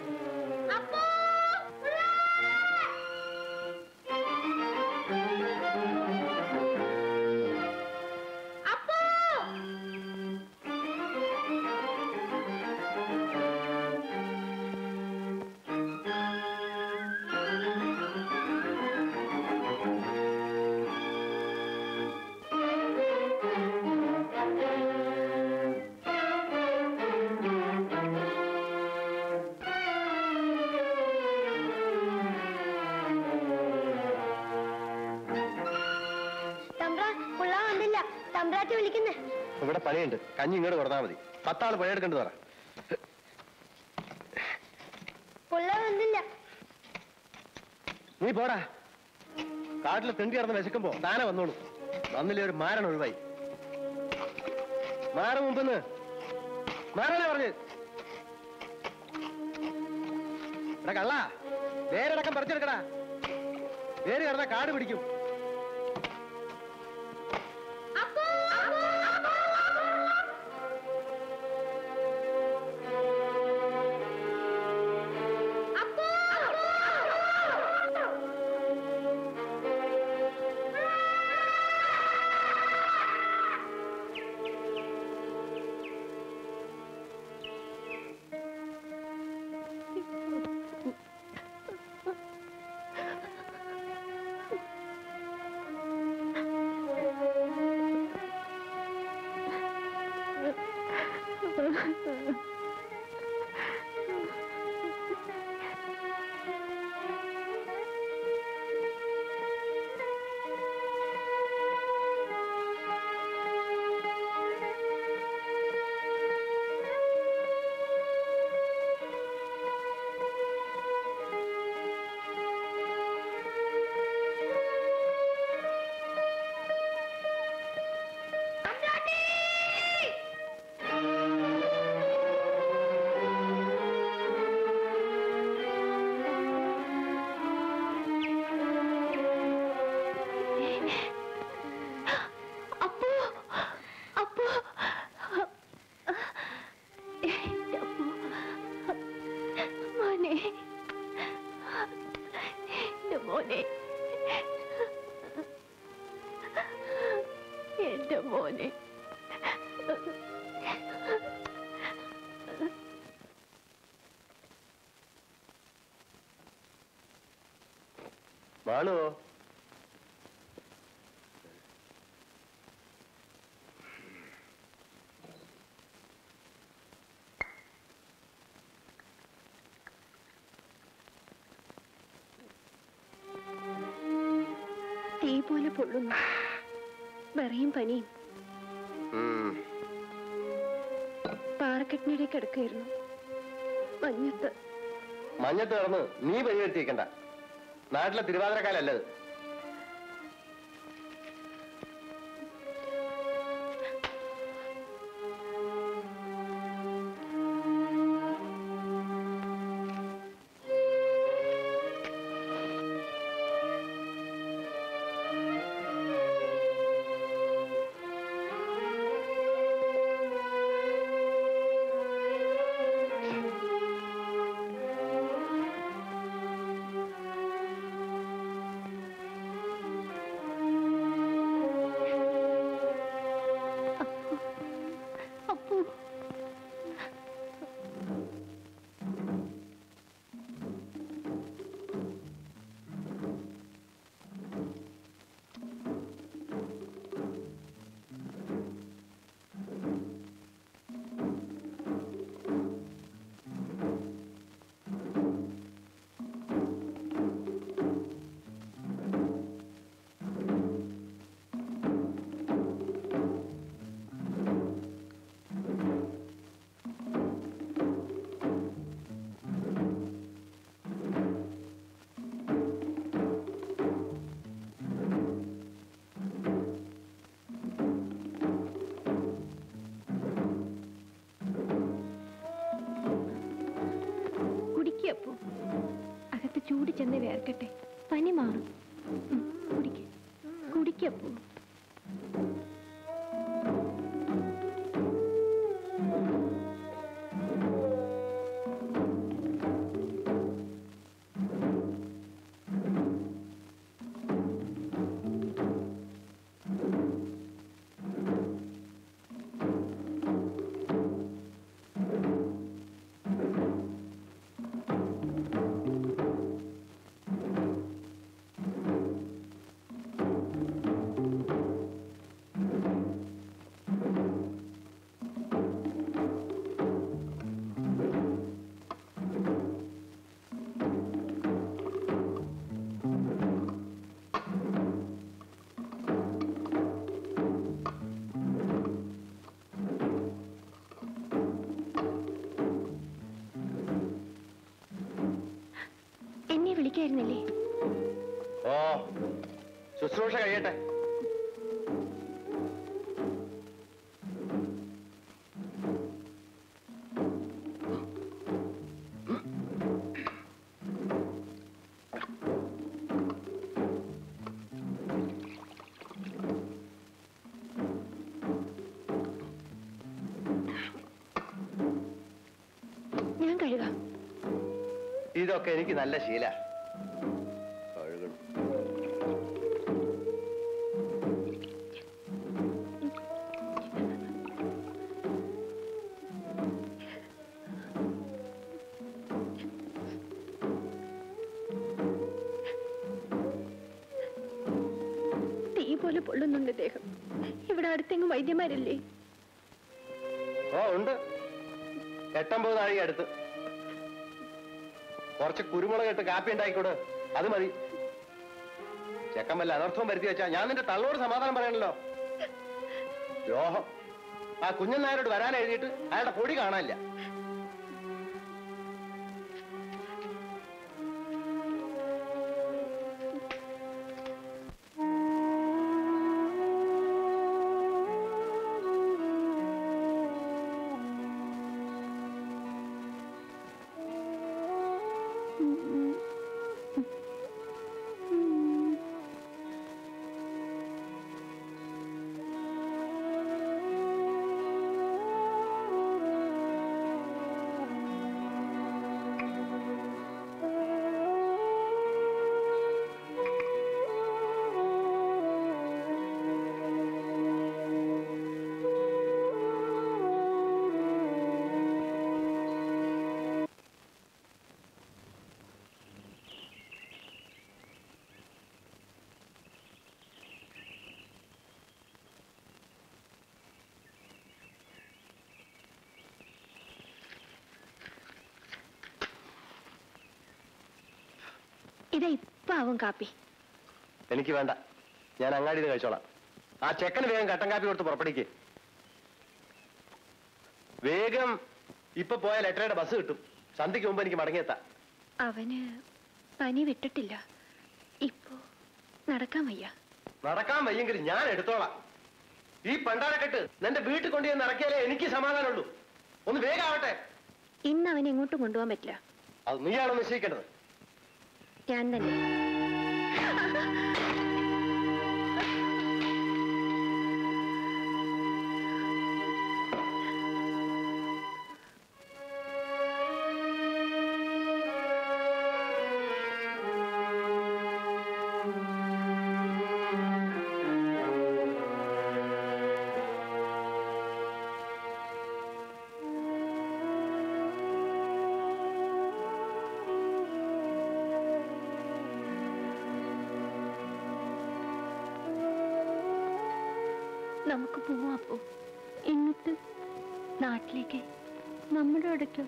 ഇവിടെ പണിയുണ്ട്. കഞ്ഞി ഇങ്ങോട്ട് കൊടുത്താൽ മതി. പത്താള് പണിയെടുക്കേണ്ടത് പറ. നീ പോടാ. കാട്ടിൽ തെണ്ടി കിടന്ന് വിശക്കുമ്പോ താനെ വന്നോളൂ. വന്നില്ലേ ഒരു മാരൻ ഒഴിവായി. മാറ മുമ്പെന്ന് മാറല്ലേ പറഞ്ഞ്. എടാ കള്ള, വേരടക്കം പറിച്ചെടുക്കടാ. വേര് കിടന്ന കാട് പിടിക്കും. മാളുവോ? തീ പോലെ പൊള്ളുന്നു, വിറയും പനിയും. പാറക്കെട്ടിനിടെ കിടക്കായിരുന്നു. മഞ്ഞത്ത് മഞ്ഞത്ത് കിടന്ന് നീ പരിഹരിച്ചേക്കണ്ട. നാട്ടിലെ തിരുവാതിരക്കാലല്ലത്. അകത്ത് ചൂട് ചെന്ന് വേർക്കട്ടെ, പനി മാറും. കുടിക്ക കുടിക്കപ്പോ. വിളിക്കായിരുന്നില്ലേ? ഓ, ശുശ്രൂഷ കഴിയട്ടെ. ഞാൻ കഴുകാം. ഇതൊക്കെ എനിക്ക് നല്ല ശീല. തീ പോലെ പൊള്ളുന്നുണ്ട് ദേഹം. ഇവിടെ അടുത്തെങ്ങും വൈദ്യന്മാരില്ലേ? ഓ ഉണ്ട്, എട്ടൊമ്പത് നാഴിക അടുത്ത്. കുറച്ച് കുരുമുളക് ഇട്ട് കാപ്പി ഉണ്ടായിക്കോട്, അത് മതി. ചെക്കൻ വല്ല അനർത്ഥവും വരുത്തി വെച്ചാ ഞാൻ നിന്റെ തള്ളോട് സമാധാനം പറയണല്ലോ. രോഹം ആ കുഞ്ഞൻ നായരോട് വരാൻ എഴുതിയിട്ട് അയാളുടെ പൊടി കാണാനില്ല. എപ്പോ ആവും കാപ്പി? എനിക്ക് വേണ്ട, ഞാൻ അങ്ങാടിയിൽ കഴിച്ചോളാം. ആ ചെക്കന് വേഗം കട്ടൻ കാപ്പി കൊടുത്ത് പുറപ്പെടുക്ക്. വേഗം. ഇപ്പൊ പോയാൽ എട്ടരയുടെ ബസ് കിട്ടും. സന്ധ്യക്ക് മുമ്പ് എനിക്ക് മടങ്ങിയെത്താം. അവന് പനി വിട്ടിട്ടില്ല. ഇപ്പോ നടക്കാൻ വയ്യ. നടക്കാൻ വയ്യെങ്കിൽ ഞാൻ എടുത്തോളാം. ഈ പണ്ടാരക്കെട്ട് നിന്റെ വീട്ടിൽ കൊണ്ടുവന്ന് ഇറക്കിയാലേ എനിക്ക് സമാധാനമുള്ളൂ. ഒന്ന് വേഗം ആവട്ടെ. ഇന്ന് അവനെ എങ്ങോട്ടും കൊണ്ടുപോകാൻ പറ്റില്ല. അത് നീയാണോ നിശ്ചയിക്കേണ്ടത്? ഞാൻ തന്നെ. നമുക്ക് പോവാം. അപ്പോ എന്നിട്ട് നാട്ടിലേക്ക്, നമ്മുടെ ഇടയ്ക്കോ?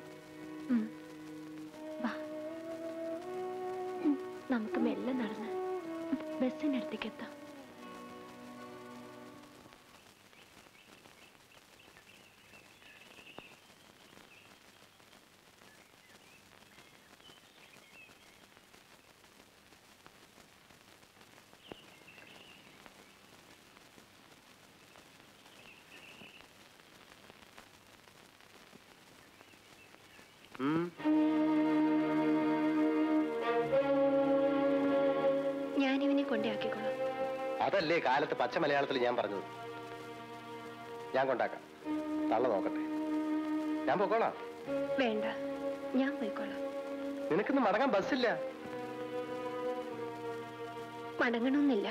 വാ, നമുക്ക് മെല്ലെ നടന്ന് ബസ്സിനടുത്തേക്ക് എത്താം. ഞാനിവനെ കൊണ്ടാക്കിക്കോളാം. അതല്ലേ കാലത്ത് പച്ച മലയാളത്തിൽ ഞാൻ പറഞ്ഞത്. ഞാൻ കൊണ്ടാക്കാം. തള്ള നോക്കട്ടെ. ഞാൻ പോയിക്കോളാം. വേണ്ട, ഞാൻ പോയിക്കോളാം. നിനക്കിന്ന് മടങ്ങാൻ ബസ്സില്ല. മടങ്ങണമെന്നില്ല.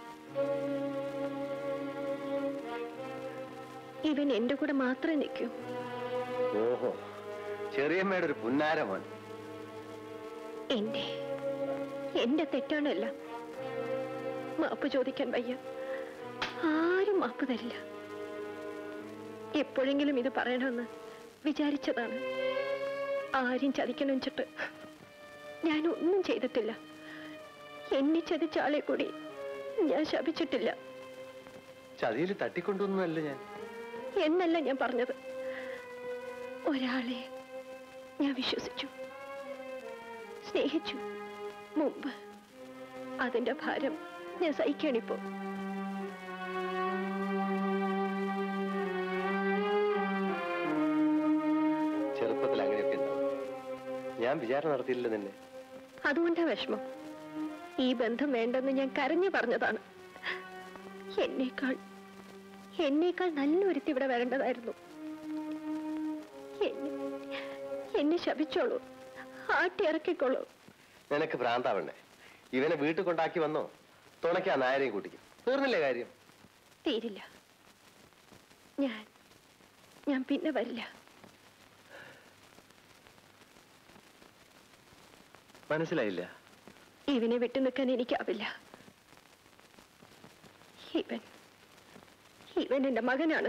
ഇവൻ എന്റെ കൂടെ മാത്രമേ നിൽക്കൂ. ഓഹോ, ചെറിയമ്മയുടെ ഒരു പുന്നാരമോൻ. എന്റെ എന്റെ തെറ്റാണല്ല. മാപ്പ് ചോദിക്കാൻ വയ്യ. ആരും മാപ്പ് തരില്ല. എപ്പോഴെങ്കിലും ഇത് പറയണമെന്ന് വിചാരിച്ചതാണ്. ആരും ചതിക്കണം വെച്ചിട്ട് ഞാൻ ഒന്നും ചെയ്തിട്ടില്ല. എന്നെ ചതിച്ച ആളെ കൂടി ഞാൻ ശപിച്ചിട്ടില്ല. ചതിയിൽ തട്ടിക്കൊണ്ടൊന്നുമല്ല ഞാൻ. എന്നല്ല ഞാൻ പറഞ്ഞത്. ഒരാളെ ഞാൻ വിശ്വസിച്ചു, സ്നേഹിച്ചു മുമ്പ്. അതിന്റെ ഭാരം ഞാൻ സഹിക്കാണിപ്പോ. ചെറുപ്പത്തിൽ അങ്ങനെയൊക്കെ ഉണ്ടാവും. ഞാൻ വിചാരണ നടത്തിയില്ല നിന്നെ. അതുകൊണ്ടാ വിഷമം. ഈ ബന്ധം വേണ്ടെന്ന് ഞാൻ കരഞ്ഞു പറഞ്ഞതാണ്. എന്നേക്കാൾ എന്നേക്കാൾ നല്ലൊരുത്തി ഇവിടെ വരേണ്ടതായിരുന്നു. എന്നെ ശപിച്ചോളൂ, ആട്ടി ഇറക്കിക്കോളൂ. നിനക്ക് ഭ്രാന്താവണ്ടേ? ഇവനെ വീട്ടിൽ കൊണ്ടാക്കി വന്നോ, തുണയ്ക്കാ നായരെയും കൂട്ടിക്കും. തീർന്നില്ലേ കാര്യം? തീരില്ല. ഞാൻ ഞാൻ പിന്നെ വരില്ല. മനസ്സിലായില്ല? ഇവനെ വിട്ടു നിൽക്കാൻ എനിക്കാവില്ല. ഇവൻ ഇവൻ എന്റെ മകനാണ്.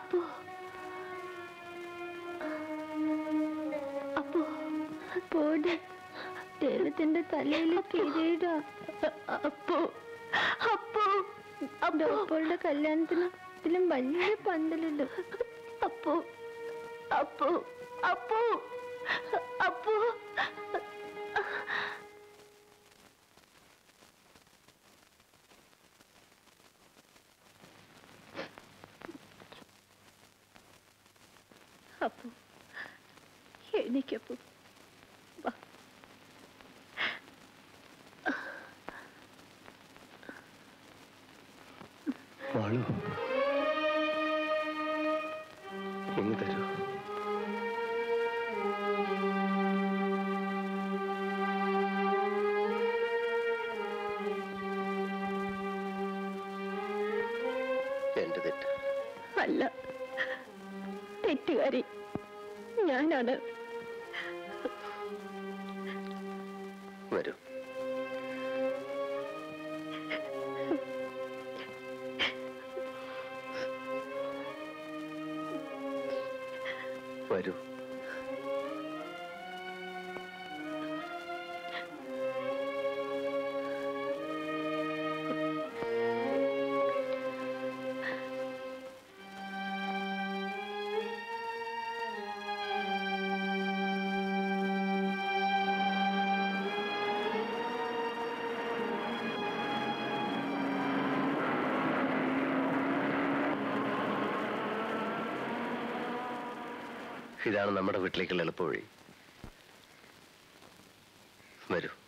അപ്പോ അപ്പോ അപ്പോടെ ദൈവത്തിന്റെ തലയിൽ കിരീട അപ്പോ അപ്പോ അപ്പോളുടെ കല്യാണത്തിന് ഇതിലും വലിയ പന്തലുണ്ട്. അപ്പോ അപ്പോ അപ്പോ അപ്പോ അപ്പോ എനിക്കപ്പോ വാളു എങ്ങ് തരൂ. എന്റെ തെറ്റ് അല്ല, തെറ്റുകാരി ഞാനാണ്. വരൂ. വരൂ. ഇതാണ് നമ്മുടെ വീട്ടിലേക്കുള്ള എളുപ്പവഴി. വരൂ.